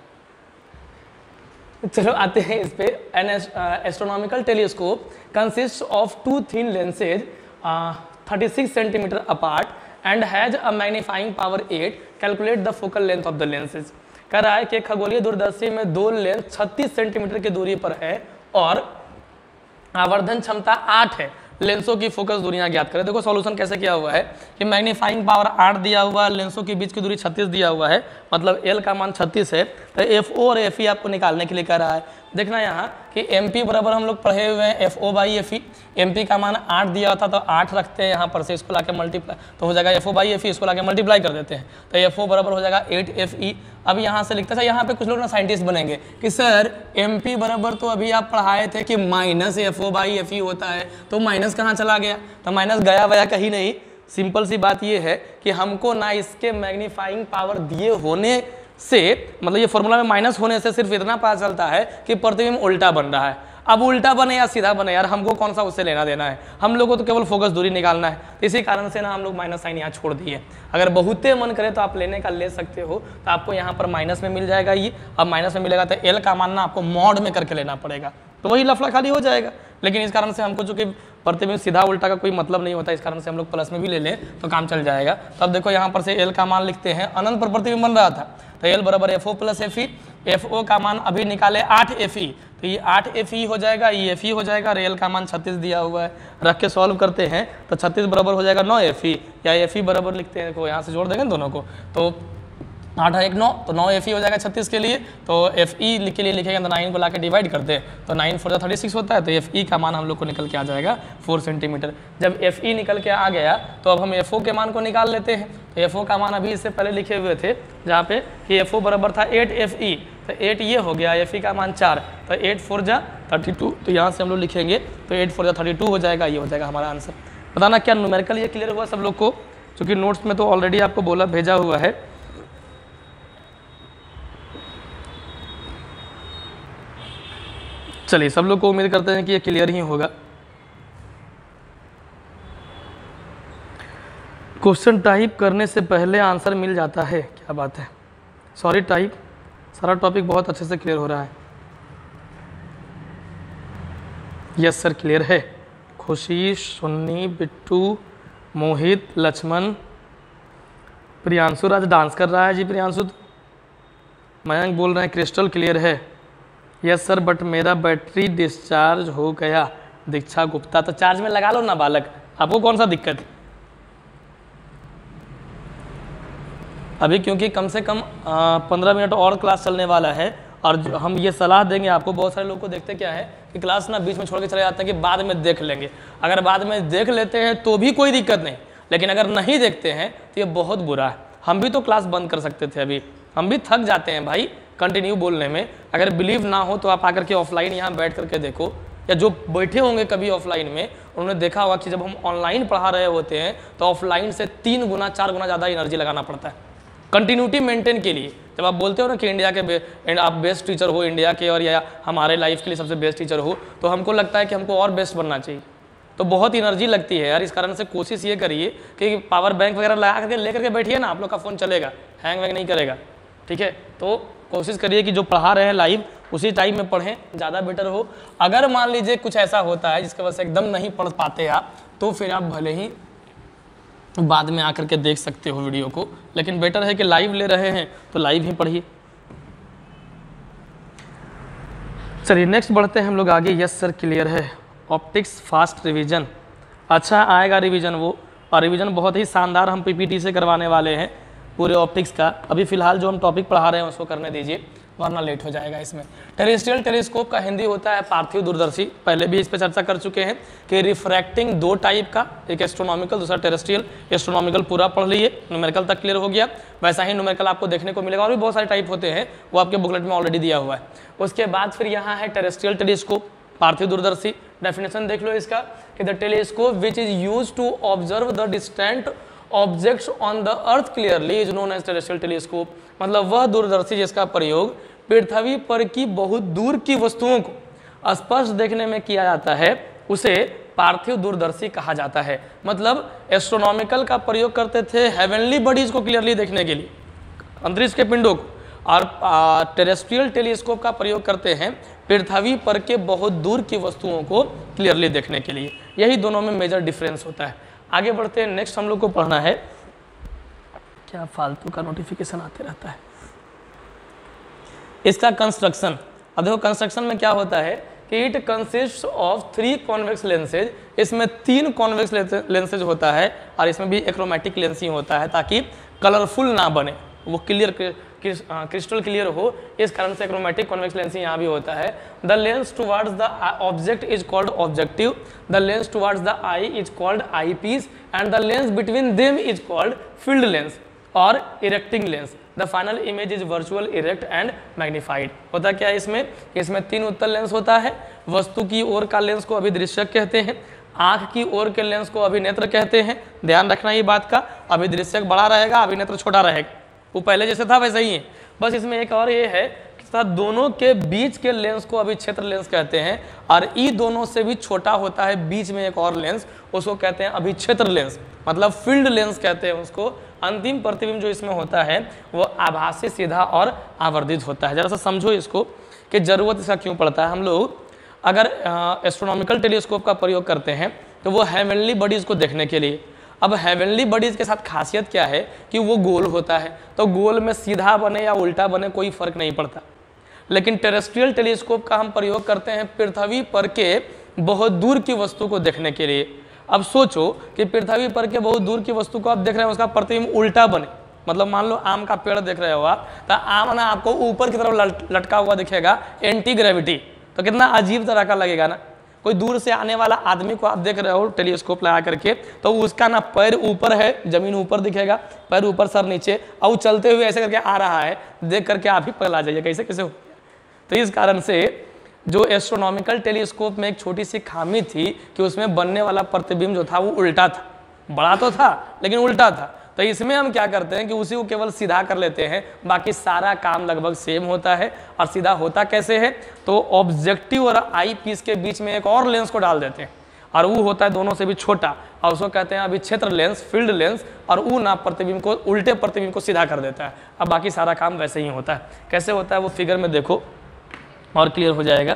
चलो आते हैं इस पे। An astronomical telescope consist of 2 thin lenses 36 centimetre apart and has a magnifying power 8, calculate the focal length of the lenses। कह रहा है कि खगोलीय दूरदर्शी में 2 लेंस 36 सेंटीमीटर की दूरी पर है और आवर्धन क्षमता 8 है। लेंसों की फोकस दूरियां ज्ञात करें। देखो सॉल्यूशन कैसे किया हुआ है कि मैग्नीफाइंग पावर 8 दिया हुआ है, लेंसों के बीच की दूरी 36 दिया हुआ है, मतलब L का मान 36 है, तो FO और FE आपको निकालने के लिए कह रहा है। देखना यहाँ कि MP बराबर हम लोग पढ़े हुए हैं FO बाई FE। MP का मान 8 दिया होता तो 8 रखते हैं यहाँ पर से, इसको लाके मल्टीप्लाई तो हो जाएगा FO बाई FE, इसको लाके मल्टीप्लाई कर देते हैं तो FO बराबर हो जाएगा 8 FE। अब यहाँ से लिखते हैं, यहाँ पे कुछ लोग ना साइंटिस्ट बनेंगे कि सर MP बराबर तो अभी आप पढ़ाए थे कि माइनस FO बाई FE होता है, तो माइनस कहाँ चला गया? तो माइनस गया वया कहीं नहीं। सिंपल सी बात ये है कि हमको ना इसके मैग्नीफाइंग पावर दिए होने से, मतलब ये फॉर्मूला में माइनस होने से सिर्फ इतना पता चलता है कि प्रतिबिंब उल्टा बन रहा है। अब उल्टा बने या सीधा बने यार, हमको कौन सा उससे लेना देना है, हम लोगों को तो केवल फोकस दूरी निकालना है। इसी कारण से ना हम लोग माइनस साइन यहाँ छोड़ दिए। अगर बहुते मन करे तो आप लेने का ले सकते हो, तो आपको यहाँ पर माइनस में मिल जाएगा ये। अब माइनस में मिलेगा तो एल का मानना आपको मॉड में करके लेना पड़ेगा, तो वही लफड़ा खाली हो जाएगा। लेकिन इस कारण से हमको चूंकि प्रतिबिंब सीधा उल्टा का कोई मतलब नहीं होता, इस कारण से हम लोग प्लस में भी ले लें तो काम चल जाएगा। तो अब देखो यहाँ पर से एल का मान लिखते हैं, अनंत पर प्रतिबिंब बन रहा था तो एल बराबर FO प्लस FE। FO का मान अभी निकाले 8 FE, तो ये 8 FE हो जाएगा, ये FE हो जाएगा, और एल का मान 36 दिया हुआ है। रख के सॉल्व करते हैं तो 36 बराबर हो जाएगा 9 FE, या FE बराबर लिखते हैं, को यहाँ से जोड़ देंगे दोनों को, तो 8 और 1 9, तो 9 FE हो जाएगा 36 के लिए। तो FE के लिए लिखेंगे तो 9 को लाके डिवाइड करते हैं तो 9 4 36 होता है, तो FE का मान हम लोग को निकल के आ जाएगा 4 सेंटीमीटर। जब FE निकल के आ गया तो अब हम FO के मान को निकाल लेते हैं। तो FO का मान अभी इससे पहले लिखे हुए थे जहाँ पे कि FO बराबर था 8 FE, तो 8 ये हो गया, FE का मान 4, तो 8 4 जा 32, तो यहाँ से हम लोग लिखेंगे तो 8 4 जा 32 हो जाएगा, ये हो जाएगा हमारा आंसर। बताना क्या न्यूमेरिकल ये क्लियर हुआ सब लोग को? क्योंकि नोट्स में तो ऑलरेडी आपको बोला भेजा हुआ है। चलिए सब लोग को उम्मीद करते हैं कि ये क्लियर ही होगा। क्वेश्चन टाइप करने से पहले आंसर मिल जाता है, क्या बात है। सॉरी टाइप, सारा टॉपिक बहुत अच्छे से क्लियर हो रहा है। यस सर क्लियर है। खुशी, सुन्नी, बिट्टू, मोहित, लक्ष्मण, प्रियांशु राज डांस कर रहा है जी। प्रियांशु, मयंक बोल रहे हैं क्रिस्टल क्लियर है। यस सर बट मेरा बैटरी डिस्चार्ज हो गया। दीक्षा गुप्ता, तो चार्ज में लगा लो ना बालक, आपको कौन सा दिक्कत है अभी, क्योंकि कम से कम 15 मिनट और क्लास चलने वाला है और हम ये सलाह देंगे आपको, बहुत सारे लोग को देखते क्या है कि क्लास ना बीच में छोड़ के चले जाते हैं कि बाद में देख लेंगे। अगर बाद में देख लेते हैं तो भी कोई दिक्कत नहीं, लेकिन अगर नहीं देखते हैं तो ये बहुत बुरा है। हम भी तो क्लास बंद कर सकते थे, अभी हम भी थक जाते हैं भाई कंटिन्यू बोलने में। अगर बिलीव ना हो तो आप आकर के ऑफलाइन यहाँ बैठ करके देखो, या जो बैठे होंगे कभी ऑफलाइन में उन्होंने देखा होगा कि जब हम ऑनलाइन पढ़ा रहे होते हैं तो ऑफलाइन से 3 गुना 4 गुना ज़्यादा एनर्जी लगाना पड़ता है कंटिन्यूटी मेंटेन के लिए। जब आप बोलते हो ना कि इंडिया के आप बेस्ट टीचर हो इंडिया के, और या हमारे लाइफ के लिए सबसे बेस्ट टीचर हो, तो हमको लगता है कि हमको और बेस्ट बनना चाहिए। तो बहुत एनर्जी लगती है यार, इस कारण से कोशिश ये करिए कि पावर बैंक वगैरह लगा करके लेकर के बैठिए ना, आप लोग का फ़ोन चलेगा, हैंग वैंग नहीं करेगा, ठीक है। तो कोशिश करिए कि जो पढ़ा रहे हैं लाइव उसी टाइम में पढ़ें, ज़्यादा बेटर हो। अगर मान लीजिए कुछ ऐसा होता है जिसकी वजह से एकदम नहीं पढ़ पाते आप, तो फिर आप भले ही बाद में आकर के देख सकते हो वीडियो को, लेकिन बेटर है कि लाइव ले रहे हैं तो लाइव ही पढ़िए। चलिए नेक्स्ट बढ़ते हैं हम लोग आगे। यस सर क्लियर है। ऑप्टिक्स फास्ट रिवीजन, अच्छा आएगा रिवीजन वो, और रिवीजन बहुत ही शानदार हम पीपीटी से करवाने वाले हैं पूरे ऑप्टिक्स का। अभी फिलहाल जो हम टॉपिक पढ़ा रहे हैं उसको करने दीजिए, वरना लेट हो जाएगा इसमें। टेरेस्ट्रियल टेलीस्कोप का हिंदी होता है पार्थिव दूरदर्शी। पहले भी इस पर चर्चा कर चुके हैं कि रिफ्रैक्टिंग 2 टाइप का, एक एस्ट्रोनॉमिकल दूसरा टेरेस्ट्रियल। एस्ट्रोनॉमिकल पूरा पढ़ लिए, न्यूमेरिकल तक क्लियर हो गया। वैसा ही न्यूमेरिकल आपको देखने को मिलेगा, और भी बहुत सारे टाइप होते हैं, वो आपके बुकलेट में ऑलरेडी दिया हुआ है। उसके बाद फिर यहाँ है टेरेस्ट्रियल टेलीस्कोप, पार्थिव दूरदर्शी। डेफिनेशन देख लो इसका कि the telescope which is use to observe the distant objects on the earth clearly is known as terrestrial telescope. मतलब वह दूरदर्शी जिसका प्रयोग पृथ्वी पर की बहुत दूर की वस्तुओं को स्पष्ट देखने में किया जाता है, उसे पार्थिव दूरदर्शी कहा जाता है। मतलब एस्ट्रोनॉमिकल का प्रयोग करते थे हेवनली बॉडीज को क्लियरली देखने के लिए, अंतरिक्ष के पिंडों को, और टेरेस्ट्रियल टेलीस्कोप का प्रयोग करते हैं पृथ्वी पर के बहुत दूर की वस्तुओं को क्लियरली देखने के लिए। यही दोनों में मेजर डिफरेंस होता है। आगे बढ़ते हैं, नेक्स्ट हम लोग को पढ़ना है, क्या फालतू का नोटिफिकेशन आते रहता है, इसका कंस्ट्रक्शन। अब देखो कंस्ट्रक्शन में क्या होता है कि it consist of 3 convex lenses. इसमें 3 कॉन्वेक्स लेंसेज होता है, और इसमें भी एक्रोमेटिक लेंस ही होता है ताकि कलरफुल ना बने, वो क्रिस्टल क्लियर हो, इस कारण से एक्रोमेटिक कॉन्वेक्स लेंस यहाँ भी होता है। The lens towards the object is called objective, the lens towards the eye is called eyepiece, and the lens between them is called field lens और erecting lens. The final image is virtual, erect and magnified. होता क्या है इसमें 3 उत्तल लेंस होता है। वस्तु की ओर का लेंस को अभिदृश्यक कहते हैं, आंख की ओर के लेंस को अभिनेत्र कहते हैं। ध्यान रखना ये बात का, अभिदृश्यक बड़ा रहेगा, अभिनेत्र छोटा रहेगा, वो पहले जैसे था वैसा ही है। बस इसमें एक और ये है कि दोनों के बीच के लेंस को अभिक्षेत्र लेंस कहते हैं, और ई दोनों से भी छोटा होता है बीच में एक और लेंस, उसको कहते हैं अभिक्षेत्र लेंस, मतलब फील्ड लेंस कहते हैं उसको। अंतिम प्रतिबिंब जो इसमें होता है वो आभासी, सीधा और आवर्धित होता है। जरा सा समझो इसको कि जरूरत इसका क्यों पड़ता है। हम लोग अगर एस्ट्रोनॉमिकल टेलीस्कोप का प्रयोग करते हैं तो वो हेवनली बॉडीज को देखने के लिए। अब हेवनली बॉडीज के साथ खासियत क्या है कि वो गोल होता है, तो गोल में सीधा बने या उल्टा बने कोई फर्क नहीं पड़ता। लेकिन टेरेस्ट्रियल टेलीस्कोप का हम प्रयोग करते हैं पृथ्वी पर के बहुत दूर की वस्तु को देखने के लिए। अब सोचो कि पृथ्वी पर के बहुत दूर की वस्तु को आप देख रहे हैं, उसका प्रतिबिंब उल्टा बने। मतलब मान लो आम का पेड़ देख रहे हो आप, तो आम ना आपको ऊपर की तरफ लटका हुआ दिखेगा, एंटी ग्रेविटी, तो कितना अजीब तरह का लगेगा ना। कोई दूर से आने वाला आदमी को आप देख रहे हो टेलीस्कोप लगा करके, तो उसका ना पैर ऊपर है, जमीन ऊपर दिखेगा, पैर ऊपर सर नीचे, और वो चलते हुए ऐसे करके आ रहा है, देख करके आप ही पगला जाइए कैसे कैसे हो। तो इस कारण से जो एस्ट्रोनॉमिकल टेलीस्कोप में एक छोटी सी खामी थी कि उसमें बनने वाला प्रतिबिंब जो था वो उल्टा था, बड़ा तो था लेकिन उल्टा था। तो इसमें हम क्या करते हैं कि उसी को केवल सीधा कर लेते हैं, बाकी सारा काम लगभग सेम होता है। और सीधा होता कैसे है, तो ऑब्जेक्टिव और आई पीस के बीच में एक और लेंस को डाल देते हैं, और वो होता है दोनों से भी छोटा, और उसको कहते हैं अभिक्षेत्र लेंस, फील्ड लेंस, और वो ना प्रतिबिंब को, उल्टे प्रतिबिंब को सीधा कर देता है। अब बाकी सारा काम वैसे ही होता है। कैसे होता है वो फिगर में देखो और क्लियर हो जाएगा।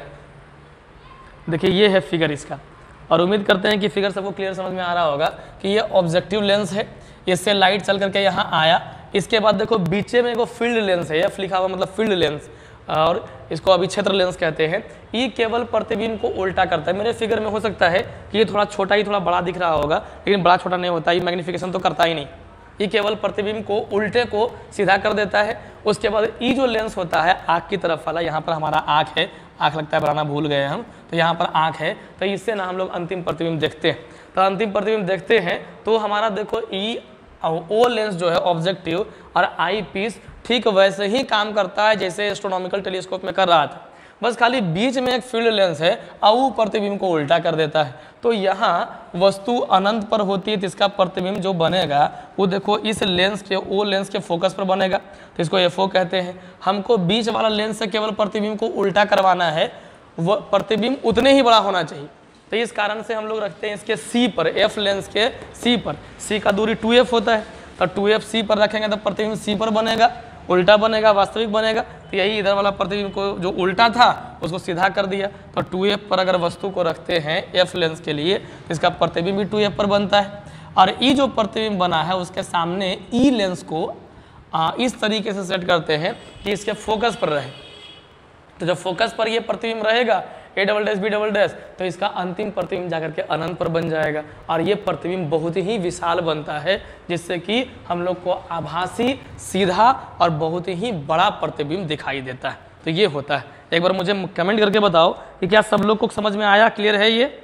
देखिए ये है फिगर इसका, और उम्मीद करते हैं कि फिगर सबको क्लियर समझ में आ रहा होगा कि ये ऑब्जेक्टिव लेंस है, इससे लाइट चल करके यहाँ आया। इसके बाद देखो बीचे में एक फील्ड लेंस है, एफ लिखा हुआ मतलब फील्ड लेंस, और इसको अभिक्षेत्र लेंस कहते हैं। ये केवल प्रतिबिंब को उल्टा करता है। मेरे फिगर में हो सकता है कि ये थोड़ा छोटा ही थोड़ा बड़ा दिख रहा होगा, लेकिन बड़ा छोटा नहीं होता, ये मैग्निफिकेशन तो करता ही नहीं, ये केवल प्रतिबिंब को उल्टे को सीधा कर देता है। उसके बाद ई जो लेंस होता है आँख की तरफ वाला, यहाँ पर हमारा आँख है, आँख लगता है बनाना भूल गए हम, तो यहाँ पर आँख है, तो इससे ना हम लोग अंतिम प्रतिबिंब देखते हैं। तो अंतिम प्रतिबिंब देखते हैं तो हमारा देखो ई ओ लेंस जो है ऑब्जेक्टिव और आई पीस ठीक वैसे ही काम करता है जैसे एस्ट्रोनॉमिकल टेलीस्कोप में कर रहा था, बस खाली बीच में एक फील्ड लेंस है और वो प्रतिबिंब को उल्टा कर देता है। तो यहाँ वस्तु अनंत पर होती है तो इसका प्रतिबिंब जो बनेगा वो देखो इस लेंस के ओ लेंस के फोकस पर बनेगा, तो इसको एफओ कहते हैं। हमको बीच वाला लेंस से केवल प्रतिबिंब को उल्टा करवाना है, वह प्रतिबिंब उतने ही बड़ा होना चाहिए। तो इस कारण से हम लोग रखते हैं इसके सी पर, एफ लेंस के सी पर, सी का दूरी 2f होता है, तो 2f सी पर रखेंगे तो प्रतिबिंब सी पर बनेगा, उल्टा बनेगा, वास्तविक बनेगा। तो यही इधर वाला प्रतिबिंब को जो उल्टा था उसको सीधा कर दिया। तो 2f पर अगर वस्तु को रखते हैं f लेंस के लिए तो इसका प्रतिबिंब भी 2f पर बनता है, और ई जो प्रतिबिंब बना है उसके सामने ई लेंस को इस तरीके से सेट करते हैं कि इसके फोकस पर रहे। तो जब फोकस पर ये प्रतिबिंब रहेगा A double dash B double dash, तो इसका अंतिम प्रतिबिंब जाकर के अनंत पर बन जाएगा, और ये प्रतिबिंब बहुत ही विशाल बनता है जिससे कि हम लोग को आभासी, सीधा और बहुत ही बड़ा प्रतिबिंब दिखाई देता है। तो ये होता है। एक बार मुझे कमेंट करके बताओ कि क्या सब लोग को समझ में आया, क्लियर है ये?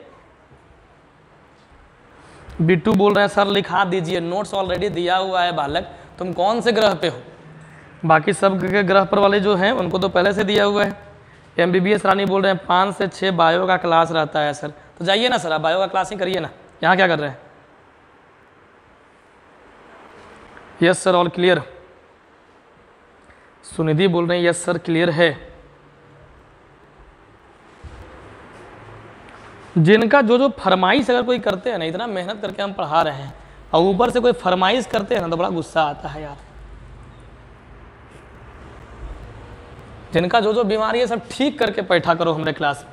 बिट्टू बोल रहे हैं सर लिखा दीजिए, नोट्स ऑलरेडी दिया हुआ है बालक, तुम कौन से ग्रह पे हो? बाकी सब ग्रह पर वाले जो हैं उनको तो पहले से दिया हुआ है। MBBS रानी बोल रहे हैं 5 से 6 बायो का क्लास रहता है सर, तो जाइए ना सर, आप बायो का क्लास ही करिए ना, यहाँ क्या कर रहे हैं? Yes sir all clear. Sunidhi बोल रहे हैं यस सर क्लियर है। जिनका जो फरमाइश अगर कोई करते हैं ना, इतना मेहनत करके हम पढ़ा रहे हैं और ऊपर से कोई फरमाइश करते हैं ना तो बड़ा गुस्सा आता है यार। जिनका जो बीमारी है सब ठीक करके बैठा करो हमारे क्लास में।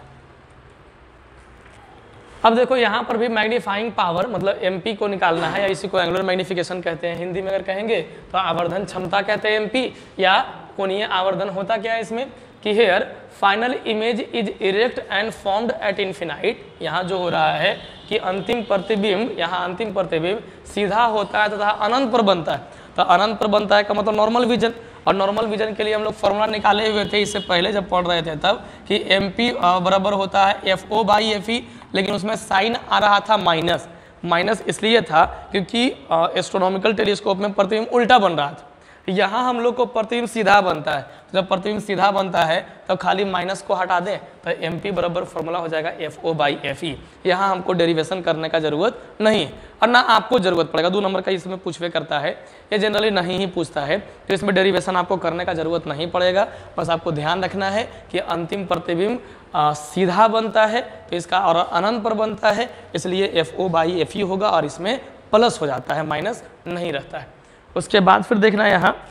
अब देखो यहाँ पर भी मैग्नीफाइंग पावर मतलब MP को निकालना है, या इसी को एंगुलर मैग्निफिकेशन कहते हैं। हिंदी में अगर कहेंगे तो आवर्धन क्षमता कहते हैं MP, या कोणीय आवर्धन होता क्या है इसमें कि here final image is erect and formed at infinite. यहाँ जो हो रहा है कि अंतिम प्रतिबिंब, यहाँ अंतिम प्रतिबिंब सीधा होता है तथा अनंत पर बनता है। तो अनंत पर बनता है का मतलब नॉर्मल विजन, और नॉर्मल विजन के लिए हम लोग फॉर्मूला निकाले हुए थे इससे पहले जब पढ़ रहे थे तब, कि MP बराबर होता है FO बाई FE, लेकिन उसमें साइन आ रहा था माइनस। माइनस इसलिए था क्योंकि एस्ट्रोनॉमिकल टेलीस्कोप में प्रतिबिंब उल्टा बन रहा था। यहाँ हम लोग को प्रतिबिंब सीधा बनता है, तो जब प्रतिबिंब सीधा बनता है तो खाली माइनस को हटा दें तो MP बराबर फॉर्मूला हो जाएगा FO बाई FE। यहाँ हमको डेरिवेशन करने का जरूरत नहीं है, और ना आपको जरूरत पड़ेगा। 2 नंबर का इसमें पूछवे करता है, ये जनरली नहीं ही पूछता है, तो इसमें डेरिवेशन आपको करने का जरूरत नहीं पड़ेगा। बस आपको ध्यान रखना है कि अंतिम प्रतिबिंब सीधा बनता है तो इसका, और अनंत पर बनता है इसलिए FO बाई FE होगा, और इसमें प्लस हो जाता है, माइनस नहीं रहता है। उसके बाद फिर देखना है यहाँ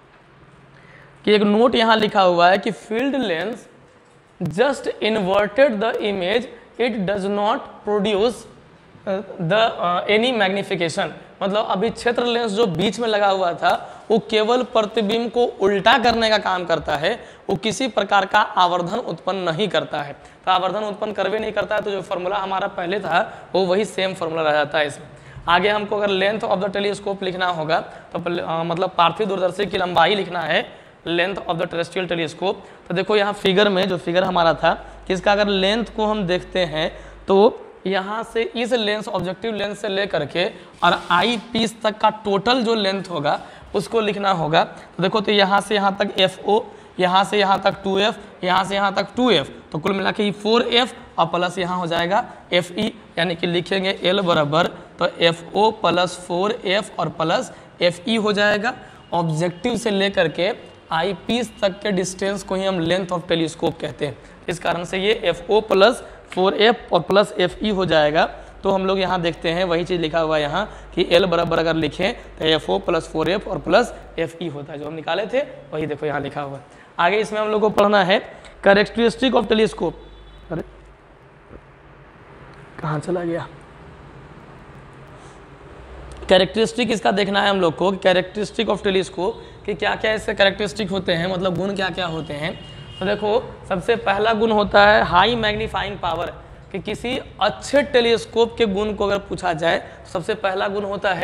कि एक नोट यहाँ लिखा हुआ है कि field lens just inverted the image, it does not produce the any magnification. मतलब अभी क्षेत्र लेंस जो बीच में लगा हुआ था वो केवल प्रतिबिंब को उल्टा करने का काम करता है, वो किसी प्रकार का आवर्धन उत्पन्न नहीं करता है। तो आवर्धन उत्पन्न करवे नहीं करता है तो जो फॉर्मूला हमारा पहले था वो वही सेम फॉर्मूला रह जाता है इसमें। आगे हमको अगर लेंथ ऑफ द टेलीस्कोप लिखना होगा तो मतलब पार्थिव दूरदर्शी की लंबाई लिखना है, length of the terrestrial telescope. तो देखो यहाँ फिगर में जो फिगर हमारा था कि इसका अगर लेंथ को हम देखते हैं तो यहाँ से इस लेंस ऑब्जेक्टिव लेंस से लेकर के और आई पीस तक का टोटल जो लेंथ होगा उसको लिखना होगा। तो देखो तो यहाँ से यहाँ तक FO, यहाँ से यहाँ तक 2F, यहाँ से यहाँ तक 2F, तो कुल मिला के 4F और प्लस यहाँ हो जाएगा FE, यानी कि लिखेंगे L बराबर तो FO प्लस 4F और प्लस FE हो जाएगा। ऑब्जेक्टिव से लेकर के आई पीस तक के डिस्टेंस को ही हम लेंथ ऑफ टेलीस्कोप कहते हैं। इस कारण से ये FO प्लस 4F और प्लस FE हो जाएगा। तो हम लोग यहाँ देखते हैं वही चीज़ लिखा हुआ है यहाँ कि L बराबर अगर लिखें तो FO प्लस 4F और प्लस FE होता है, जो हम निकाले थे वही देखो यहाँ लिखा हुआ है। आगे इसमें हम लोग को पढ़ना है कैरेक्टरिस्टिक ऑफ टेलीस्कोप। अरे कहाँ चला गया? कैरेक्टरिस्टिक इसका देखना है हम लोग को, कैरेक्टरिस्टिक ऑफ टेलीस्कोप कि क्या क्या इससे कैरेक्टरिस्टिक होते हैं, मतलब गुण क्या क्या होते हैं। तो देखो सबसे पहला गुण होता है हाई मैग्नीफाइंग पावर, कि किसी अच्छे टेलीस्कोप के गुण को अगर पूछा जाए तो सबसे पहला गुण होता है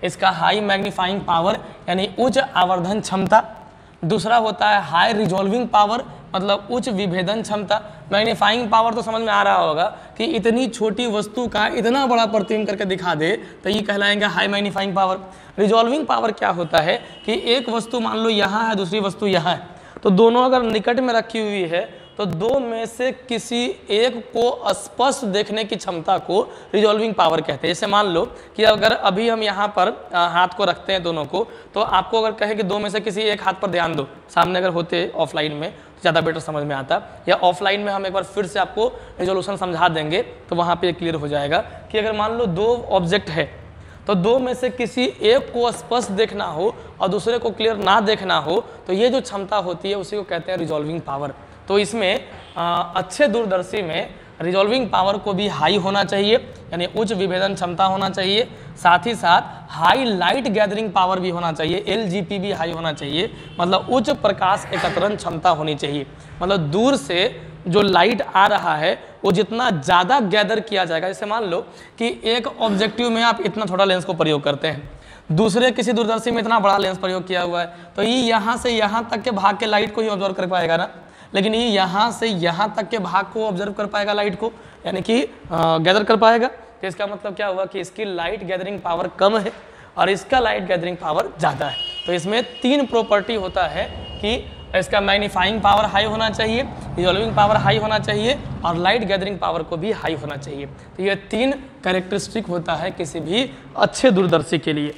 इसका हाई मैग्नीफाइंग पावर यानी उच्च आवर्धन क्षमता। दूसरा होता है हाई रिजॉल्विंग पावर, मतलब उच्च विभेदन क्षमता। मैग्नीफाइंग पावर तो समझ में आ रहा होगा कि इतनी छोटी वस्तु का इतना बड़ा प्रतिबिंब करके दिखा दे तो ये कहलाएंगे high magnifying power. Resolving power क्या होता है कि एक वस्तु मान लो यहाँ है, दूसरी वस्तु यहाँ है, तो दोनों अगर निकट में रखी हुई है तो दो में से किसी एक को स्पष्ट देखने की क्षमता को रिजॉल्विंग पावर कहते हैं। जैसे मान लो कि अगर अभी हम यहाँ पर हाथ को रखते हैं दोनों को, तो आपको अगर कहे कि दो में से किसी एक हाथ पर ध्यान दो, सामने अगर होते ऑफलाइन में तो ज़्यादा बेटर समझ में आता, या ऑफलाइन में हम एक बार फिर से आपको रिजोल्यूशन समझा देंगे तो वहाँ पर क्लियर हो जाएगा कि अगर मान लो दो ऑब्जेक्ट है तो दो में से किसी एक को स्पष्ट देखना हो और दूसरे को क्लियर ना देखना हो, तो ये जो क्षमता होती है उसी को कहते हैं रिजॉल्विंग पावर। तो इसमें अच्छे दूरदर्शी में रिजॉल्विंग पावर को भी हाई होना चाहिए, यानी उच्च विभेदन क्षमता होना चाहिए, साथ ही साथ हाई लाइट गैदरिंग पावर भी होना चाहिए, LGP भी हाई होना चाहिए, मतलब उच्च प्रकाश एकत्रण क्षमता होनी चाहिए। मतलब दूर से जो लाइट आ रहा है वो जितना ज़्यादा गैदर किया जाएगा। जैसे मान लो कि एक ऑब्जेक्टिव में आप इतना छोटा लेंस को प्रयोग करते हैं, दूसरे किसी दूरदर्शी में इतना बड़ा लेंस प्रयोग किया हुआ है, तो ये यहाँ से यहाँ तक के भाग के लाइट को ही ऑब्जर्व कर पाएगा ना, लेकिन ये यहाँ से यहाँ तक के भाग को ऑब्जर्व कर पाएगा लाइट को, यानी कि गैदर कर पाएगा। तो इसका मतलब क्या हुआ कि इसकी लाइट गैदरिंग पावर कम है और इसका लाइट गैदरिंग पावर ज़्यादा है। तो इसमें तीन प्रॉपर्टी होता है कि इसका मैग्नीफाइंग पावर हाई होना चाहिए, रिजॉल्विंग पावर हाई होना चाहिए और लाइट गैदरिंग पावर को भी हाई होना चाहिए। तो ये तीन कैरेक्टरिस्टिक होता है किसी भी अच्छे दूरदर्शी के लिए।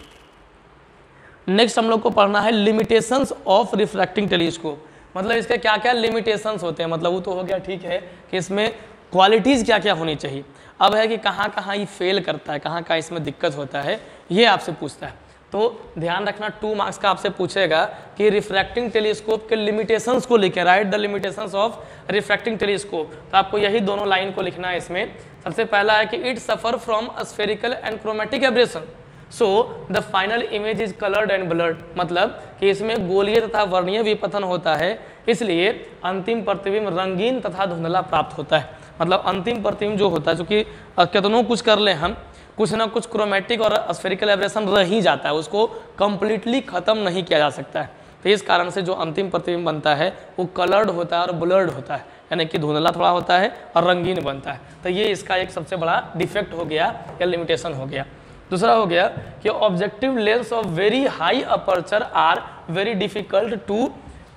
नेक्स्ट हम लोग को पढ़ना है लिमिटेशंस ऑफ रिफ्रैक्टिंग टेलीस्कोप। मतलब इसके क्या क्या लिमिटेशंस होते हैं, मतलब वो तो हो गया ठीक है कि इसमें क्वालिटीज़ क्या क्या होनी चाहिए। अब है कि कहाँ कहाँ ये फेल करता है, कहाँ कहाँ इसमें दिक्कत होता है, ये आपसे पूछता है। तो ध्यान रखना 2 मार्क्स का आपसे पूछेगा कि रिफ्रैक्टिंग टेलीस्कोप के लिमिटेशंस को लिखे, write the limitations of refracting telescope. तो आपको यही दोनों लाइन को लिखना है इसमें। सबसे पहला है कि it suffer from spherical and chromatic aberration, so the final image is coloured and blurred. मतलब कि इसमें गोलीय तथा वर्णीय विपथन होता है, इसलिए अंतिम प्रतिबिंब रंगीन तथा धुंधला प्राप्त होता है। मतलब अंतिम प्रतिबिंब जो होता है, चूँकि कितनों कुछ कर ले हम, कुछ ना कुछ क्रोमेटिक और स्फेरिकल एब्रेशन रह ही जाता है, उसको कंप्लीटली खत्म नहीं किया जा सकता है। तो इस कारण से जो अंतिम प्रतिबिंब बनता है वो कलर्ड होता है और ब्लर्ड होता है, यानी कि धुंधला थोड़ा होता है और रंगीन बनता है। तो ये इसका एक सबसे बड़ा डिफेक्ट हो गया या लिमिटेशन हो गया। दूसरा हो गया कि objective lens of very high aperture are very difficult to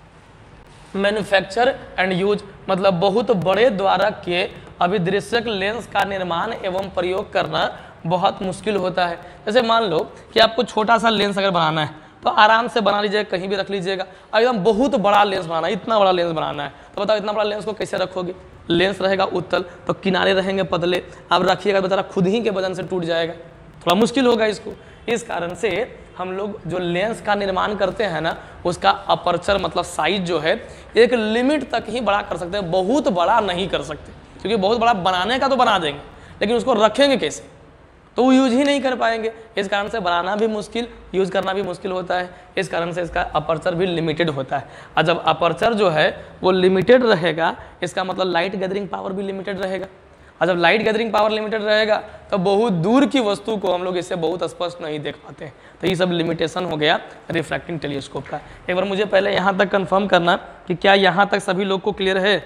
manufacture and use. मतलब बहुत बड़े द्वारक के अभिदृश्यक लेंस का निर्माण एवं प्रयोग करना बहुत मुश्किल होता है। जैसे मान लो कि आपको छोटा सा लेंस अगर बनाना है तो आराम से बना लीजिएगा, कहीं भी रख लीजिएगा। एकदम बहुत बड़ा लेंस बनाना है, इतना बड़ा लेंस बनाना है, तो बताओ इतना बड़ा लेंस को कैसे रखोगे। लेंस रहेगा उत्तल तो किनारे रहेंगे पतले, आप रखिएगा बेचारा खुद ही के वजन से टूट जाएगा, थोड़ा मुश्किल होगा इसको। इस कारण से हम लोग जो लेंस का निर्माण करते हैं ना, उसका अपर्चर मतलब साइज जो है एक लिमिट तक ही बड़ा कर सकते हैं, बहुत बड़ा नहीं कर सकते, क्योंकि बहुत बड़ा बनाने का तो बना देंगे लेकिन उसको रखेंगे कैसे, तो वो यूज ही नहीं कर पाएंगे। इस कारण से बनाना भी मुश्किल, यूज करना भी मुश्किल होता है। इस कारण से इसका अपर्चर भी लिमिटेड होता है। और जब अपर्चर जो है वो लिमिटेड रहेगा, इसका मतलब लाइट गैदरिंग पावर भी लिमिटेड रहेगा। और जब लाइट गैदरिंग पावर लिमिटेड रहेगा तो बहुत दूर की वस्तु को हम लोग इससे बहुत स्पष्ट नहीं देख पाते हैं। तो ये सब लिमिटेशन हो गया रिफ्रैक्टिंग टेलीस्कोप का। एक बार मुझे पहले यहाँ तक कंफर्म करना कि क्या यहाँ तक सभी लोग को क्लियर है।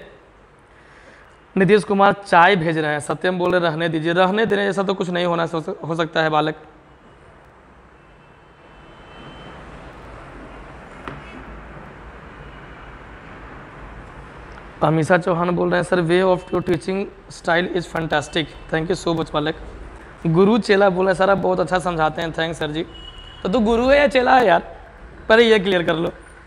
नीतीश कुमार चाय भेज रहे हैं, सत्यम बोल रहे रहने दीजिए, रहने देने जैसा तो कुछ नहीं होना हो सकता है बालक। अमीषा चौहान बोल रहे हैं sir way of your teaching style is fantastic, thank you so much बालक। गुरु चेला बोल रहे हैं सर आप बहुत अच्छा समझाते हैं, थैंक्स सर जी। तो तू गुरु है या चेला है यार, पहले ये क्लियर कर लो।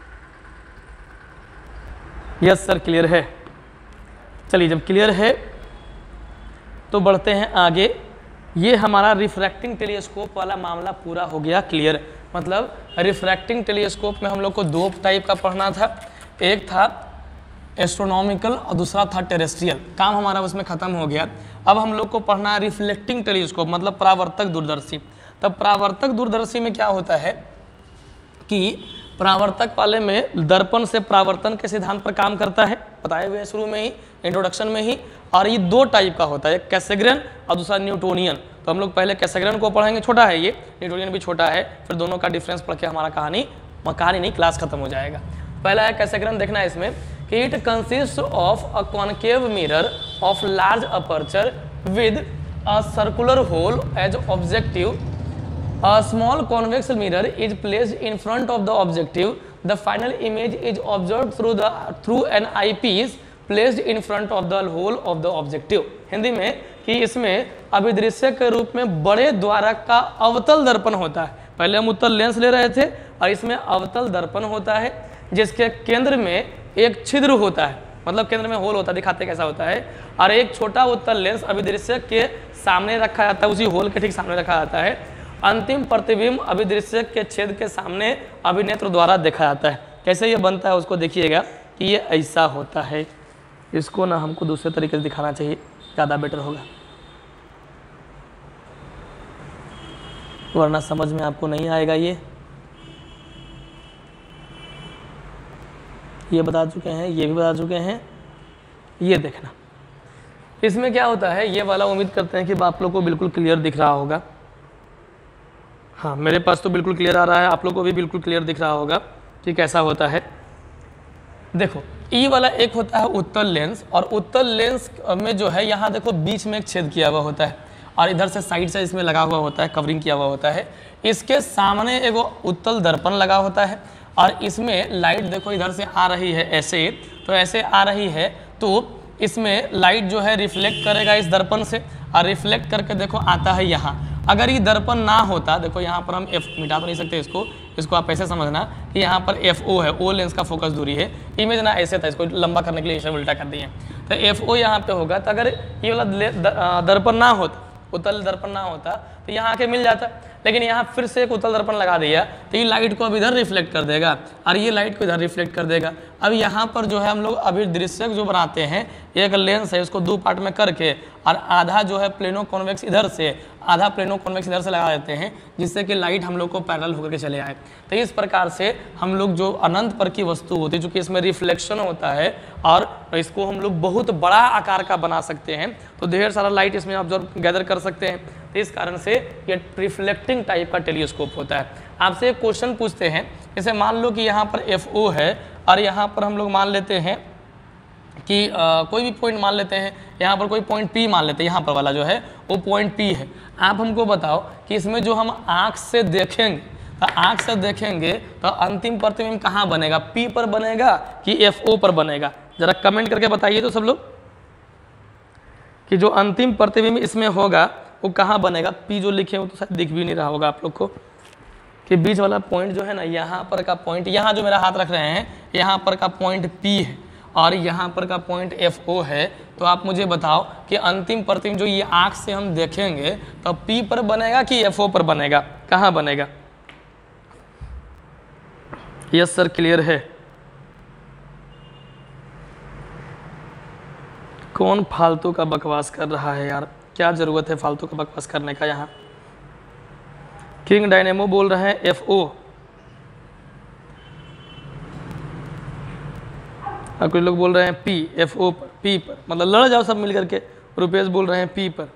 यस सर क्लियर है। चलिए जब क्लियर है तो बढ़ते हैं आगे। ये हमारा रिफ्रैक्टिंग टेलीस्कोप वाला मामला पूरा हो गया क्लियर। मतलब रिफ्रैक्टिंग टेलीस्कोप में हम लोग को 2 टाइप का पढ़ना था, एक था एस्ट्रोनॉमिकल और दूसरा था टेरेस्ट्रियल। काम हमारा उसमें ख़त्म हो गया। अब हम लोग को पढ़ना है रिफ्लेक्टिंग टेलीस्कोप, मतलब परावर्तक दूरदर्शी। तब परावर्तक दूरदर्शी में क्या होता है कि परावर्तक वाले में दर्पण से परावर्तन के सिद्धांत पर काम करता है, बताए हुए शुरू में ही इंट्रोडक्शन में ही। और ये 2 टाइप का होता है, एक कैसेग्रेन और दूसरा न्यूटोनियन। तो हम लोग पहले कैसेग्रेन को पढ़ेंगे, छोटा है ये, न्यूटोनियन भी छोटा है, फिर दोनों का डिफरेंस पढ़ के हमारा कहानी नहीं क्लास खत्म हो जाएगा। पहला है कैसेग्रेन, देखना है इसमें कि it consist of a concave mirror of large aperture with a circular hole as objective. A small convex mirror is placed in front of the objective. The final image is observed through an eyepiece placed in front of the hole of the objective. Hindi में कि इसमें अभिदृश्य के रूप में बड़े द्वारक का अवतल दर्पण होता है। पहले हम उत्तल लेंस ले रहे थे और इसमें अवतल दर्पण होता है जिसके केंद्र में एक छिद्र होता है, मतलब केंद्र में होल होता है, दिखाते कैसा होता है, और एक छोटा उत्तल लेंस अभिदृश्य के सामने रखा जाता है, उसी होल के ठीक सामने रखा जाता है। अंतिम प्रतिबिंब अभिदृश्य के छेद के सामने अभिनेत्र द्वारा देखा जाता है। कैसे ये बनता है उसको देखिएगा कि ये ऐसा होता है। इसको ना हमको दूसरे तरीके से दिखाना चाहिए, ज़्यादा बेटर होगा, वरना समझ में आपको नहीं आएगा। ये बता चुके हैं, ये भी बता चुके हैं। ये देखना इसमें क्या होता है, ये वाला उम्मीद करते हैं कि आप लोग को बिल्कुल क्लियर दिख रहा होगा। हाँ, मेरे पास तो बिल्कुल क्लियर आ रहा है, आप लोग को भी बिल्कुल क्लियर दिख रहा होगा कि कैसा होता है। देखो ई वाला एक होता है उत्तल लेंस, और उत्तल लेंस में जो है यहाँ देखो बीच में एक छेद किया हुआ होता है और इधर से साइड से इसमें लगा हुआ होता है, कवरिंग किया हुआ होता है। इसके सामने एक उत्तल दर्पण लगा होता है और इसमें लाइट देखो इधर से आ रही है ऐसे, तो ऐसे आ रही है तो इसमें लाइट जो है रिफ्लेक्ट करेगा इस दर्पण से, और रिफ्लेक्ट करके देखो आता है यहाँ। अगर ये दर्पण ना होता, देखो यहाँ पर हम एफ मिटा तो नहीं सकते इसको आप ऐसे समझना कि यहाँ पर एफ ओ है, ओ लेंस का फोकस दूरी है। इमेज ना ऐसे था, इसको लंबा करने के लिए इसे उल्टा कर दिए, तो एफ ओ यहाँ पे होगा। तो अगर ये वाला दर्पण ना होता, उत्तल दर्पण ना होता, तो यहाँ आके मिल जाता, लेकिन यहाँ फिर से एक उत्तल दर्पण लगा दिया तो ये लाइट को अब इधर रिफ्लेक्ट कर देगा और ये लाइट को इधर रिफ्लेक्ट कर देगा। अब यहाँ पर जो है हम लोग अभिदृश्यक जो बनाते हैं, एक लेंस है उसको दो पार्ट में करके और आधा जो है प्लेनो कॉन्वेक्स इधर से, आधा प्लेनो कॉन्वेक्स इधर से लगा देते हैं, जिससे कि लाइट हम लोग को पैरेलल होकर के चले आए। तो इस प्रकार से हम लोग जो अनंत पर की वस्तु होती है, चूँकि इसमें रिफ्लेक्शन होता है और इसको हम लोग बहुत बड़ा आकार का बना सकते हैं, तो ढेर सारा लाइट इसमें ऑब्जर्व गैदर कर सकते हैं। तो इस कारण से ये रिफ्लेक्टिंग टाइप का टेलीस्कोप होता है। आपसे एक क्वेश्चन पूछते हैं, जैसे मान लो कि यहाँ पर एफ ओ है और यहाँ पर हम लोग मान लेते हैं कि कोई भी पॉइंट मान लेते हैं, यहाँ पर कोई पॉइंट पी मान लेते हैं, यहाँ पर वाला जो है वो पॉइंट पी है। आप हमको बताओ कि इसमें जो हम आँख से देखेंगे, तो आँख से देखेंगे तो अंतिम प्रतिबिंब कहाँ बनेगा, पी पर बनेगा कि एफ ओ पर बनेगा? जरा कमेंट करके बताइए तो सब लोग कि जो अंतिम प्रतिबिंब इसमें होगा वो कहाँ बनेगा। पी जो लिखे वो तो शायद दिख भी नहीं रहा होगा आप लोग को, कि बीच वाला पॉइंट जो है ना, यहाँ पर का पॉइंट, यहाँ जो मेरा हाथ रख रहे हैं, यहाँ पर का पॉइंट पी है और यहाँ पर का पॉइंट एफ ओ है। तो आप मुझे बताओ कि अंतिम प्रतिबिंब जो ये आँख से हम देखेंगे तो पी पर बनेगा कि एफ ओ पर बनेगा, कहाँ बनेगा? यस सर, क्लियर है। कौन फालतू का बकवास कर रहा है यार, क्या जरूरत है फालतू का बकवास करने का? यहाँ किंग डायनेमो बोल रहे हैं एफ ओ, और कुछ लोग बोल रहे हैं पी, एफ ओ पर, पी पर, मतलब लड़ जाओ सब मिल करके। रुपेश बोल रहे हैं पी पर।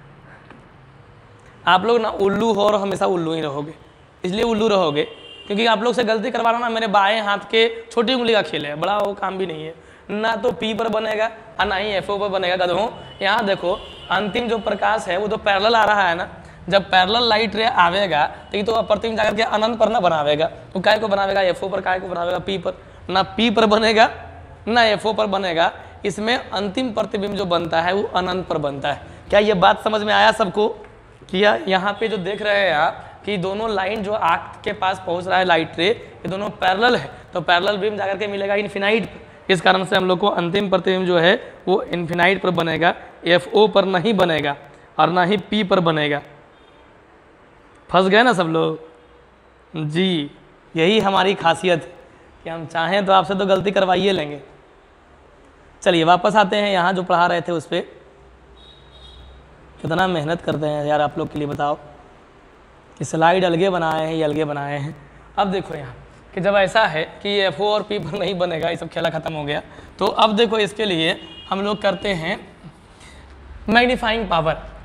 आप लोग ना उल्लू हो और हमेशा उल्लू ही रहोगे, इसलिए उल्लू रहोगे क्योंकि आप लोग से गलती करवाना ना मेरे बाएं हाथ के छोटी उंगली का खेल है, बड़ा वो काम भी नहीं है। ना तो पी पर बनेगा और ना ही एफ ओ पर बनेगा। गधों, यहाँ देखो अंतिम जो प्रकाश है वो तो पैरेलल आ रहा है ना, जब पैरेलल लाइट रे आवेगा तो ये तो प्रतिबिंब जाकर के अनंत पर ना बनावेगा, तो काय को बनावेगा? एफ ओ पर। काय को बनावेगा? पी पर। ना पी पर बनेगा ना एफ ओ पर बनेगा, इसमें अंतिम प्रतिबिंब जो बनता है वो अनंत पर बनता है। क्या ये बात समझ में आया सबको? किया? यहाँ पे जो देख रहे हैं आप कि दोनों लाइन जो आँख के पास पहुँच रहा है लाइट रे, ये दोनों पैरेलल है, तो पैरेलल बीम जाकर के मिलेगा इन्फिनाइट पर। इस कारण से हम लोग को अंतिम प्रतिबिंब जो है वो इन्फिनाइट पर बनेगा, एफ ओ पर नहीं बनेगा और ना ही पी पर बनेगा। फंस गए ना सब लोग जी? यही हमारी खासियत है कि हम चाहें तो आपसे तो गलती करवाइए लेंगे। चलिए वापस आते हैं यहाँ जो पढ़ा रहे थे उस पर। कितना मेहनत करते हैं यार आप लोग के लिए, बताओ। कि स्लाइड अलगे बनाए हैं, ये अलगे बनाए हैं। अब देखो यहाँ कि जब ऐसा है कि एफ ओ और पी पर नहीं बनेगा, ये सब खेला खत्म हो गया, तो अब देखो इसके लिए हम लोग करते हैं मैग्नीफाइंग पावर।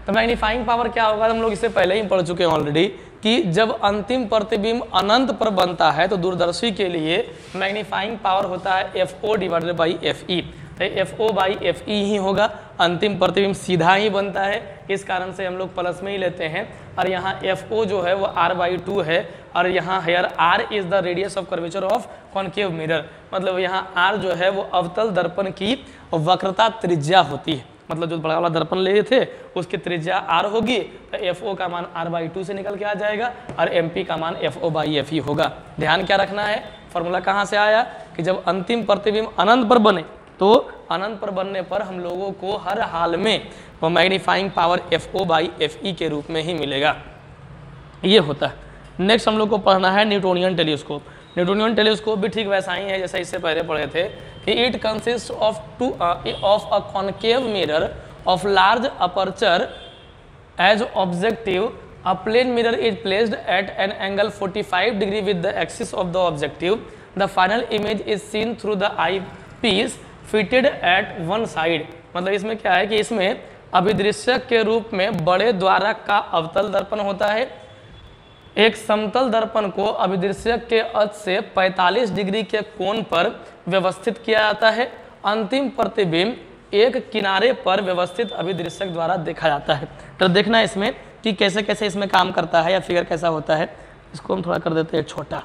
तो मैग्नीफाइंग पावर क्या होगा, हम लोग इससे पहले ही पढ़ चुके हैं ऑलरेडी कि जब अंतिम प्रतिबिंब अनंत पर बनता है तो दूरदर्शी के लिए मैग्नीफाइंग पावर होता है FO डिवाइडेड बाई FE। तो FO बाई FE ही होगा, अंतिम प्रतिबिंब सीधा ही बनता है, इस कारण से हम लोग प्लस में ही लेते हैं। और यहाँ FO जो है वो R/2 है, और यहाँ here R is the radius of curvature of concave mirror, मतलब यहाँ R जो है वो अवतल दर्पण की वक्रता त्रिज्या होती है, मतलब जो बड़ा वाला दर्पण लिए थे उसकी त्रिज्या R होगी, तो FO का मान R/2 से निकल के आ जाएगा और MP का मान FO/FE होगा। ध्यान क्या रखना है, फॉर्मूला कहाँ से आया कि जब अंतिम प्रतिबिंब अनंत पर बने तो अनंत पर बनने पर हम लोगों को हर हाल में वो मैग्नीफाइंग पावर FO/FE के रूप में ही मिलेगा, ये होता है। नेक्स्ट हम लोग को पढ़ना है न्यूटोनियन टेलीस्कोप। न्यूटोनियन टेलीस्कोप भी ठीक वैसा ही है जैसा इससे पहले पढ़े थे कि it consist of a concave mirror of large aperture as objective. A plane mirror is placed at an angle 45 degree with the axis of the objective. The final image is seen through the eyepiece fitted at one side. मतलब इसमें क्या है कि इसमें अभिदृश्यक के रूप में बड़े द्वारक का अवतल दर्पण होता है। एक समतल दर्पण को अभिदृश्यक के अक्ष से 45 डिग्री के कोण पर व्यवस्थित किया जाता है। अंतिम प्रतिबिंब एक किनारे पर व्यवस्थित अभिदृश्यक द्वारा देखा जाता है। तो देखना इसमें कि कैसे कैसे इसमें काम करता है या फिगर कैसा होता है। इसको हम थोड़ा कर देते हैं छोटा।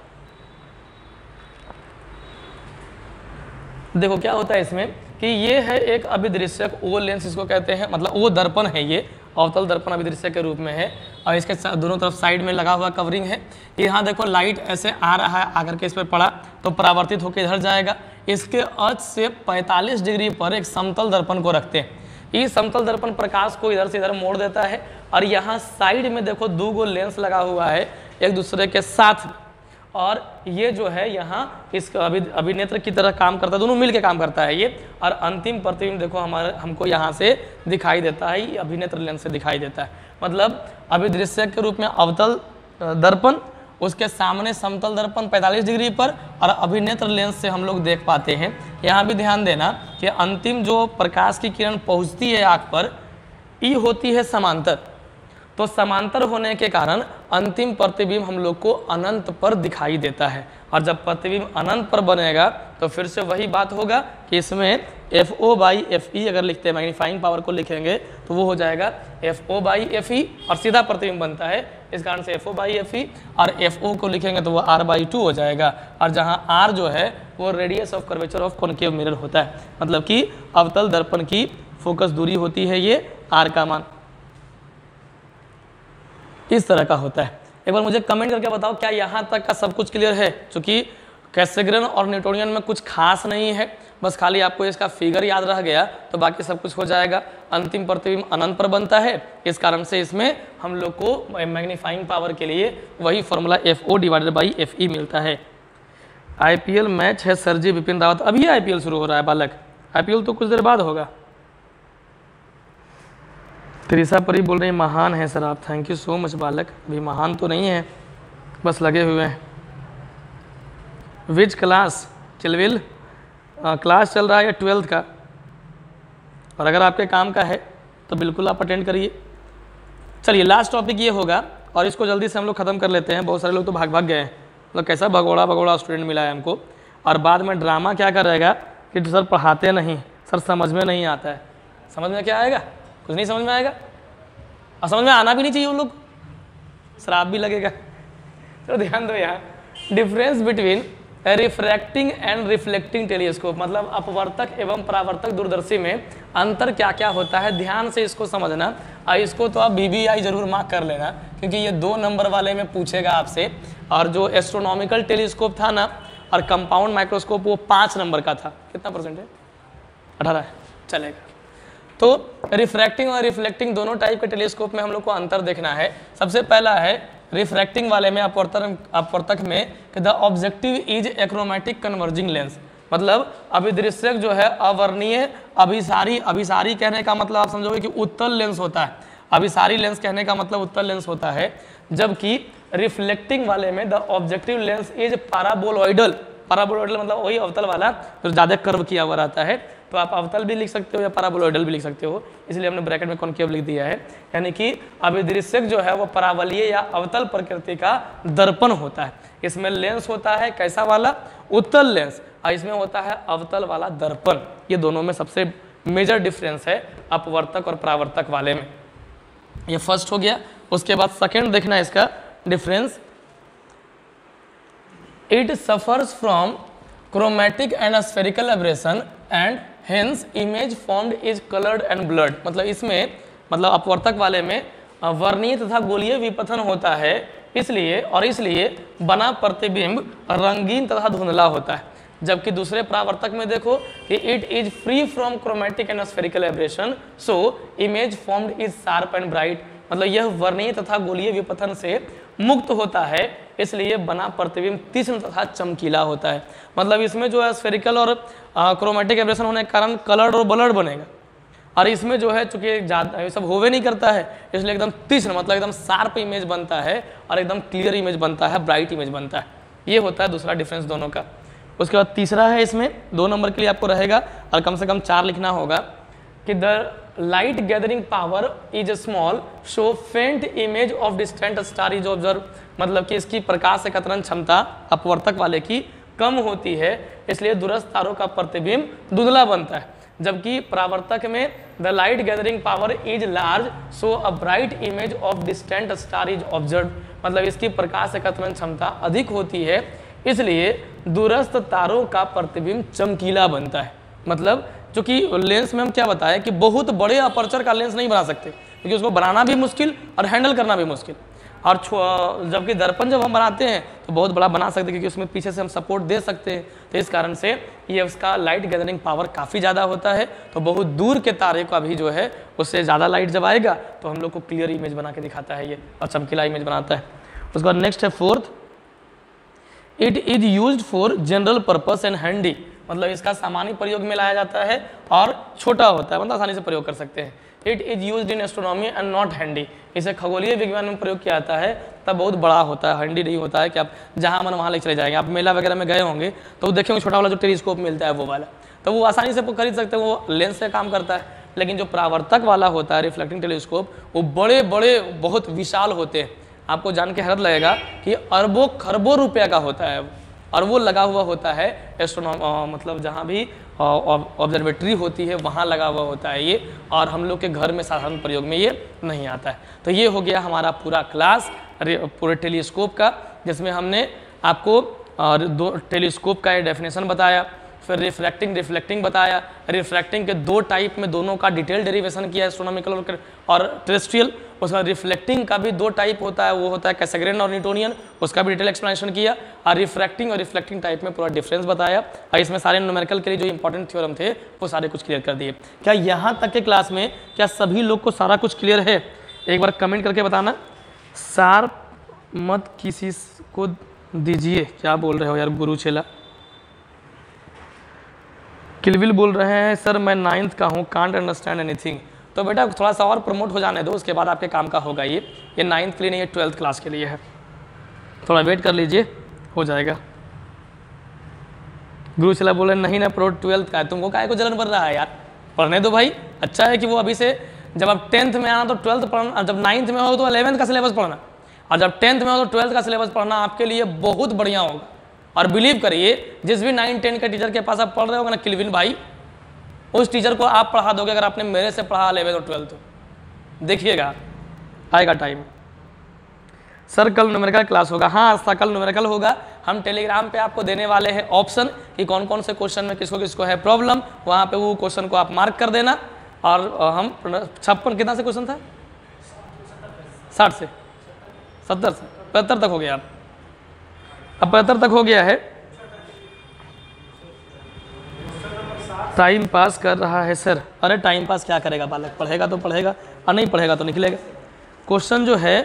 देखो क्या होता है इसमें कि ये है एक अभिदृश्यक, ओ लेंस इसको कहते हैं, मतलब वो दर्पण है, ये अवतल दर्पण अभिदृश्यक के रूप में है और इसके दोनों तरफ साइड में लगा हुआ कवरिंग है। यहाँ देखो लाइट ऐसे आ रहा है, आकर के इस पर पड़ा तो परावर्तित होकर इधर जाएगा। इसके अक्ष से 45 डिग्री पर एक समतल दर्पण को रखते हैं। इस समतल दर्पण प्रकाश को इधर से इधर मोड़ देता है और यहाँ साइड में देखो 2 गो लेंस लगा हुआ है एक दूसरे के साथ, और ये जो है यहाँ इस अभिनेत्र की तरह काम करता है, दोनों मिलके काम करता है ये। और अंतिम प्रतिबिंब देखो हमको यहाँ से दिखाई देता है, ये अभिनेत्र लेंस से दिखाई देता है। मतलब अभिदृश्यक के रूप में अवतल दर्पण, उसके सामने समतल दर्पण 45 डिग्री पर, और अभिनेत्र लेंस से हम लोग देख पाते हैं। यहाँ भी ध्यान देना कि अंतिम जो प्रकाश की किरण पहुँचती है आँख पर, ये होती है समांतर। तो समांतर होने के कारण अंतिम प्रतिबिंब हम लोग को अनंत पर दिखाई देता है, और जब प्रतिबिंब अनंत पर बनेगा तो फिर से वही बात होगा कि इसमें FO/FE अगर लिखते हैं, मैग्नीफाइंग पावर को लिखेंगे तो वो हो जाएगा FO/FE और सीधा प्रतिबिंब बनता है, इस कारण से FO/FE, और FO को लिखेंगे तो वो R/2 हो जाएगा। और जहाँ R जो है वो radius of curvature of concave mirror होता है, मतलब कि अवतल दर्पण की फोकस दूरी होती है, ये R का मान इस तरह का होता है। एक बार मुझे कमेंट करके बताओ क्या यहाँ तक का सब कुछ क्लियर है। चूंकि कैसेग्रेन और न्यूटोनियन में कुछ खास नहीं है, बस खाली आपको इसका फिगर याद रह गया तो बाकी सब कुछ हो जाएगा। अंतिम प्रतिबिंब अनंत पर बनता है, इस कारण से इसमें हम लोग को मैग्नीफाइंग पावर के लिए वही फॉर्मूला FO/FE मिलता है। IPL मैच है सर जी विपिन रावत, अभी IPL शुरू हो रहा है बालक, IPL तो कुछ देर बाद होगा। त्रिशा परी बोल रही महान है सर आप, थैंक यू सो मच बालक। अभी महान तो नहीं है, बस लगे हुए हैं। विच क्लास चिलविल क्लास चल रहा है या 12th का, और अगर आपके काम का है तो बिल्कुल आप अटेंड करिए। चलिए लास्ट टॉपिक ये होगा और इसको जल्दी से हम लोग ख़त्म कर लेते हैं। बहुत सारे लोग तो भाग भाग गए हैं, मतलब कैसा भगोड़ा स्टूडेंट मिला है हमको, और बाद में ड्रामा क्या करेगा कि सर पढ़ाते नहीं, सर समझ में नहीं आता है। समझ में क्या आएगा, कुछ नहीं समझ में आएगा, और समझ में आना भी नहीं चाहिए। वो लोग श्राप भी लगेगा। तो ध्यान दो यहाँ, difference between refracting and reflecting telescope, मतलब अपवर्तक एवं परावर्तक दूरदर्शी में अंतर क्या क्या होता है, ध्यान से इसको समझना। और इसको तो आप BBI जरूर मार्क कर लेना, क्योंकि ये 2 नंबर वाले में पूछेगा आपसे। और जो एस्ट्रोनॉमिकल टेलीस्कोप था ना और कंपाउंड माइक्रोस्कोप, वो 5 नंबर का था। कितना परसेंट है? 18 है, चलेगा। तो रिफ्रैक्टिंग और रिफ्लेक्टिंग दोनों टाइप के टेलीस्कोप में हम लोग को अंतर देखना है। सबसे पहला है रिफ्रैक्टिंग वाले में, अपवर्तक में, the objective is achromatic converging lens, मतलब अभिदृश्यक जो है अवर्णीय अभिसारी कहने का मतलब आप समझोगे कि उत्तल लेंस होता है। अभिसारी लेंस कहने का मतलब उत्तल लेंस होता है, जबकि रिफ्लेक्टिंग वाले में the objective lens is paraboloidal मतलब वही अवतल वाला जो ज़्यादा कर्व किया हुआ रहता है। तो आप अवतल भी लिख सकते हो या पैराबोलॉइडल भी लिख सकते हो, इसलिए हमने ब्रैकेट में कॉन्केव लिख दिया है। यानी कि अभिदृश्यक जो है वो परावलीय या अवतल प्रकृति का दर्पण होता है। इसमें लेंस होता है कैसा वाला, उत्तल लेंस, और इसमें होता है अवतल वाला दर्पण। ये दोनों में सबसे मेजर डिफरेंस है अपवर्तक और परावर्तक वाले में। ये फर्स्ट हो गया। उसके बाद सेकेंड देखना है इसका difference, it suffers from chromatic and spherical aberration and hence image formed is coloured and blurred. मतलब इसमें, मतलब अपवर्तक वाले में वर्णीय तथा गोलीय विपथन होता है, इसलिए बना प्रतिबिंब रंगीन तथा धुंधला होता है। जबकि दूसरे परावर्तक में देखो कि it is free from chromatic and spherical aberration so image formed is sharp and bright. मतलब यह वर्णीय तथा गोलीय विपथन से मुक्त होता है, इसलिए बना प्रतिबिंब तीक्ष्ण तथा चमकीला होता है। मतलब इसमें जो है स्फेरिकल और क्रोमैटिक एब्रेशन होने के कारण कलर्ड और ब्लर्ड बनेगा, और इसमें जो है चूंकि ज़्यादा ये सब होवे नहीं करता है, इसलिए एकदम तीक्ष्ण मतलब एकदम शार्प इमेज बनता है और एकदम क्लियर इमेज बनता है, ब्राइट इमेज बनता है। ये होता है दूसरा डिफरेंस दोनों का। उसके बाद तीसरा है, इसमें 2 नंबर के लिए आपको रहेगा और कम से कम 4 लिखना होगा कि the light gathering power is small so faint image of distant star is observe. मतलब कि इसकी प्रकाश एकत्रण क्षमता अपवर्तक वाले की कम होती है, इसलिए दूरस्थ तारों का प्रतिबिंब धुंधला बनता है। जबकि परावर्तक में the light gathering power is large so a bright image of distant star is observe. मतलब इसकी प्रकाश एकत्रण क्षमता अधिक होती है, इसलिए दूरस्थ तारों का प्रतिबिंब चमकीला बनता है। मतलब चूंकि लेंस में हम क्या बताएं कि बहुत बड़े अपर्चर का लेंस नहीं बना सकते, क्योंकि उसको बनाना भी मुश्किल और हैंडल करना भी मुश्किल। और जबकि दर्पण जब हम बनाते हैं तो बहुत बड़ा बना सकते हैं, क्योंकि उसमें पीछे से हम सपोर्ट दे सकते हैं। तो इस कारण से ये उसका लाइट गैदरिंग पावर काफ़ी ज़्यादा होता है, तो बहुत दूर के तारे का भी जो है उससे ज़्यादा लाइट जब आएगा तो हम लोग को क्लियर इमेज बना के दिखाता है ये, और चमकीला इमेज बनाता है। उसके बाद नेक्स्ट है fourth, it is used for general purpose and handy. मतलब इसका सामान्य प्रयोग में लाया जाता है और छोटा होता है, मतलब आसानी से प्रयोग कर सकते हैं। It is used in astronomy and not handy. इसे खगोलीय विज्ञान में प्रयोग किया जाता है, तब बहुत बड़ा होता है, हैंडी नहीं होता है कि आप जहाँ मन वहाँ ले चले जाएंगे। आप मेला वगैरह में गए होंगे तो देखेंगे छोटा वाला जो टेलीस्कोप मिलता है वो वाला, तो वो आसानी से खरीद सकते हैं, वो लेंस से काम करता है। लेकिन जो परावर्तक वाला होता है रिफ्लेक्टिंग टेलीस्कोप, वो बड़े बड़े बहुत विशाल होते हैं। आपको जान के हैरत लगेगा कि अरबों खरबों रुपये का होता है, और वो लगा हुआ होता है मतलब जहाँ भी ऑब्जर्वेटरी होती है वहाँ लगा हुआ होता है ये, और हम लोग के घर में साधारण प्रयोग में ये नहीं आता है। तो ये हो गया हमारा पूरा क्लास पूरे टेलीस्कोप का, जिसमें हमने आपको 2 टेलीस्कोप का ये डेफिनेशन बताया, फिर रिफ्लेक्टिंग बताया। रिफ्रैक्टिंग के 2 टाइप में दोनों का डिटेल डेरिवेशन किया, एस्ट्रोनॉमिकल और टेरेस्ट्रियल। उसका रिफ्लेक्टिंग का भी 2 टाइप होता है, वो होता है कैसेग्रेन और न्यूटोनियन, उसका भी डिटेल एक्सप्लेनेशन किया। और रिफ्लेक्टिंग टाइप में पूरा डिफरेंस बताया, और इसमें सारे न्यूमेरिकल के लिए जो इंपॉर्टेंट थ्योरम थे वो सारे कुछ क्लियर कर दिए। क्या यहाँ तक के क्लास में क्या सभी लोग को सारा कुछ क्लियर है? एक बार कमेंट करके बताना। शार्प मत किसी को दीजिए, क्या बोल रहे हो यार गुरु चेला। किलविल बोल रहे हैं सर मैं 9th का हूँ, कांट अंडरस्टैंड एनीथिंग। तो बेटा थोड़ा सा और प्रमोट हो जाने दो, उसके बाद आपके काम का होगा। ये 9th के लिए नहीं, ये 12th क्लास के लिए है, थोड़ा वेट कर लीजिए, हो जाएगा। गुरु चला बोले नहीं ना प्रो 12th का है, तुमको काहे को जलन पड़ रहा है यार, पढ़ने दो भाई। अच्छा है कि वो अभी से, जब आप 10th में आना तो 12th पढ़ना, जब 9th में हो तो 11th का सिलेबस पढ़ना, और जब 10th में हो तो 12th का सिलेबस पढ़ना आपके लिए बहुत बढ़िया होगा। और बिलीव करिए जिस भी 9-10 के टीचर के पास आप पढ़ रहे होगे ना किलविन भाई, उस टीचर को आप पढ़ा दोगे अगर आपने मेरे से पढ़ा 11th और 12th, देखिएगा आएगा टाइम। सर कल न्यूमेरिकल क्लास होगा? हाँ सर कल न्यूमेरिकल होगा। हम टेलीग्राम पे आपको देने वाले हैं ऑप्शन कि कौन कौन से क्वेश्चन में किसको किसको है प्रॉब्लम, वहाँ पे वो क्वेश्चन को आप मार्क कर देना। और हम 56 कितना से क्वेश्चन था, 60 से 70 से 75 तक हो गया, अब 75 तक हो गया है। टाइम पास कर रहा है सर। अरे टाइम पास क्या करेगा बालक, पढ़ेगा तो पढ़ेगा और नहीं पढ़ेगा तो निकलेगा। क्वेश्चन जो है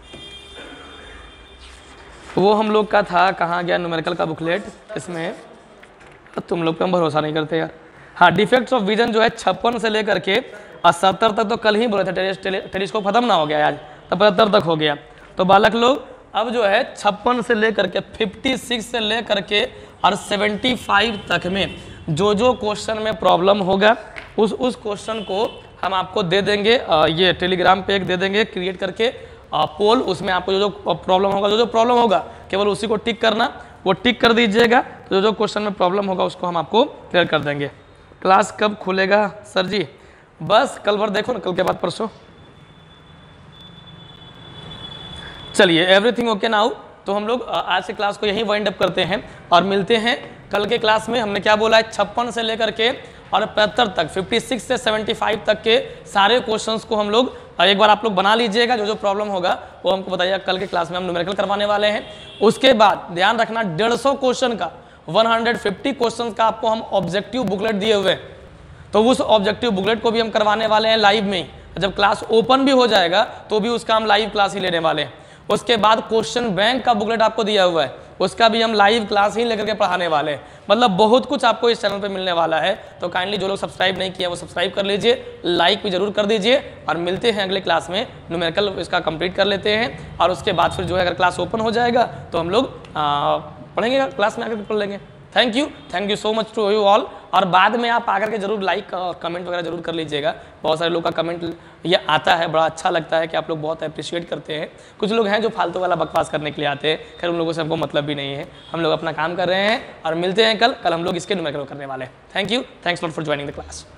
वो हम लोग का था, कहाँ गया न्यूमेरिकल का बुकलेट, इसमें तुम लोग पे हम भरोसा नहीं करते यार। हाँ डिफेक्ट्स ऑफ विजन जो है 56 से लेकर के 70 तक तो कल ही बोले थे, टेलीस्कोप खत्म ना हो गया आज, तो 75 तक हो गया। तो बालक लोग अब जो है 56 से लेकर के 56 से लेकर के और 75 तक में जो जो क्वेश्चन में प्रॉब्लम होगा उस क्वेश्चन को हम आपको दे देंगे, ये टेलीग्राम पे एक दे देंगे क्रिएट करके पोल, उसमें आपको जो जो प्रॉब्लम होगा, जो जो प्रॉब्लम होगा केवल उसी को टिक करना, वो टिक कर दीजिएगा, तो जो जो क्वेश्चन में प्रॉब्लम होगा उसको हम आपको क्लियर कर देंगे। क्लास कब खुलेगा सर जी? बस कल भर देखो ना, कल के बाद परसों। चलिए एवरीथिंग ओके नाउ, तो हम लोग आज से क्लास को यहीं वाइंड अप करते हैं और मिलते हैं कल के क्लास में। हमने क्या बोला है, 56 से लेकर के और 75 तक, 56 से 75 तक के सारे क्वेश्चंस को हम लोग एक बार आप लोग बना लीजिएगा, जो जो प्रॉब्लम होगा वो हमको बताइएगा। कल के क्लास में हम न्यूमेरिकल करवाने वाले हैं। उसके बाद ध्यान रखना 150 क्वेश्चन का, 150 क्वेश्चन का आपको हम ऑब्जेक्टिव बुकलेट दिए हुए हैं, तो उस ऑब्जेक्टिव बुकलेट को भी हम करवाने वाले हैं लाइव में ही। जब क्लास ओपन भी हो जाएगा तो भी उसका हम लाइव क्लास ही लेने वाले हैं। उसके बाद क्वेश्चन बैंक का बुकलेट आपको दिया हुआ है, उसका भी हम लाइव क्लास ही लेकर के पढ़ाने वाले हैं। मतलब बहुत कुछ आपको इस चैनल पे मिलने वाला है। तो काइंडली जो लोग सब्सक्राइब नहीं किया वो सब्सक्राइब कर लीजिए, लाइक भी जरूर कर दीजिए और मिलते हैं अगले क्लास में। न्यूमेरिकल इसका कंप्लीट कर लेते हैं और उसके बाद फिर जो है अगर क्लास ओपन हो जाएगा तो हम लोग पढ़ेंगे, क्लास में आकर पढ़ लेंगे। Thank you so much to you all. और बाद में आप आकर के जरूर लाइक और कमेंट वगैरह जरूर कर लीजिएगा। बहुत सारे लोग का कमेंट ये आता है, बड़ा अच्छा लगता है कि आप लोग बहुत अप्रिशिएट करते हैं। कुछ लोग हैं जो फालतू वाला बकवास करने के लिए आते हैं, खैर उन लोगों से हमको मतलब भी नहीं है। हम लोग अपना काम कर रहे हैं और मिलते हैं कल हम लोग इसके न्यूमेरिकल करने वाले हैं। Thank you, thanks lot for joining the class.